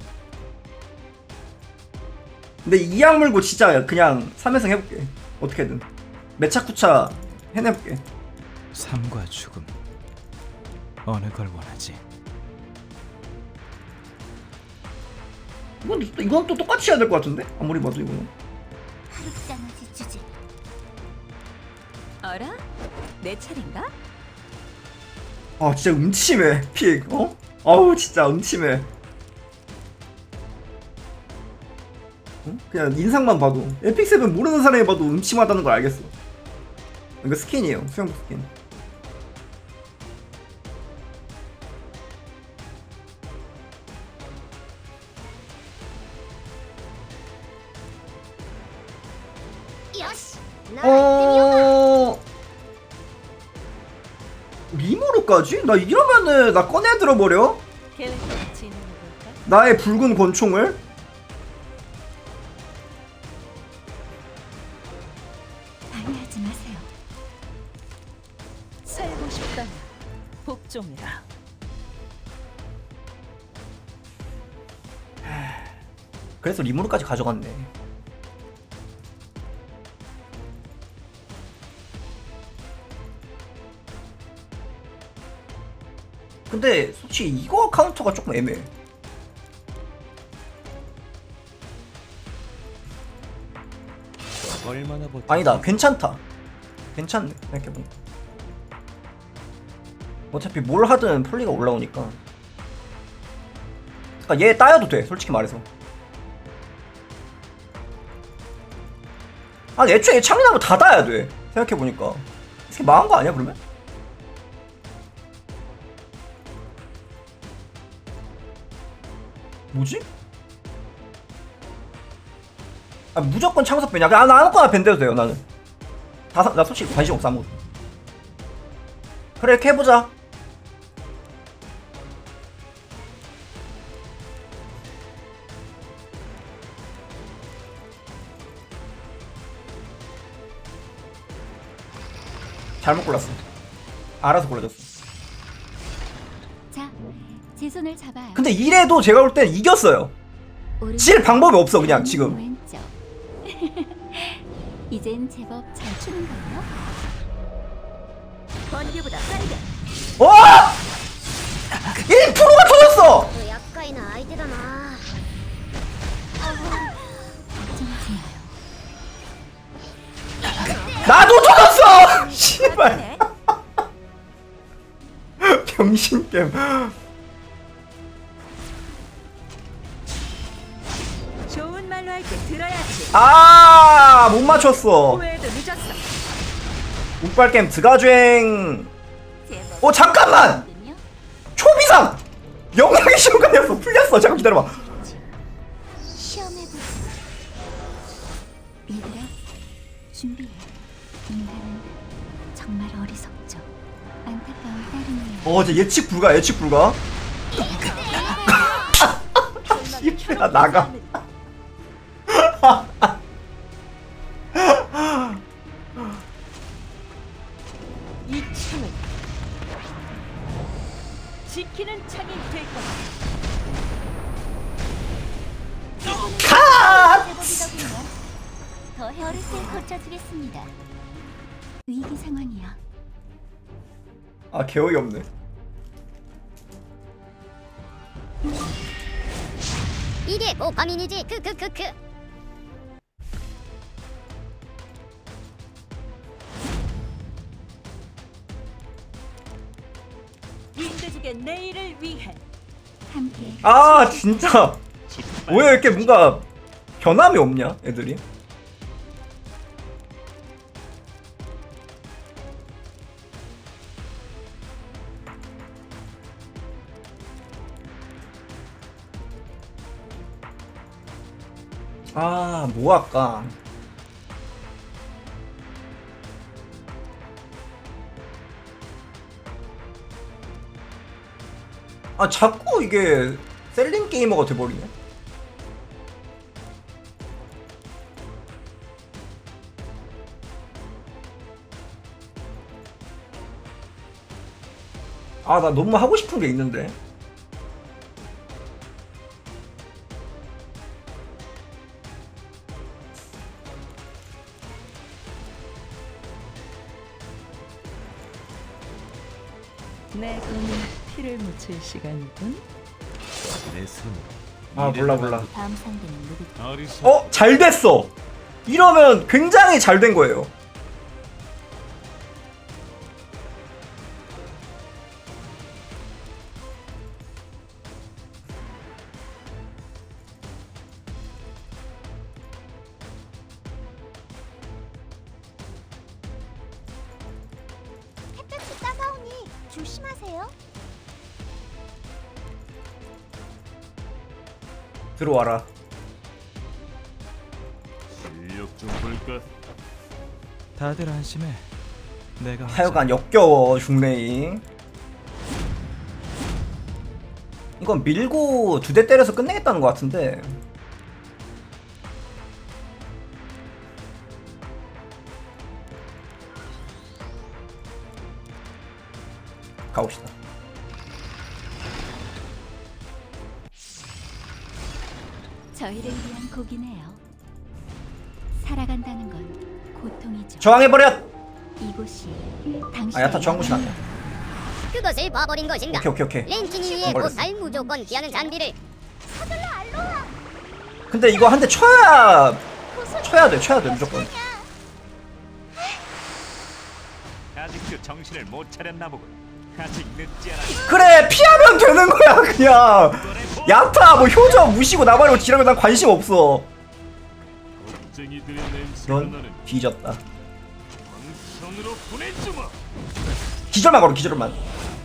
근데 이 약 물고 진짜 그냥 삼 연승 해볼게. 어떻게든 메차쿠차 해내볼게. 삶과 죽음 어느 걸 원하지? 이건 또, 이건 또 똑같이 해야 될 것 같은데? 아무리 봐도 이거는. 하룻장을 주지. 어라? 내 차례인가? 아 진짜 음침해 픽. 어? 아우 진짜 음침해. 어? 그냥 인상만 봐도 에픽 세븐 모르는 사람이 봐도 음침하다는 걸 알겠어. 이거 스킨이에요. 수영복 스킨. 어... 리모로까지? 나 이러면은 나 꺼내 들어버려? 나의 붉은 권총을? 방해하지 마세요. 살고 싶다면 복종이라. 그래서 리모로까지 가져갔네. 근데 솔직히 이거 카운터가 조금 애매해. 얼마나 버티... 아니다 괜찮다. 괜찮네 생각해보니까. 어차피 뭘 하든 폴리가 올라오니까. 그러니까 얘 따여도 돼, 솔직히 말해서. 아니 애초에 창이 나면 다 따야 돼, 생각해보니까. 이게 망한 거 아니야 그러면? 뭐지? 아 무조건 창석 밴이야. 그냥 나 아무거나 밴대도 돼요 나는. 다, 나 솔직히 관심 없어 아무것도. 그래 이렇게 해보자. 잘못 골랐어. 알아서 골라줬어. 자, 제 손을 잡아요. 근데 이래도 제가 볼 땐 이겼어요. 질 방법이 없어 그냥 지금. 왼쪽. 이젠 제법 잘 추는 거예요. 번개보다 빠르게. 와! 일 퍼센트가 터졌어! 약간의 아이디다나. 나도 터졌어! 씨발. 병신겜. 좋은 말로 할 때 들어야지. 아, 못 맞췄어. 후회도 늦었어. 운빨겜 드가주행. 어 잠깐만. 초비상. 영향의 시간이었어. 풀렸어. 잠깐 기다려봐. 시험해보자. 얘들아, 준비해. 인간은 정말 어리석죠. 안타까운 따름이에요. 어, 이제 예측 불가. 예측 불가. 야 나가. 이 창은 지키는 창이 될 거다. 더 혈을 고쳐주겠습니다. 위기 상황이야. 아 개어이 없네. 이게 도파민이지. 크크크크. 인대족의 내일을 위해 함께. 아 진짜 왜 이렇게 뭔가 변함이 없냐 애들이. 아, 뭐 할까? 아, 자꾸 이게 셀링 게이머가 돼버리네. 아, 나 너무 하고 싶은 게 있는데. 내 손에 피를 묻힐 시간이군. 내 손. 아 몰라 몰라. 다음 상대는 누구지? 어? 잘 됐어! 이러면 굉장히 잘 된 거예요. 햇볕이 따가우니 조심하세요. 들어와라. 실력 좀 볼까? 다들 안심해. 내가 하여간 역겨워 중레이. 이건 밀고 두 대 때려서 끝내겠다는 것 같은데. 가봅시다. 저희를 위한 곡이네요. 살아간다는 건 고통이죠. 저항해버려! 이곳이 당신의 아 야타 저항구신 아니야. 그것을 봐버린 것인가? 오케이 오케이 오케이. 랭키니 위에 보살 무조건 피하는 잔디를. 서둘러 알로하. 근데 이거 한 대 쳐야 쳐야 돼 쳐야 돼 무조건. 아직도 정신을 못 차렸나 보군. 그래 피하면 되는 거야 그냥. 야타 뭐 효정 무시고 나발이고 지라고 난 관심 없어. 넌 뒤졌다. 기절만 걸어 기절만.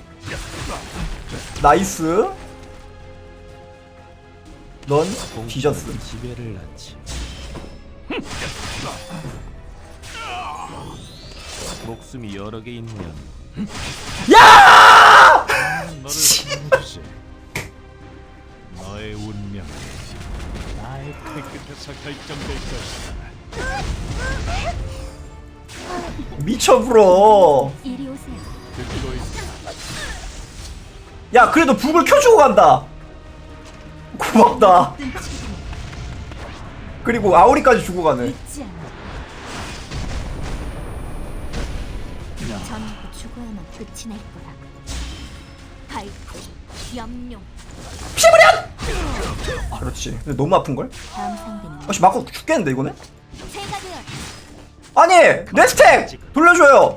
나이스. 넌 뒤졌음. 지배를 낳지. 목숨이 여러 개 있는 야! 너를 살려주지. 너의 운명 나의 발끝에서 결정될 것이다. 미쳐 불어. 이리 오세요. 듣고 있어. 야 그래도 북을 켜주고 간다. 고맙다. 그리고 아오리까지 주고 가네. 전부 죽어야만 끝이 날 거야. 발코, 염룡. 피부련! 아, 그렇지. 근데 너무 아픈걸? 다음 상대는 아씨 맞고 죽겠는데 이거는? 제가 되어. 아니! 내 스택! 돌려줘요!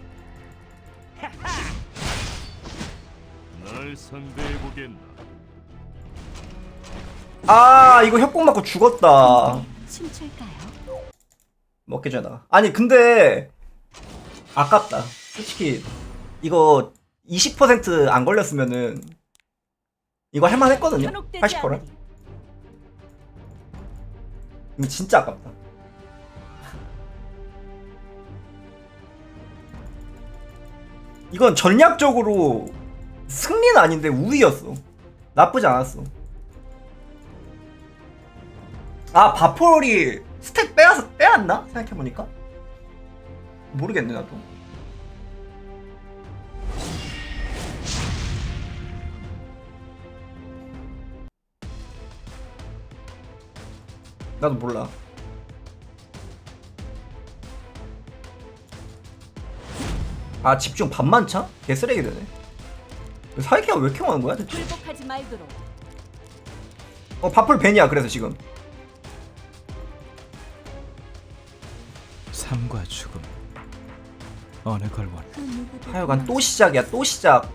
널 상대해보겠나. 아 이거 협곡 맞고 죽었다. 춤출까요? 먹게 전화. 아니 근데 아깝다. 솔직히 이거 이십 퍼센트 안 걸렸으면은 이거 할만했거든요. 팔십 퍼센트. 이거 진짜 아깝다. 이건 전략적으로 승리는 아닌데 우위였어. 나쁘지 않았어. 아 바폴이 스택 빼앗, 빼앗나? 생각해보니까 모르겠네 나도. 나도 몰라. 아 집중 반만차? 개쓰레기 되네. 사이키가 왜 이렇게 많은 거야 대체? 굴복하지 말도록. 어 바폴 벤이야 그래서 지금. 삶과 죽음 어느 걸 원해? 하여간 또 시작이야 또 시작.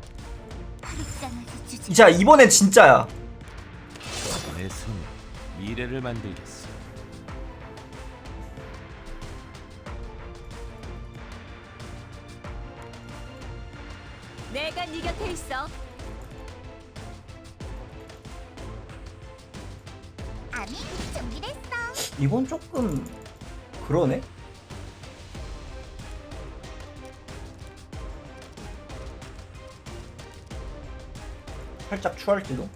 자 이번엔 진짜야. 내 손에 미래를 만들겠어. 내가 네 곁에 있어. 아미 준비됐어. 이번 조금 그러네. 살짝 추할지도.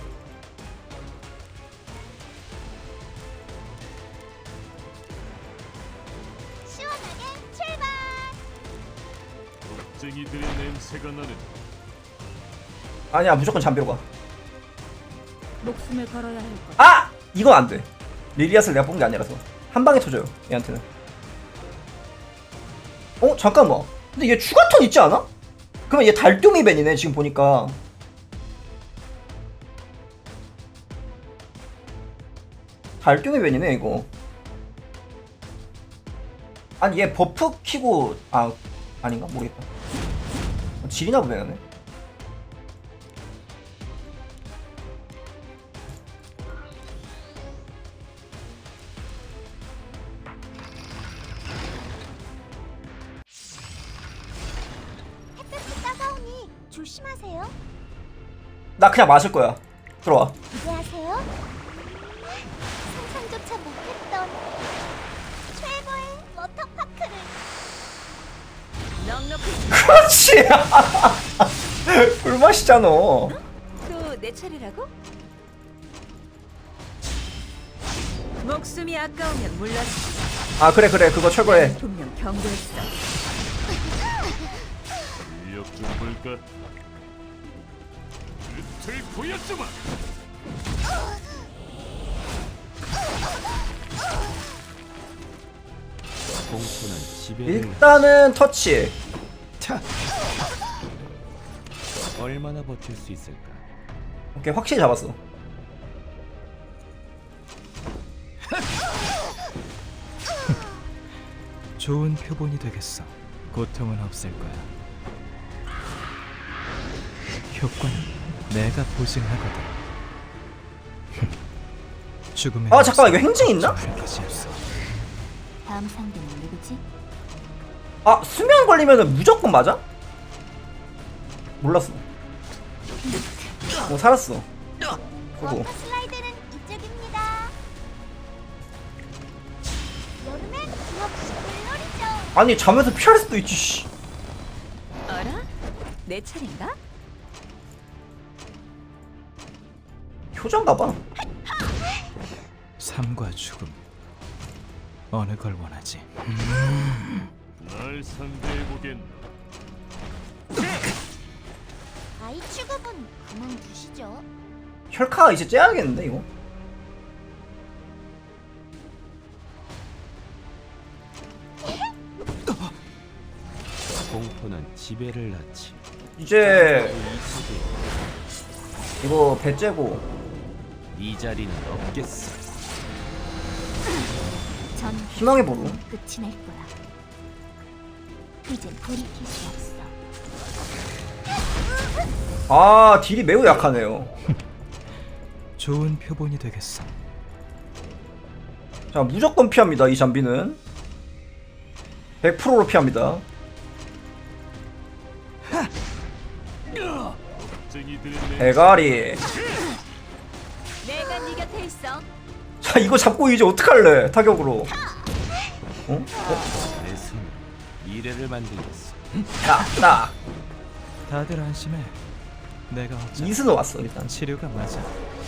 시원하게 출발. 겁쟁이들의 냄새가 나는. 아니야 무조건 잠비로 가. 목숨을 걸어야 할 것. 아! 이건 안 돼. 릴리아스를 내가 뽑은 게 아니라서 한 방에 터져요 얘한테는. 어 잠깐만. 근데 얘 추가턴 있지 않아? 그러면 얘 달뛸이 벤이네 지금 보니까. 달뛸이 벤이네 이거. 아니 얘 버프 키고 아 아닌가 모르겠다. 질이나 보네 얘네. 햇볕이 따가우니 조심하세요. 나 그냥 마실 거야. 들어와. 기대하세요. 상상조차 못했던 최고의 워터파크를. 그렇지. 꿀맛이잖아. 또 내 차례라고? 목숨이 아까우면 물러지. 아 그래 그래 그거 최고해. 분명 경고했어. 실력 좀 볼까? 끝을 보여주마. 공포는 지배를. 일단은 터치. 차. 얼마나 버틸 수 있을까? 오케이 확실히 잡았어. 좋은 표본이 되겠어. 고통은 없을 거야. 효과는 내가 보증하거든. 죽음의 아 잠깐만, 이거 행진 있나? 다음 상대는 누구지? 아 수면 걸리면은 무조건 맞아? 몰랐어. 어 살았어. 그거. 슬라이드는 이쪽입니다. 여름엔 역시 물놀이죠. 아니 잠에서 피할 수도 있지. 씨. 어라? 내 차례인가? 표정 봐봐. 삶과 죽음 어느 걸 원하지? 날 상대해보겠나? 아이 취급은 그만두시죠. 혈카 이제 째야겠는데 이거. 공포는 지배를 낳지. 이제 이거 배 째고 이 자리는 없겠어. 전 희망의 보루. 끝이 날 거야. 이젠 돌이킬 수 없어. 아 딜이 매우 약하네요. 좋은 표본이 되겠어. 자 무조건 피합니다. 이 잠비는 백 퍼센트로 피합니다. 대가리. 내가 네 곁에 있어. 자 이거 잡고 이제 어떡할래 타격으로. 어? 어? 내 손 미래를 만들겠어. 야, 나. 다들 안심해. 내가 어쩌 이스는 왔어 일단. 치료가 맞아.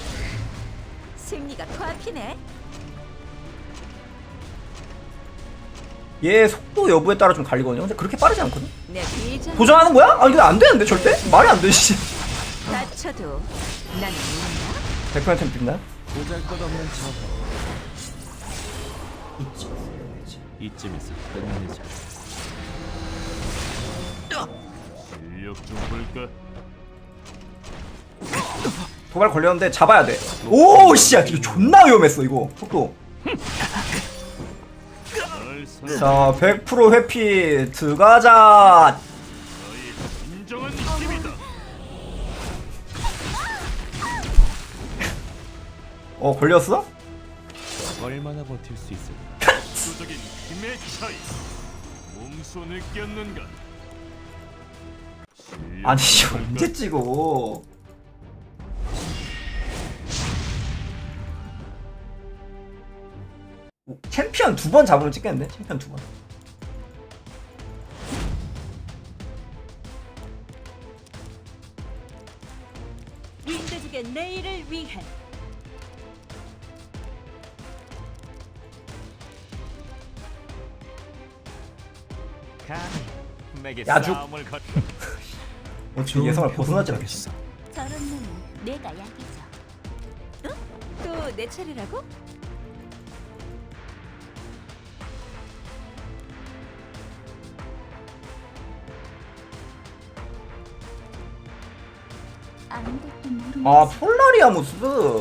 승리가 코앞이네. 얘 속도 여부에 따라 좀 갈리거든요. 근데 그렇게 빠르지 않거든. 내 비전. 도전하는 거야? 아니 근데 안 되는데 절대? 말이 안 되지. 다쳐도 나는 모른다. 백 퍼센트 빈다. 보잘것없는 저거. 이쯤에서 끝내자. 실력 좀 볼까? 도발 걸렸는데 잡아야 돼. 오 씨야 이거 존나 위험했어 이거 속도. 자 백 퍼센트 회피 들어가자. 인정한 느낌이다. 어 걸렸어? 얼마나 버틸 수 있을까? 수적인 힘의 차이. 몸소 느꼈는가? 아니 언제 찍어? 챔피언 두 번 잡으면 찍겠는데? 챔피언 두 번. 민대중의 내일을 위해. 야죽. 어떻게 예상을 벗어나지 않겠어. 저런 놈은 내가 약이죠. 응? 또 내 차례라고? 아무것도 모르면서. 아 폴라리아무스.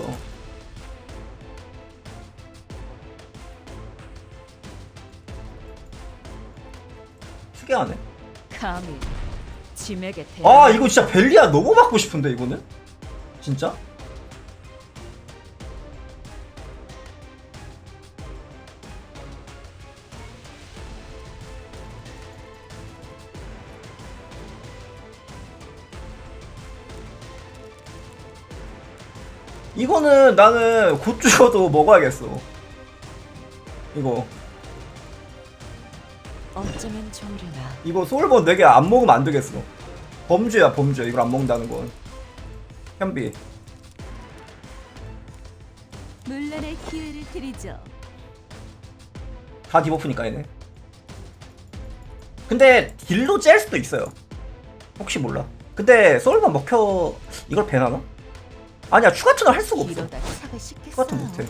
특이하네. 감히 짐에게 대. 아 이거 진짜 벨리아 너무 받고 싶은데 이거는 진짜. 이거는 나는 곧 죽어도 먹어야겠어. 이거 어쩌면 좋으려나. 이거 소울본 네 개 안 먹으면 안 되겠어. 범죄야 범죄. 이걸 안 먹는다는 건. 현비. 물론의 기회를 드리죠. 다 디버프니까 얘네. 근데 딜로 짤 수도 있어요. 혹시 몰라. 근데 소울본 먹혀 이걸 배나나? 아니야 추가 턴을 할 수가 없어. 추가 턴 못해.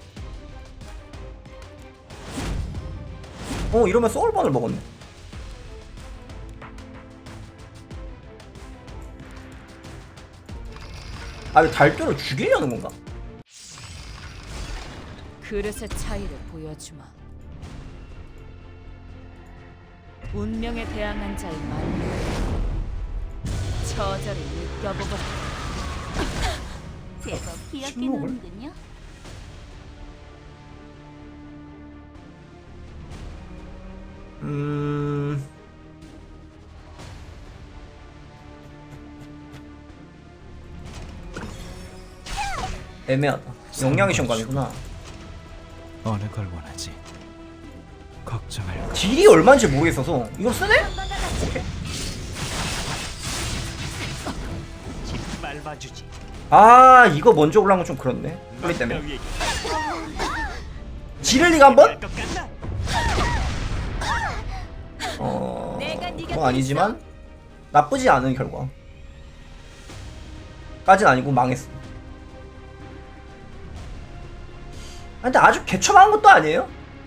어 이러면 소울본을 먹었네. 아 이거 달걀을 죽이려는 건가? 그릇의 차이를 보여주마. 운명에 대항한 자의 만류. 처절히 느껴보고. 제법 귀엽게 노는군요. 음... 애매하다. 용량이 시험감이구나. 어느 걸 원하지? 걱정할 거. 딜이 얼마인지 모르겠어서 이거 쓰네? 오케이. 밟아주지. 아 이거 먼저 올라온 건 좀 그렇네. 플레이 때문에. 지를리가 한번? 어... 뭐 아니지만 나쁘지 않은 결과 까진 아니고 망했어. 근데 아주 개처망한 것도 아니에요?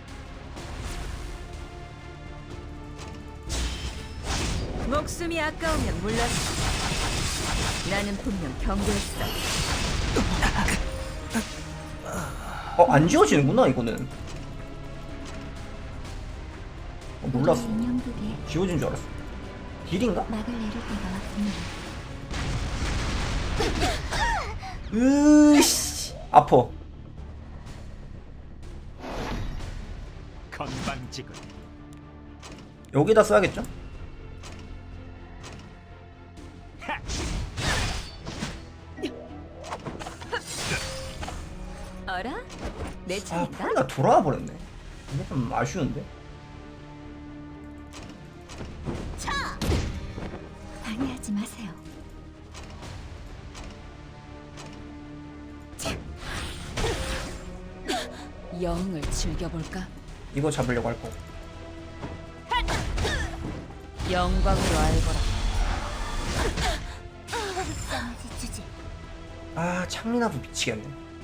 목숨이 아까우면 몰랐어. 나는 분명 경고했어. 어, 안 지워지는구나 이거는. 어, 몰랐어. 지워진 줄 알았어. 딜인가? 막을 내릴 때가 왔군요. 으이씨 아파. 건방지군. 여기다 써야겠죠? 어라? 내 아, 차인가? 폴리가 돌아와 버렸네. 이게 좀 아쉬운데. 방해하지 마세요. 영을 즐겨볼까? 이거 잡으려고 할 거. 영광으로 알거라. 아 창리나도 미치겠네.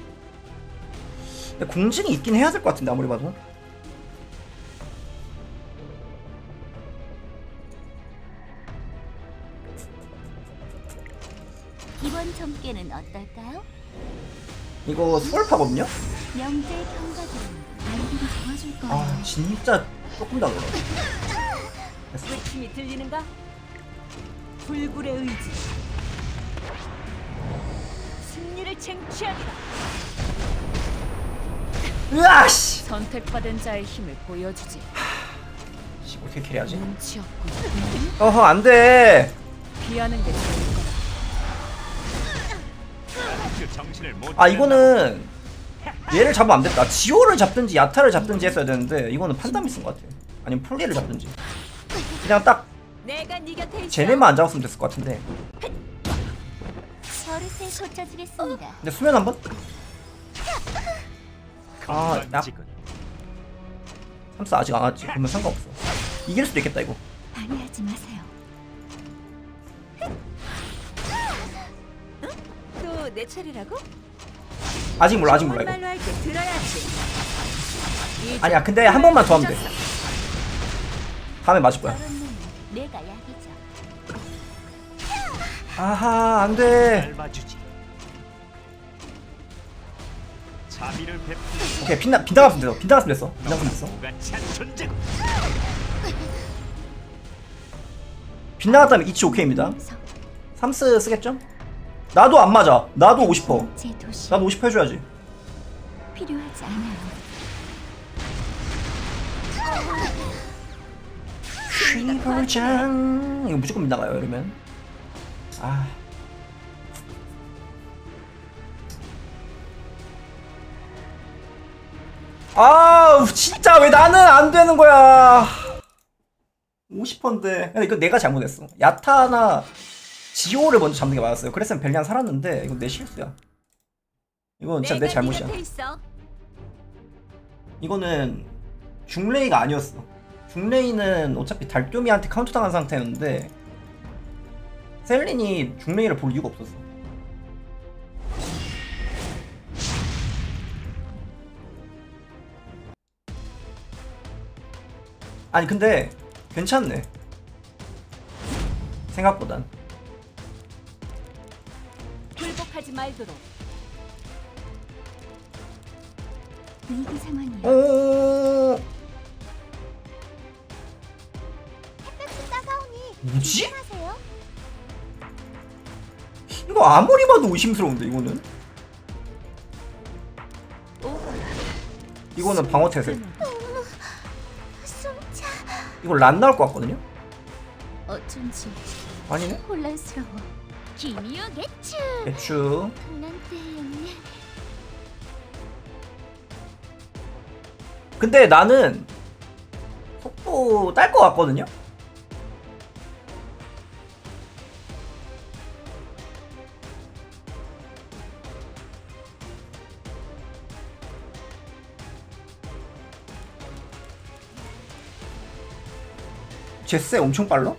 근데 공증이 있긴 해야 될 것 같은데 아무리 봐도. 이번 점괘는 어떨까요? 이거 수월파거든요? 명제의 경과들은 아이들이 도와줄 거예요. 아 진짜 조금 더 그래. 외침이 들리는가? 불굴의 의지. 승리를 쟁취하리라. 으아씨! 선택받은 자의 힘을 보여주지. 씨 어떻게 캐리하지? 눈치 없고. 어허 안돼. 피하는 게 좋을 거다. 아 이거는 얘를 잡으면 안 됐다. 지오를 잡든지 야타를 잡든지 했어야 되는데 이거는 판단이 쓴 것 같아. 아니면 폴리를 잡든지. 그냥 딱 쟤네만 안 잡았으면 됐을 것 같은데. 버릇에 고쳐주겠습니다. 근데 수면 한번? 아, 야. 삼스 아직 안 왔지. 그러면 상관없어. 이길 수도 있겠다 이거. 방해하지 마세요. 또 내 차례라고? 아직 몰라 아직 몰라 이거. 말로 할 때 들어야지. 아니야 근데 한 번만 더 하면 돼. 다음에 맞을 거야. 내가 약이죠. 아하 안돼. 오케이 빈나 빈나갔으면 됐어. 빈나갔으면 됐어. 빈나갔으면 됐어. 빈나갔다면 이치 오케이입니다. 삼스 쓰겠죠? 나도 안 맞아. 나도 오십 퍼센트. 나도 오십 퍼센트 해줘야지. 필요하지 않아요. 쉬보장 이거 무조건 빗나가요 이러면. 아 아우 진짜 왜 나는 안 되는 거야. 오십 퍼센트인데 근데 이거 내가 잘못했어. 야타나 지오를 먼저 잡는 게 맞았어요. 그랬으면 벨리안 살았는데 이건 내 실수야. 이건 진짜 내 잘못이야. 이거는 중레이가 아니었어. 중레이는 어차피 달똠이한테 카운터 당한 상태였는데 셀린이 중레이를 볼 이유가 없었어. 아니 근데 괜찮네 생각보단. 굴복하지 말도록. 위기 상황이야. 오 햇볕이 따가우니 뭐지? 조심하세요. 이거 아무리 봐도 의심스러운데 이거는. 이거는 방어 태세. 이거 란 나올 것 같거든요? 어쩐지 아니네? 혼란스러워. 기미와 개추. 개추. 근데 나는 속도 딸 것 같거든요? 제세 엄청 빨라?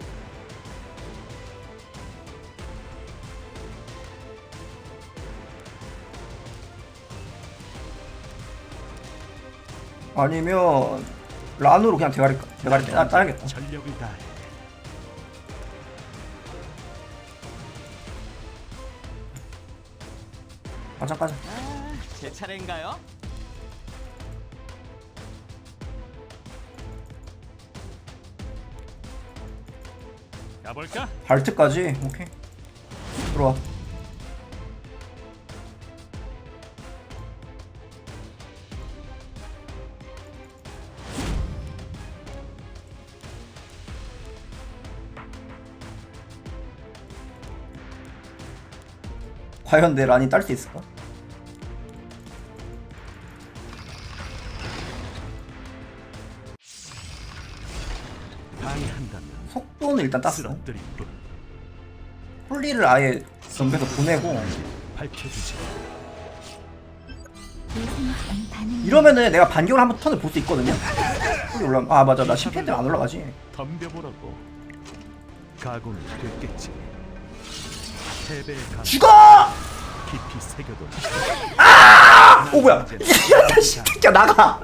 아니면 란으로 그냥 대가리 대가리 따, 따야겠다. 전력을 다해. 가자 가자. 아, 제 차례인가요? 가볼까? 발트까지? 오케이. 들어와. 과연 내 란이 딸 수 있을까? 방해한다면 속도는 일단 땄어. 홀리를 아예 전배에서 보내고 밝혀주지. 이러면은 내가 반격을 한번 턴을 볼 수 있거든요. 홀리 올라. 아 맞아, 나 십회 때 안 올라가지. 덤벼보라고. 각오는 됐겠지. 패배의 감. 죽어! 깊이 새겨둬. 아! 오 뭐야? 이 새끼야 나가.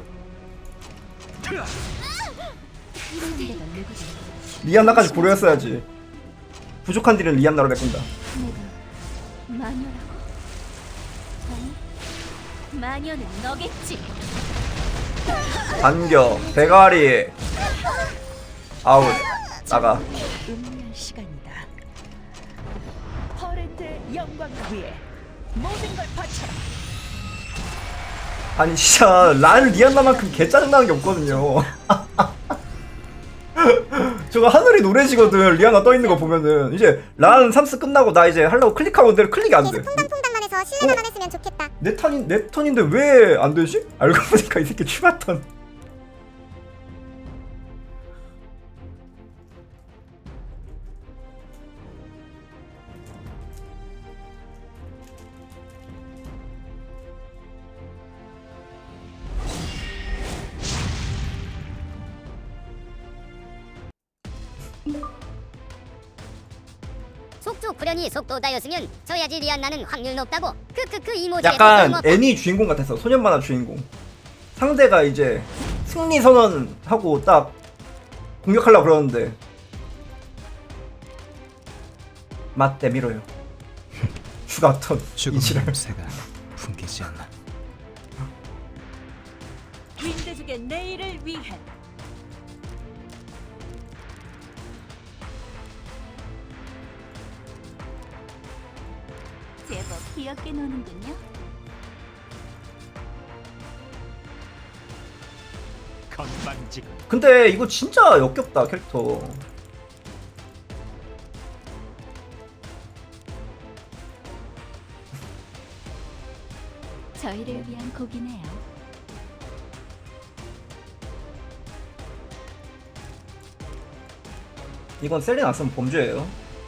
리안나까지 고려했어야지. 부족한 딜은 리안나로 메꾼다. 마녀라고? 아니, 마녀는 너겠지. 반격, 대가리, 아웃, 나가. 운명 시간이다. 허렌트의 영광을 위해 모든 걸 바쳐라. 아니 진짜 란 리안나만큼 개 짜증나는 게 없거든요. 저거 하늘이 노래지거든. 리안나 떠있는 거 보면은 이제 란 삼스 끝나고 나 이제 하려고 클릭하고 있는데 클릭이 안 돼. 퐁당퐁당만 해서 실내만 했으면 좋겠다. 내 턴인 내 턴인데 왜 안 되지? 알고 보니까 이 새끼 추가 턴. 속초 구련이 속도다였으면 져야지 리안나는 확률 높다고. 크크크 이모지. 약간 애니 주인공 같았어. 소년 만화 주인공. 상대가 이제 승리 선언하고 딱 공격하려고 그러는데 맞대 밀어요. 추가턴 죽음의 냄새가 풍기지 않나. 윈드족의 내일을 위해. 제법 귀엽게 노는군요. 건방지군. 근데 이거 진짜 역겹다 캐릭터. 저희를 위한 곡이네요. 이건 셀린 안 쓰면 범죄예요.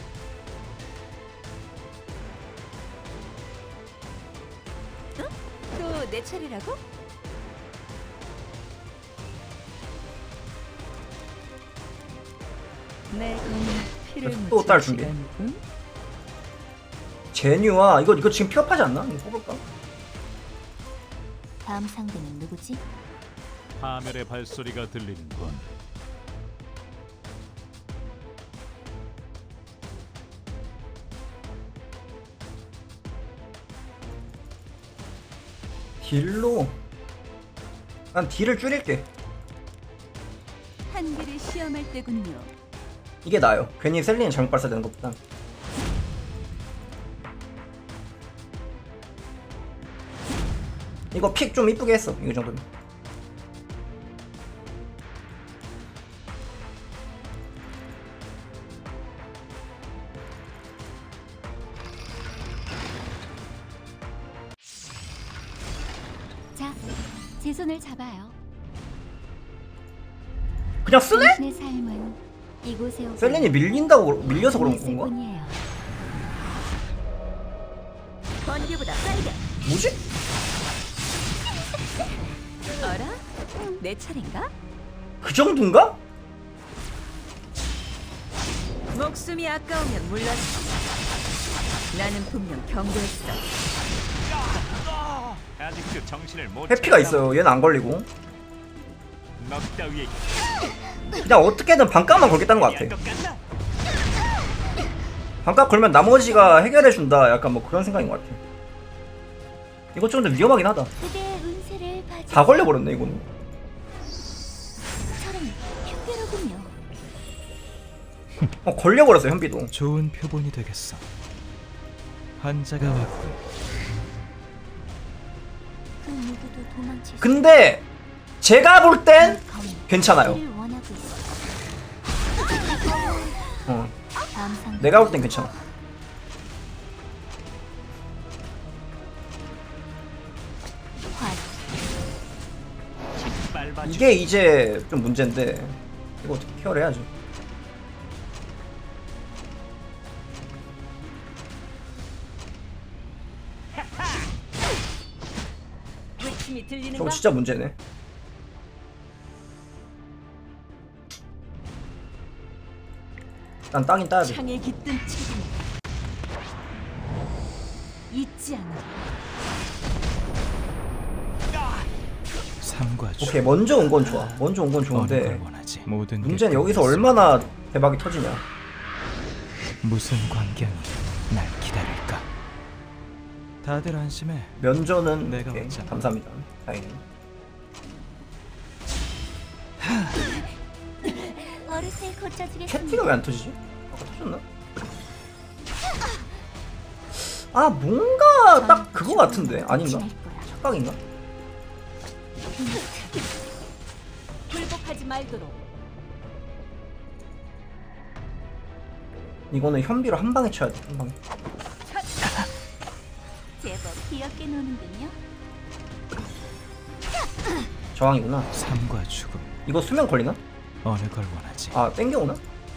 또 내 차례라고? 내 피를 또 딸 준비. 제뉴아 이거 이거 지금 픽업하지 않나? 이거 뽑을까? 다음 상대는 누구지? 파멸의 발소리가 들리는군. 딜로 난 딜을 줄일게. 한계를 시험할 때군요. 이게 나아요. 괜히 셀린이 잘못 발사되는 것보다. 이거 픽 좀 이쁘게 했어. 이거 정도면. 자, 제 손을 잡아요. 그냥 쓰네? 당신의 삶은 이곳에 오고 셀린이 밀린다고 밀려서 그런 건가? 뿐이에요. 번개보다 빠르게. 뭐지? 어라? 내 차례인가? 그 정도인가? 목숨이 아까우면 물러서. 나는 분명 경고했어. 아직도 정신을 못 해피가 있어요. 얘는 안 걸리고. 너 따위에 그냥 어떻게든 반값만 걸겠다는 것 같아. 반값 걸면 나머지가 해결해준다. 약간 뭐 그런 생각인 것 같아. 이거 좀 더 위험하긴 하다. 그대의 운세를 봐줘. 다 걸려버렸네 이거는. 저런 현비로군요. 어 걸려버렸어 현비도. 좋은 표본이 되겠어. 환자가 왔군. 그 누구도 도망칠 수 근데 제가 볼 땐 괜찮아요. 없기를 원하고 있어. 어. 다음 상 내가 볼 땐 괜찮아. 이게 이제 좀 문제인데 이거 어떻게 케어를 해야지. 외침이 들리는가? 저거 진짜 문제네. 난 땅이 따야 돼. 창에 깃든 책임 잊지 않아. 삼과 주. 오케이 먼저 온 건 좋아. 먼저 온 건 좋은데 모든 게 문제는 여기서 얼마나 대박이 터지냐. 무슨 광경이 날 기다릴까? 다들 안심해. 면전은 내가 오케이, 왔잖아. 감사합니다. 다행히. 어르신 고쳐주겠습니다. 캣티가 왜 안 터지지? 아까 터졌나? 아 뭔가 딱 그거 같은데 아닌가? 착각인가? 굴복하지 말도록. 이거는 현비로 한 방에 쳐야 돼. 한 방에. 제법 귀엽게 노는군요. 저항이구나. 삶과 죽음. 이거 수면 걸리나? 어느 걸 원하지? 아 땡겨오나?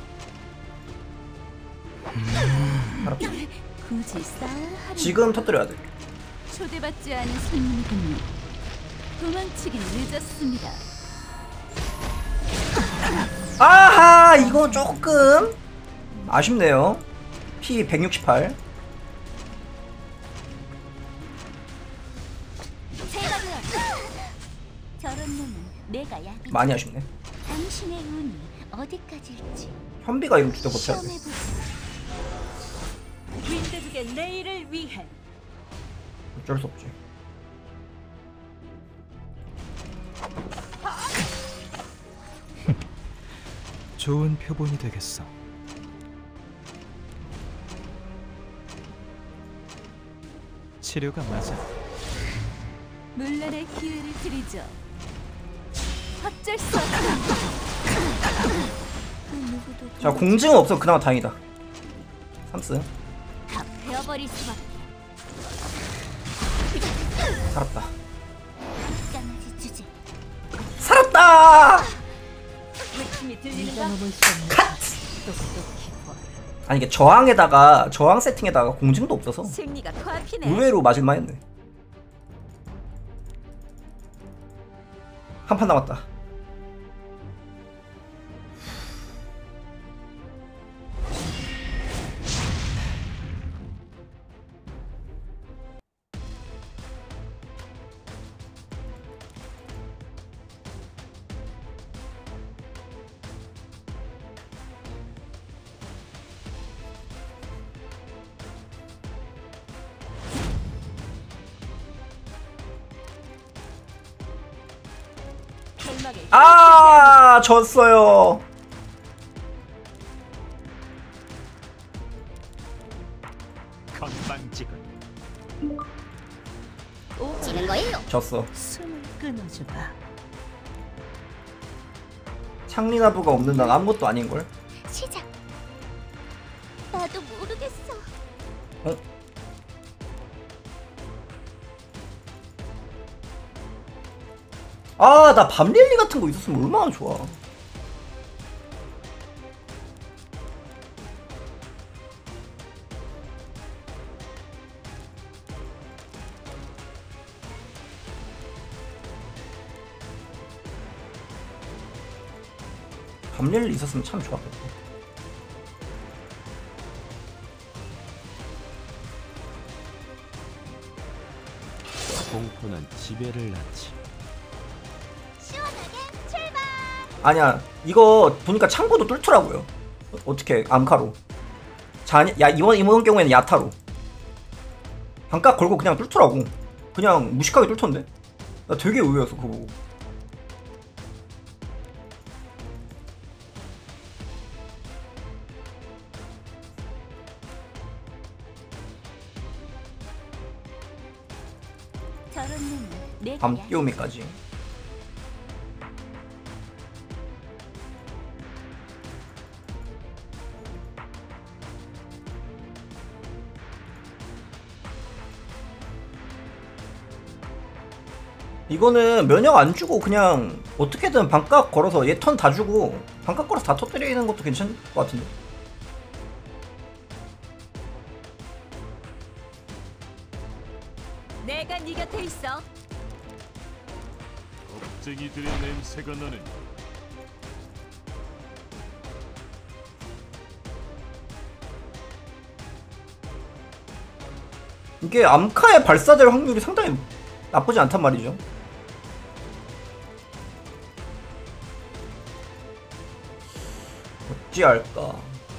알았다. 굳이 싸울 하루. 지금 터뜨려야 돼. 초대받지 않은 손님이군요. 도망치긴 늦었습니다. 아하 이거 조금 아쉽네요. 피 백육십팔. 제가 되었다. 저런 놈은 내가 약이. 많이 아쉽네. 당신의 운이 어디까지일지. 현비가 이거 진짜 버텨야 돼. 윈드족의 내일을 위해. 어쩔 수 없지. 좋은 표본이 되겠어. 치료가 맞아. 물란의 기회를 드리죠. 어쩔 수 없다. 그 누구도 자 공증은 없어. 그나마 다행이다. 삼스 다 베어버릴 수밖에. 살았다. 까마지 주제. 살았다. 외침이 들리는가? 컷. 아니 이게 저항에다가 저항 세팅에다가 공증도 없어서 승리가 코앞이네. 의외로 맞을만 했네. 한 판 남았다. 아 졌어요. 건방지군. 지는 거예요. 졌어. 숨을 끊어줘봐. 창리나부가 없는 난 아무것도 아닌걸? 시작. 나도 모르겠어. 어? 아, 나 밤릴리 같은 거 있었으면 얼마나 좋아. 밤릴리 있었으면 참 좋았겠다. 공포는 지배를 낳지. 시원하게 출발. 아니야, 이거 보니까 창고도 뚫더라고요. 어, 어떻게 암카로. 자, 야, 이번 이번 경우에는 야타로. 반값 걸고 그냥 뚫더라고. 그냥 무식하게 뚫던데. 나 되게 의외였어 그거 보고. 저런 놈은 내 밤 거야. 끼우미까지. 이거는 면역 안 주고 그냥 어떻게든 반값 걸어서 얘 턴 다 주고 반값 걸어서 다 터뜨리는 것도 괜찮을 것 같은데. 내가 네 곁에 있어. 겁쟁이들의 냄새가 나는. 이게 암카에 발사될 확률이 상당히 나쁘지 않단 말이죠. 어찌할까.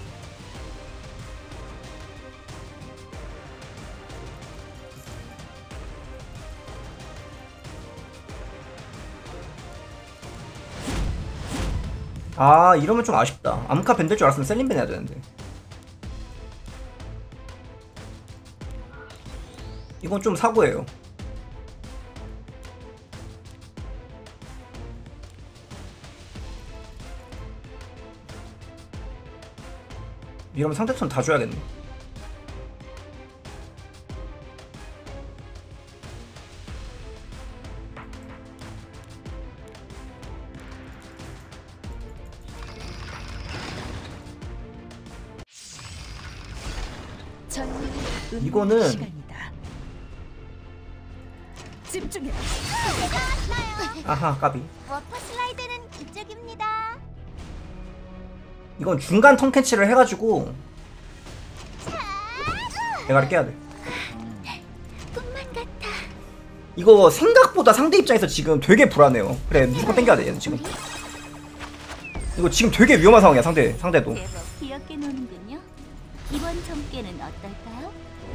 아, 이러면 좀 아쉽다. 암카 밴 될 줄 알았으면 셀린 밴 해야 되는데. 이건 좀 사고예요. 이러면 상대편 다 줘야겠네. 이거는 시간이다. 집중해. 아하, 까비. 워터 슬라이드는 이쪽입니다. 이건 중간 턴 캐치를 해가지고 대가리 깨야 돼. 꿈만 같아. 이거 생각보다 상대 입장에서 지금 되게 불안해요. 그래, 무조건 땡겨야 돼 얘는 지금. 이거 지금 되게 위험한 상황이야 상대 상대도. 제법 귀엽게 노는군요. 이번 점괘는 어떨까요?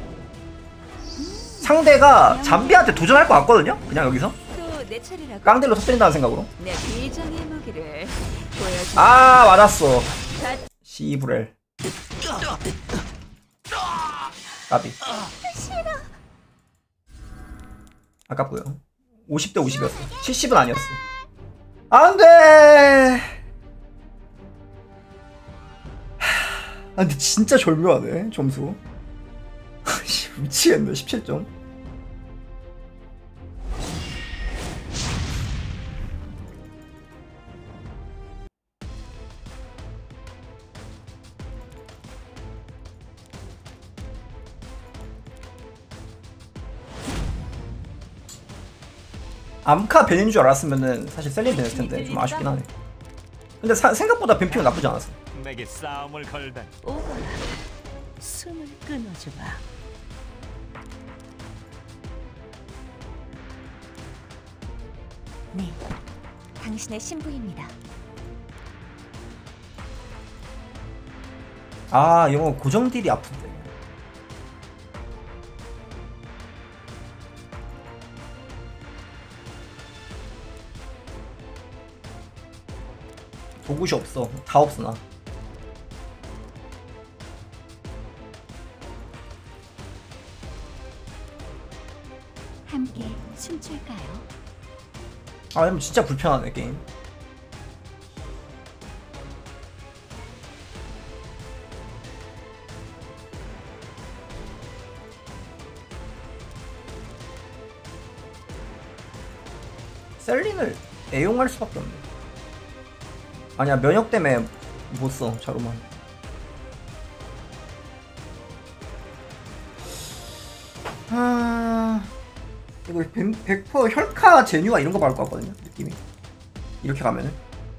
상대가 잠비한테 도전할 것 같거든요. 그냥 여기서 또 내 차례라고. 깡딜로 터뜨린다는 생각으로. 내 비장의 무기를 보여줘. 아, 맞았어. 시브렐. 까비. 아깝고요. 오십 대 오십이었어. 칠십은 아니었어. 안돼. 아, 근데 진짜 절묘하네 점수. 미치겠네. 십칠 점. 암카 벤인 줄 알았으면은 사실 셀린 벤일 텐데 좀 아쉽긴 하네. 근데 사, 생각보다 벤핑은 나쁘지 않았어. 내게 싸움을 걸다니. 오거라. 숨을 끊어줘봐. 네, 당신의 신부입니다. 아, 이거 고정 딜이 아픈데. 도구시 없어. 다 없어 나. 함께 춤출까요? 아, 이러면 진짜 불편하네 게임. 셀린을 애용할 수밖에 없네. 아니야, 면역 때문에 못 써. 자루만. 아, 이거 백 퍼센트 혈카 제뉴아 이런 거 나올 것 같거든요, 느낌이. 이렇게 가면은.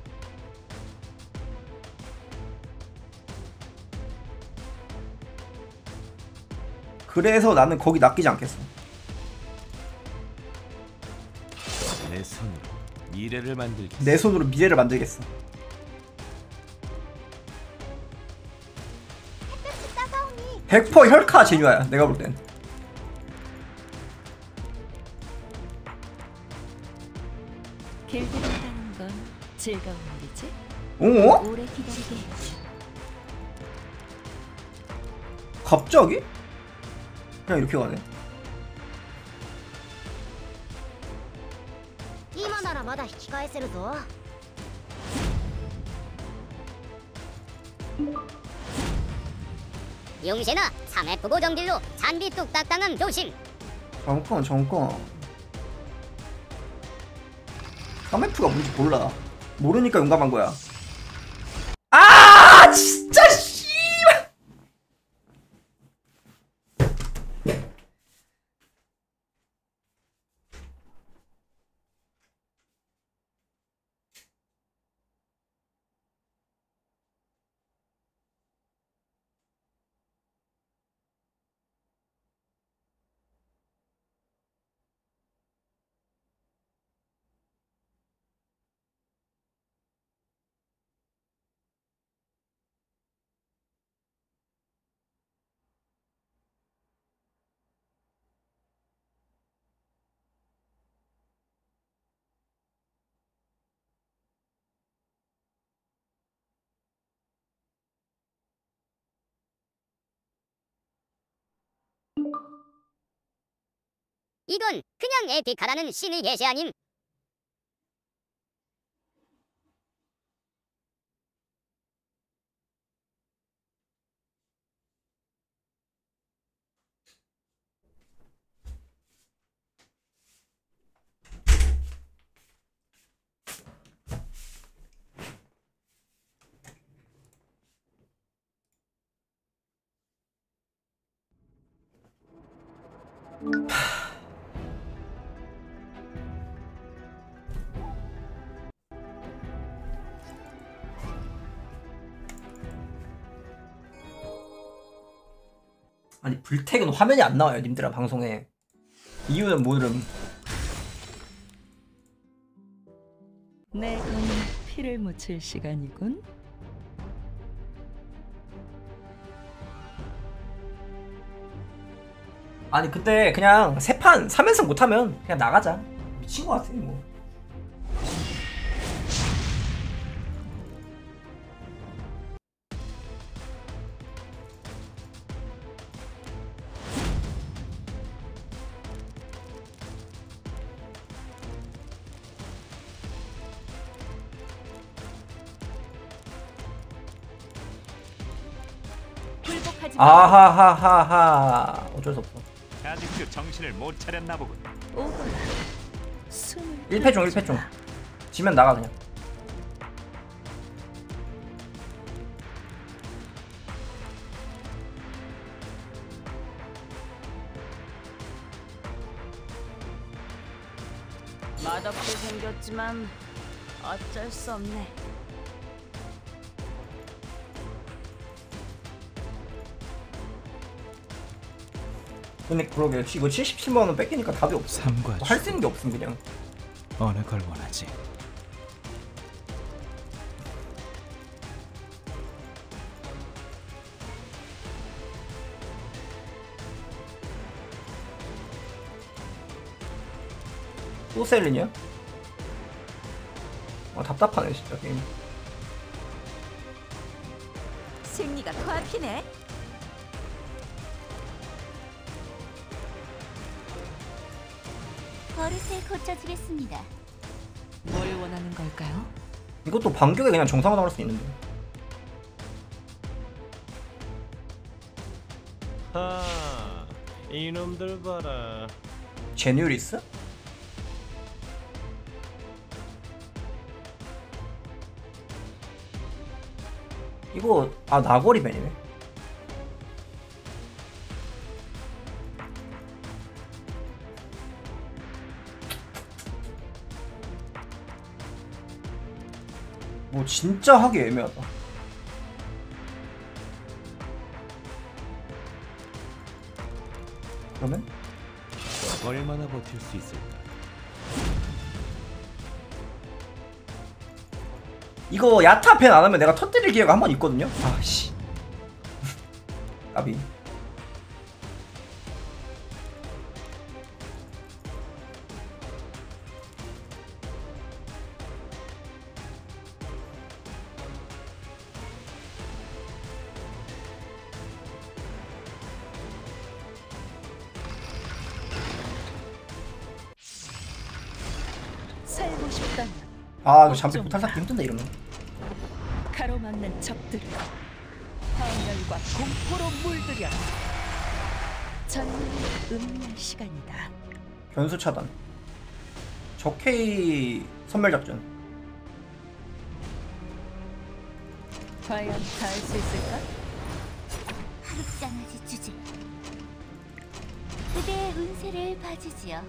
그래서 나는 거기 낚이지 않겠어. 내 손으로 미래를 만들겠어. 내 손으로 미래를 만들겠어. 백 퍼센트 혈카 제뉴아야, 내가 볼 땐. 길들을 타는 건 즐거운 일이지? 어? 오래 기다리게 했지. 갑자기? 그냥 이렇게 가네. 今ならまだ引き返せるぞ. 용신아, 삼 회 부고 정딜로 잔디 뚝딱 당함 조심. 잠깐 잠깐. 삼 에프가 뭔지 몰라. 모르니까 용감한 거야. 아, 진짜 씨발. 이건 그냥 에픽하라는 신의 계시 아님? 아니, 불택은 화면이 안 나와요, 님들아, 방송에. 이유는 모름. 내 검에 피를 묻힐 시간이군. 아니, 근데 그냥 세 판 삼 연승 못하면 그냥 나가자. 미친 거 같아, 뭐. 아하하하하. 어쩔 수 없어. 아직도 정신을 못 차렸나 보군. 일 패 중 일 패 중. 지면 나가 그냥. 맛없게 생겼지만 어쩔 수 없네. 근데 그러게 이거 칠십칠만 원 뺏기니까 답이 없어. 할 수 있는 게 없음 그냥. 어느 걸 원하지? 또 셀린이야? 아, 답답하네 진짜 게임. 승리가 코앞이네. 버릇을 고쳐주겠습니다. 뭘 원하는 걸까요? 이것도 반격에 그냥 정상화로 할 수 있는데. 하, 이놈들 봐라. 제뉴리스? 이거 아 나거리 밴이네. 뭐 진짜 하기 애매하다. 그러면 얼마나 버틸 수 있을까? 이거 야타 밴 안 하면 내가 터뜨릴 기회가 한 번 있거든요. 아씨. 까비. 살고 싶다면 아 이거 잠시 포탈 쌓기 힘든다 이러면. 가로막는 적들을 파멸과 공포로 물들여. 전문의 음미할 시간이다. 변수 차단. 적케이 선멸작전. 과연 다 할 수 있을까? 하룻장아지 주제. 그대의 운세를 봐주지요.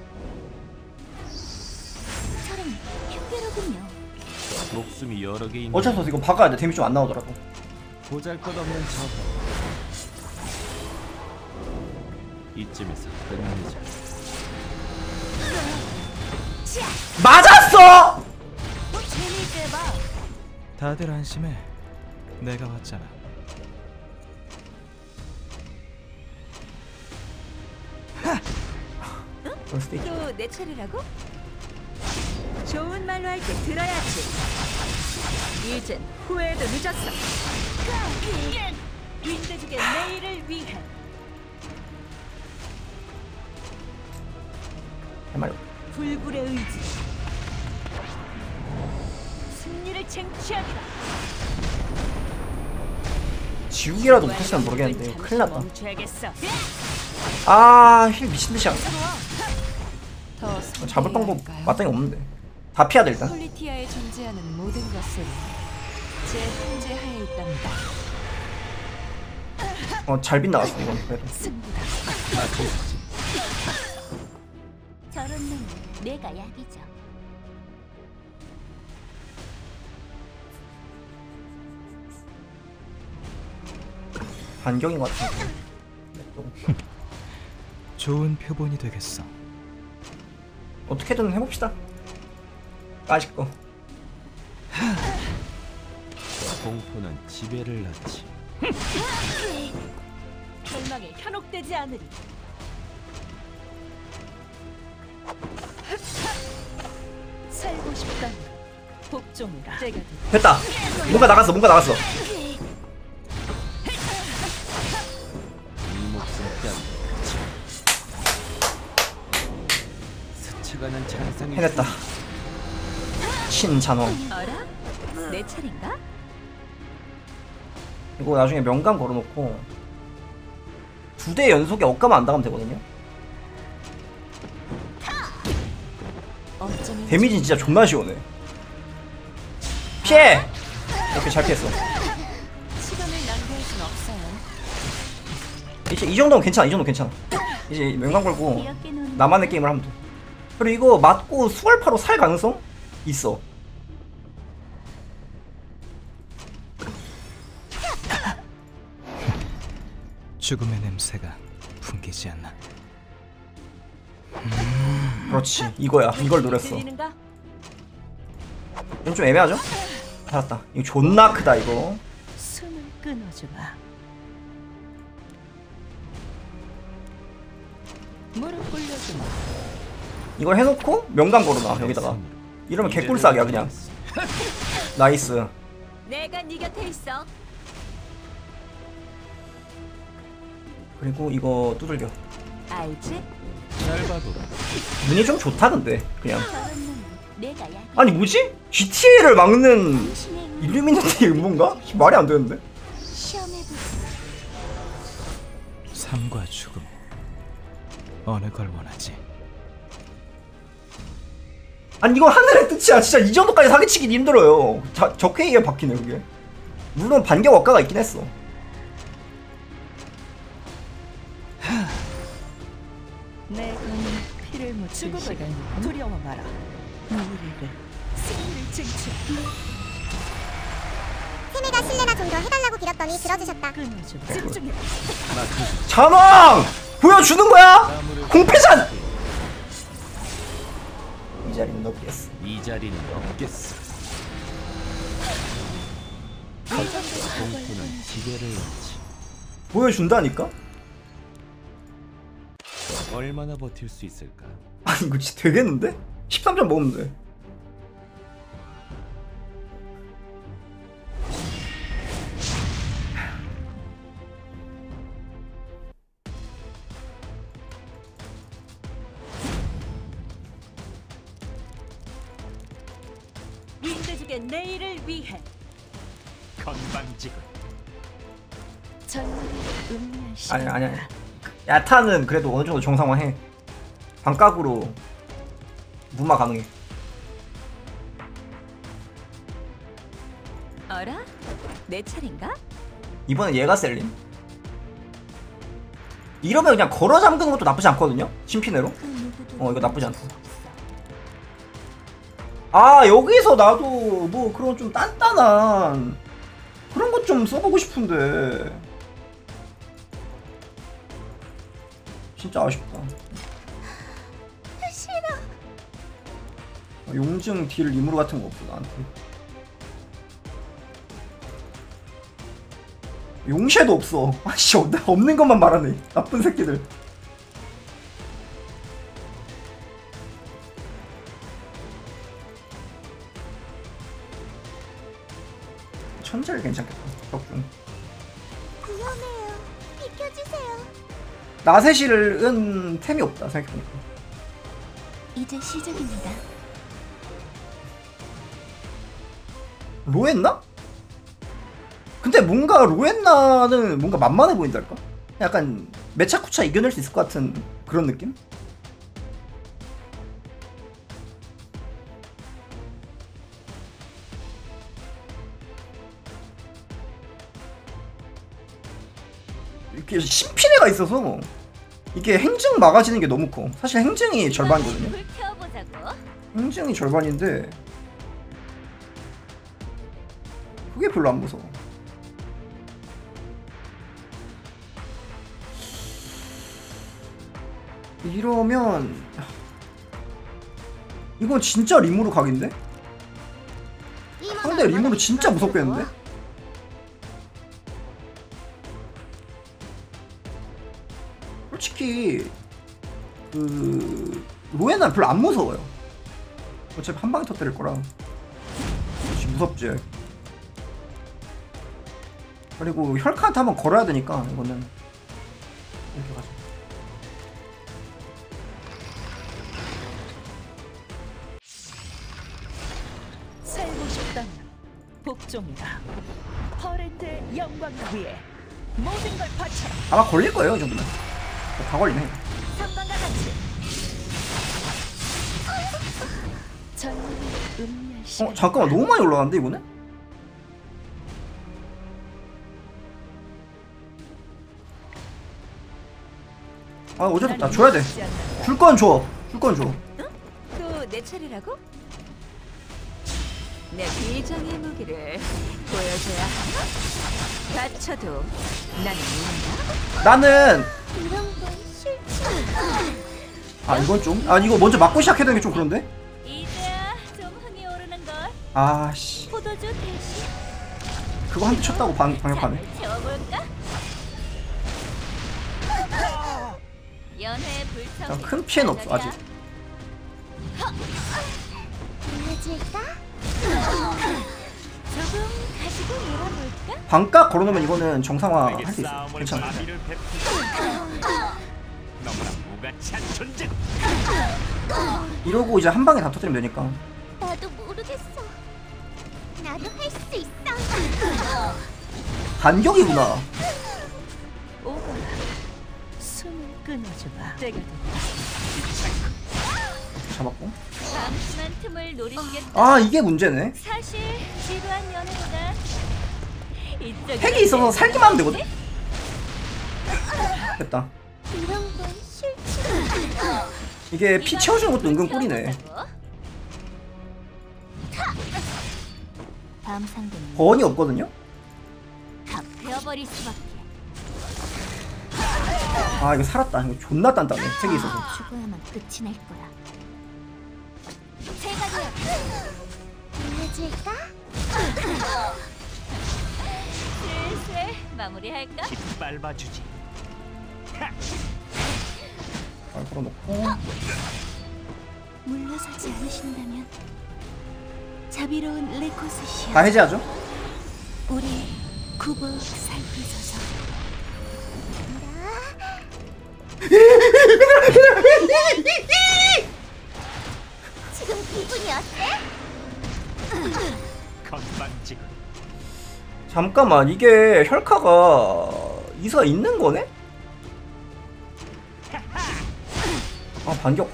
저런 흉배로군요. 목숨이 여러 개 있는. 어쩔 수 없어 이거 박아야 돼. 데미지 좀 안 나오더라도. 보잘것없는 적. 이쯤에서 끝내자. 맞았어! 재미있게 해봐. 다들 안심해. 내가 왔잖아. 또 내 차례라고? 좋은 말로 할 때 들어야지. 이젠 후회도 늦었어. 윈드족의 내일을 위해. 해말. 불굴의 의지. 승리를 쟁취하리라. 지우개라도 못했으면 모르겠는데 큰일 났다. 멈춰야겠어. 아 힐 미친듯이 안 더 잡을 방법 마땅히 없는데 다 피해야 돼 일단. 폴리티아에 존재하는 모든 것은 제 통제 하에 있답니다. 어 잘 빗나갔어 이건 그래도. 저런 놈은 내가 약이죠. 반격인 것 같은데. 좋은 표본이 되겠어. 어떻게든 해봅시다. 까짓 거. 공포는 지배를 낳지. 절망에 현혹되지 않으리. 살고 싶다면 복종이라. 됐다. 뭔가 나갔어. 뭔가 나갔어. 이 목숨 뺨. 스쳐가는 잔상이. 해냈다. 신찬호. 어라? 내 차례인가? 이거 나중에 명감 걸어놓고 두 대 연속에 억가만 안 당하면 되거든요. 데미지 진짜 존나 시원해. 피해! 이렇게 잘 피했어. 시간을 낭비할 순 없어요. 이제 이 정도면 괜찮아. 이 정도 괜찮아. 이제 명감 걸고 나만의 게임을 하면 돼. 그리고 이거 맞고 수월파로 살 가능성 있어. 죽음의 냄새가 풍기지 않나. 음... 그렇지 이거야. 이걸 노렸어. 이건 좀 애매하죠? 살았다. 이거 존나 크다 이거. 숨을 끊어주마. 무릎 꿇려주마. 이걸 해놓고 명감 걸어놔 여기다가. 이러면 개꿀싹이야 그냥. 나이스. 내가 네 곁에 있어. 그리고 이거 두들겨. 알지? 눈이 좀 좋다 근데 그냥. 아니 뭐지? 지티에이를 막는 일루미나티 음모인가? 말이 안 되는데. 삶과 죽음 어느 걸 원하지? 아니 이건 하늘의 뜻이야. 진짜 이 정도까지 사기치긴 힘들어요. 자, 적회의에 박히네 그게. 물론 반격 억가가 있긴 했어. 내 검은 피를 묻힐 시간 두려워 마라. 우리를 승리를 쟁취. 세메가 실례나 좀 더 해달라고 빌었더니 들어주셨다. 집중해. 자망! 보여주는 거야? 공패잔! 이 자리는 넘겠어. 이 자리는 넘겠어. 공포는 지배를 낳지. 보여준다니까? 얼마나 버틸 수 있을까? 아니 이거 진짜 되겠는데? 십삼 점 먹으면 돼. 민대중의 내일을 위해 건방지군. 전문의 음미한 시간. 아니 아니 아니. 야타는 그래도 어느 정도 정상화해. 반값으로 무마 가능해. 어라? 내 차례인가? 이번엔 얘가 셀림. 이러면 그냥 걸어 잠그는 것도 나쁘지 않거든요? 심피네로? 어 이거 나쁘지 않다. 아 여기서 나도 뭐 그런 좀 단단한 그런 것 좀 써보고 싶은데 진짜 아쉽다. 싫어. 용증 딜 리무르 같은 거 없어 나한테. 용쉐도 없어. 아씨 없는 것만 말하네 나쁜 새끼들. 천재를 괜찮겠다. 덕분. 위험해요. 비켜주세요. 나세실은 템이 없다 생각해보니까. 이제 시작입니다. 로엔나? 근데 뭔가 로엔나는 뭔가 만만해 보인달까? 약간 메차쿠차 이겨낼 수 있을 것 같은 그런 느낌? 이렇게 심피네가 있어서 이게 행증 막아지는 게 너무 커. 사실 행증이 절반이거든요. 행증이 절반인데 그게 별로 안 무서워. 이러면 이건 진짜 리무르 각인데? 상대 리무르 진짜 무섭겠는데? 솔직히 그 로에나는 별로 안 무서워요. 어차피 한 방에 터뜨릴 거라. 그렇지 무섭지. 그리고 혈카한테 한번 걸어야 되니까 이거는 이렇게 가자. 살고 싶다면 복종이다. 퍼렌트의 영광을 위해 모든 걸 바쳐라. 아마 걸릴 거예요, 이 정도면. 다 걸리네. 상관과 같이. 전문의 음미한 시간. 어 잠깐만 너무 많이 올라갔는데 이거는? 아 어차피 나 줘야 돼. 줄 건 줘. 줄 건 줘. 또 내 차례라고? 내 비장의 무기를 보여줘야 하나? 다쳐도 나는 모른다. 나는 이런 건 싫지. 아 이건 좀. 아 이거 먼저 맞고 시작해야 되는 게 좀 그런데? 이제야 좀 흥이 오르는 걸. 아씨. 포도주 대신 그거 한 대 쳤다고 방, 방역하네. 채워볼까? 연애 불청. 큰 피해는 없어 아직. 보여줄까? 조금 가지고 놀아볼까? 반값 걸어놓으면 이거는 정상화 할 수 있어. 괜찮아. 너무나 이러고 이제 한 방에 다 터뜨리면 되니까. 나도 모르겠어. 나도 할 수 있어. 반격이구나. 숨을 끊어줘봐. 때가 됐다. 잡았고. 잠시만 틈을 노리시겠다. 아 이게 문제네. 사실 지루한 연애보다 핵이 있어서 살기만 하면 되거든. 됐다. 이런 건 싫지. 이게 피 채워주는 것도 은근 꿀이네. 다음 상대는 번이 없거든요. 다 베어버릴 수밖에. 아 이거 살았다. 이거 존나 단단해. 핵이 있어서. 죽어야만 끝이 날 거야. 제가 돼요. 알려줄까? 슬슬 마무리할까? 밟아주지. 아 걸어놓고. 물러서지 않으신다면 자비로운 레코스시여. 다 해제하죠. 우리 굽어 살피소서. 지금 기분이 어때? 건방지고. 잠깐만 이게 혈카가 이사가 있는 거네? 아 반격.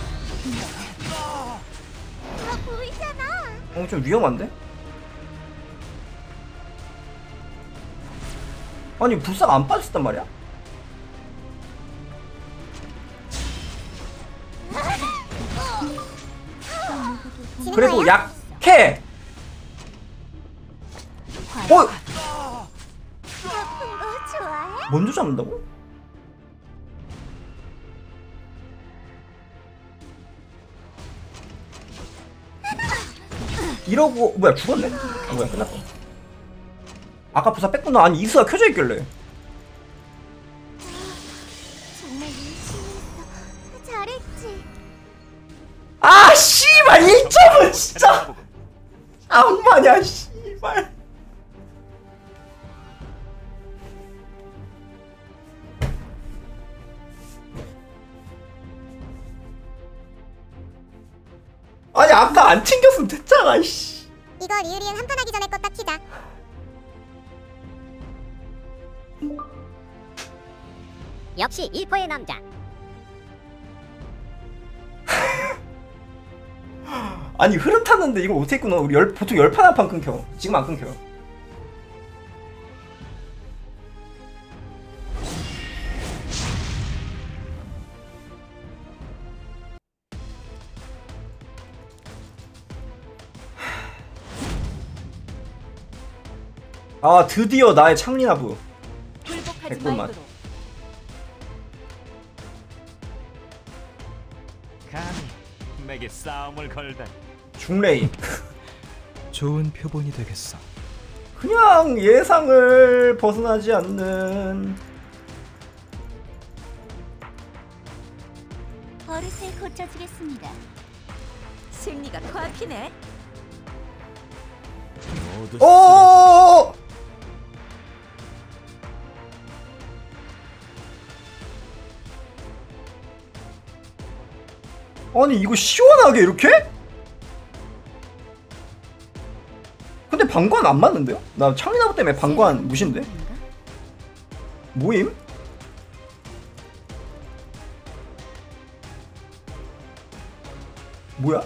다 보이잖아. 어 좀 위험한데? 아니 불사가 안 빠졌단 말이야? 그래도 약해! 어! 아픈 거 좋아해? 먼저 잡는다고? 이러고 뭐야 죽었네? 아 뭐야 끝났다. 아까 부사 뺐구나. 아니 이수가 켜져 있길래. 정말 열심히 했어. 잘했지. 아 씨발 일 점은 진짜 악마냐 씨발. 아니 아까 안 튕겼으면 됐잖아 씨. 이거 리우리엔 한판 하기 전에 껐다 키자. 역시 일 퍼의 남자. 아니 흐름 탔는데 이걸 어떻게 끊어? 우리 열, 보통 열 판 한 판 끊겨. 지금 안 끊겨. 아 드디어 나의 창리나부. 백분만. 감히 내게 싸움을 걸다니. 중레인. 좋은 표본이 되겠어. 그냥 예상을 벗어나지 않는. 버릇을 고쳐주겠습니다. 승리가 코앞이네. 오! 아니 이거 시원하게 이렇게? 근데 방관 안 맞는데요? 나 창리나부 때문에 방관 무신데? 뭐임? 뭐야?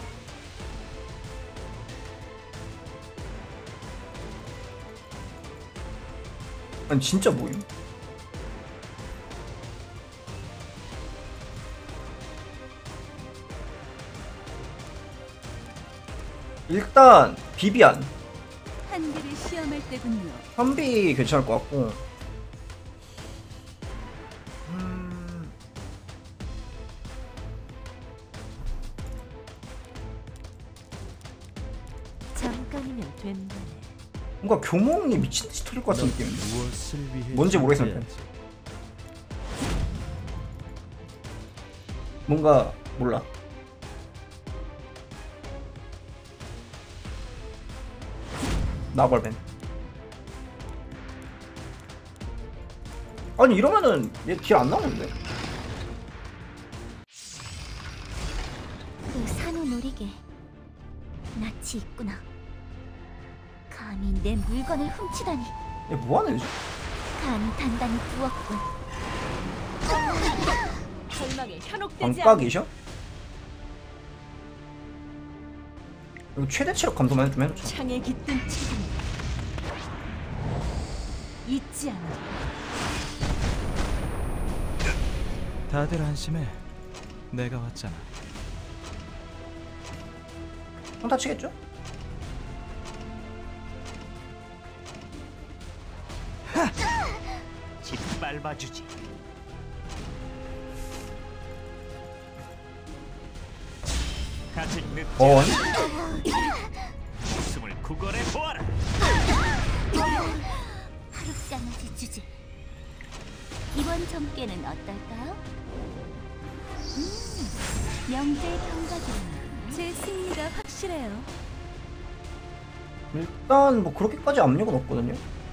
아니 진짜 뭐임? 일단 비비안 한계를 시험할 때군요. 현비 괜찮을 것 같고. 음... 잠깐이면 된다네. 뭔가 교몽이 미친듯이 터질 것 같은 느낌인데 뭔지 모르겠습니다. 뭔가 몰라. 나벌벤. 아니 이러면은 얘 딜 안 나오는데? 노리게 낯이 있구나. 감히 내 물건을 훔치다니. 얘 뭐하는 애지? 간이 단단히 부었군. 절망에 현혹되지 방박이셔? 이거 최대 체력 감소만 좀 해놓자. 창에 깃든 책임 잊지 않아. 다들 안심해. 내가 왔잖아. 형 다치겠죠? 짓밟아주지. 아직 늦지 어? 목숨을 구걸해 보아라. 하룻강아지 주지. 이번 점괘는 어떨까요? 음, 명제의 경각이라는 제 승리가 확실해요. 일단 뭐 그렇게까지 압력은 없거든요.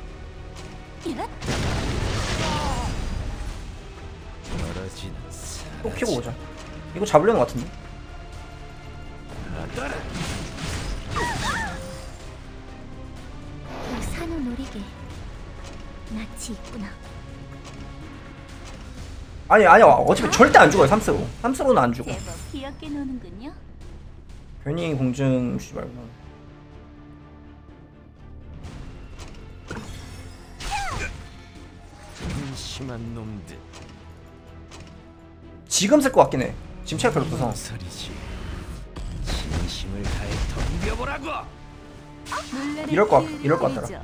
또 키고 오자. 이거 잡으려는 것 같은데. 그 산후 노리게 낯이 있구나. 아니 아니야 어차피 절대 안 죽어요. 삼스로 삼스로는 안 죽어. 제법 귀엽게 노는군요. 괜히 공증 주지 말고. 심한 놈들. 지금 쓸 것 같긴 해. 지금 체력 별로 없어서. 소리지. 진심을 다해 덤벼보라고. 이럴 것 같, 이럴 것 같더라.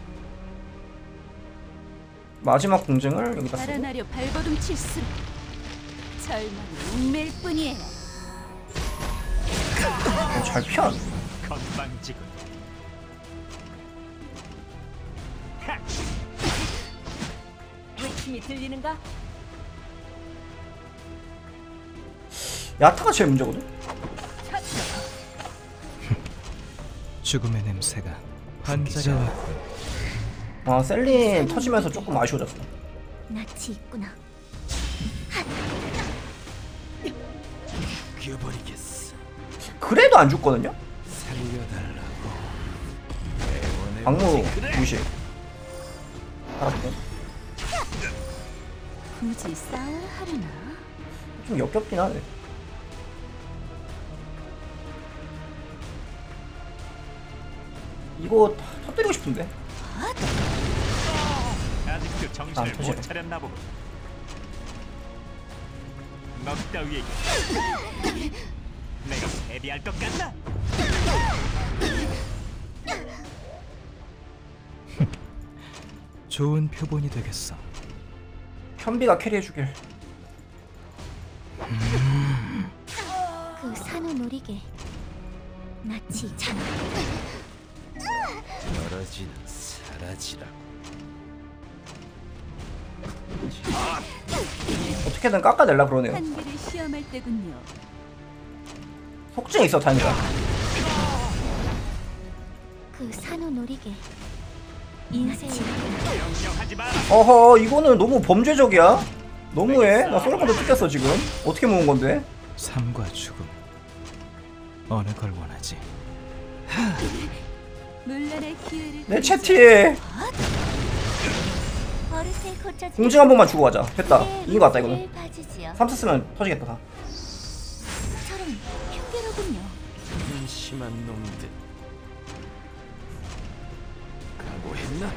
마지막 공증을 여기다 쓰고. 달아나려 발버둥 칠수. 절망이 운매일 뿐이에요. 어, 잘 피한. 건방지군. 외침이 들리는가? 야타가 제일 문제거든. 죽음의 냄새가 환자가 아 셀린 터지면서 조금 아쉬워졌어. 낯이 있구나. 죽여버리겠어. 그래도 안 죽거든요. 살려달라고. 방무 무시. 알았대. 굳이 싸워야 하려나? 좀 역겹긴 하네. 이거 터뜨리고 싶은데. 아직도 정신을 아, 못 차렸나 보고. 넉 따위에게 내가 패배할 것 같나? 좋은 표본이 되겠어. 현비가 캐리해주길. 음. 그 산후 노리게 낯이 있잖아. 멀어지는 사라지라고. 어떻게든 깎아낼라 그러네요. 한계를 시험할 때군요. 속증이 있어 다행이다. 그 산후 노리게 인생. 어허 이거는 너무 범죄적이야. 너무해. 나 솔로몬도 뜯겼어 지금. 어떻게 모은 건데? 삶과 죽음 어느 걸 원하지? 물란의 기회를 내 채티에 공증 한 번만 주고 가자. 됐다. 이긴 거 같다 이거는. 삼스 쓰면 터지겠다 다. 저런 흉계로군요. 심한 놈들. 각오했나?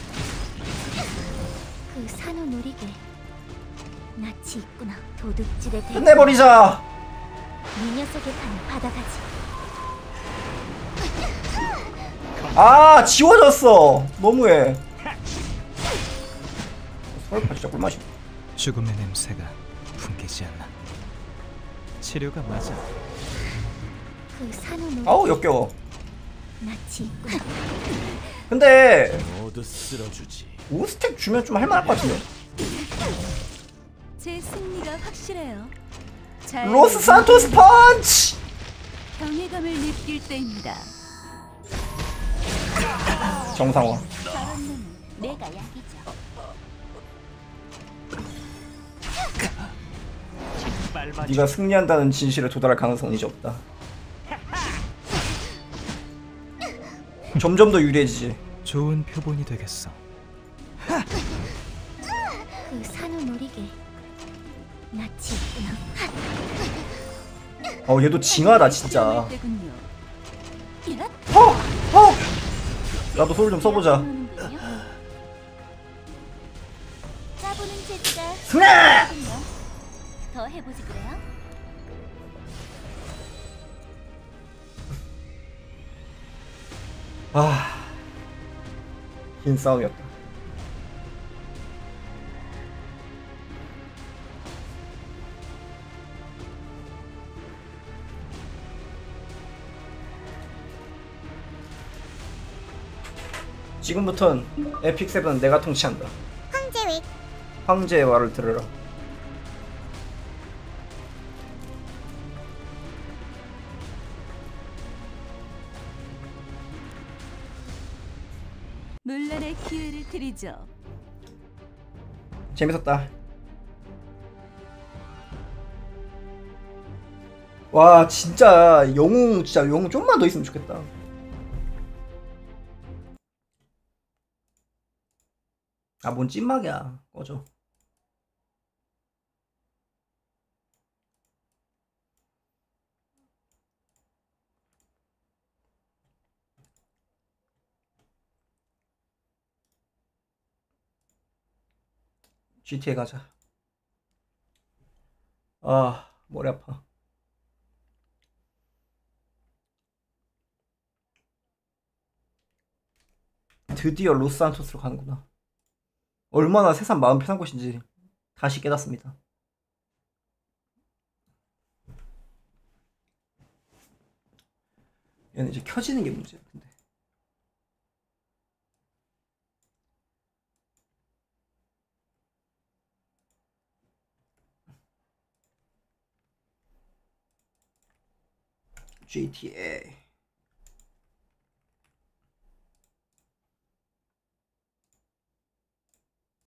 그 산후 노리게 낯이 있구나. 도둑질에 대해 끝내버리자. 이 녀석의 판을 받아가지. 아 지워졌어. 너무해. 설파 진짜 꿀맛이다. 죽음의 냄새가 풍기지 않나. 치료가 맞아. 그 산후 노리게 아우 역겨워. 낯이 있구나. 근데 모두 쓸어주지. 오 스택 주면 좀 할만할 것 같은데. 제 승리가 확실해요. 잘 로스 산토스 펀치. 경외감을 느낄 때입니다. 정상화. 저런 놈은 내가 약이죠. 네가 승리한다는 진실에 도달할 가능성은 이제 없다. 점점 더 유리해지지. 좋은 표본이 되겠어. 그 산후놀이길 낯이 있구나. 어 얘도 징하다 진짜. 어! 어! 나도 소리 좀 써보자. 까부는 재주가 스냅! 더 해보지 그래요? 아, 긴 싸움이었다. 지금부턴 에픽 세븐은 내가 통치한다. 황제위. 황제의 말을 들으라. 논란의 기회를 드리죠. 재밌었다. 와 진짜 영웅 진짜 영웅 좀만 더 있으면 좋겠다. 아 뭔 찐막이야. 꺼져. 지티에 가자. 아 머리 아파. 드디어 로스산토스로 가는구나. 얼마나 세상 마음 편한 곳인지 다시 깨닫습니다. 얘는 이제 켜지는 게 문제야. 근데 지티에이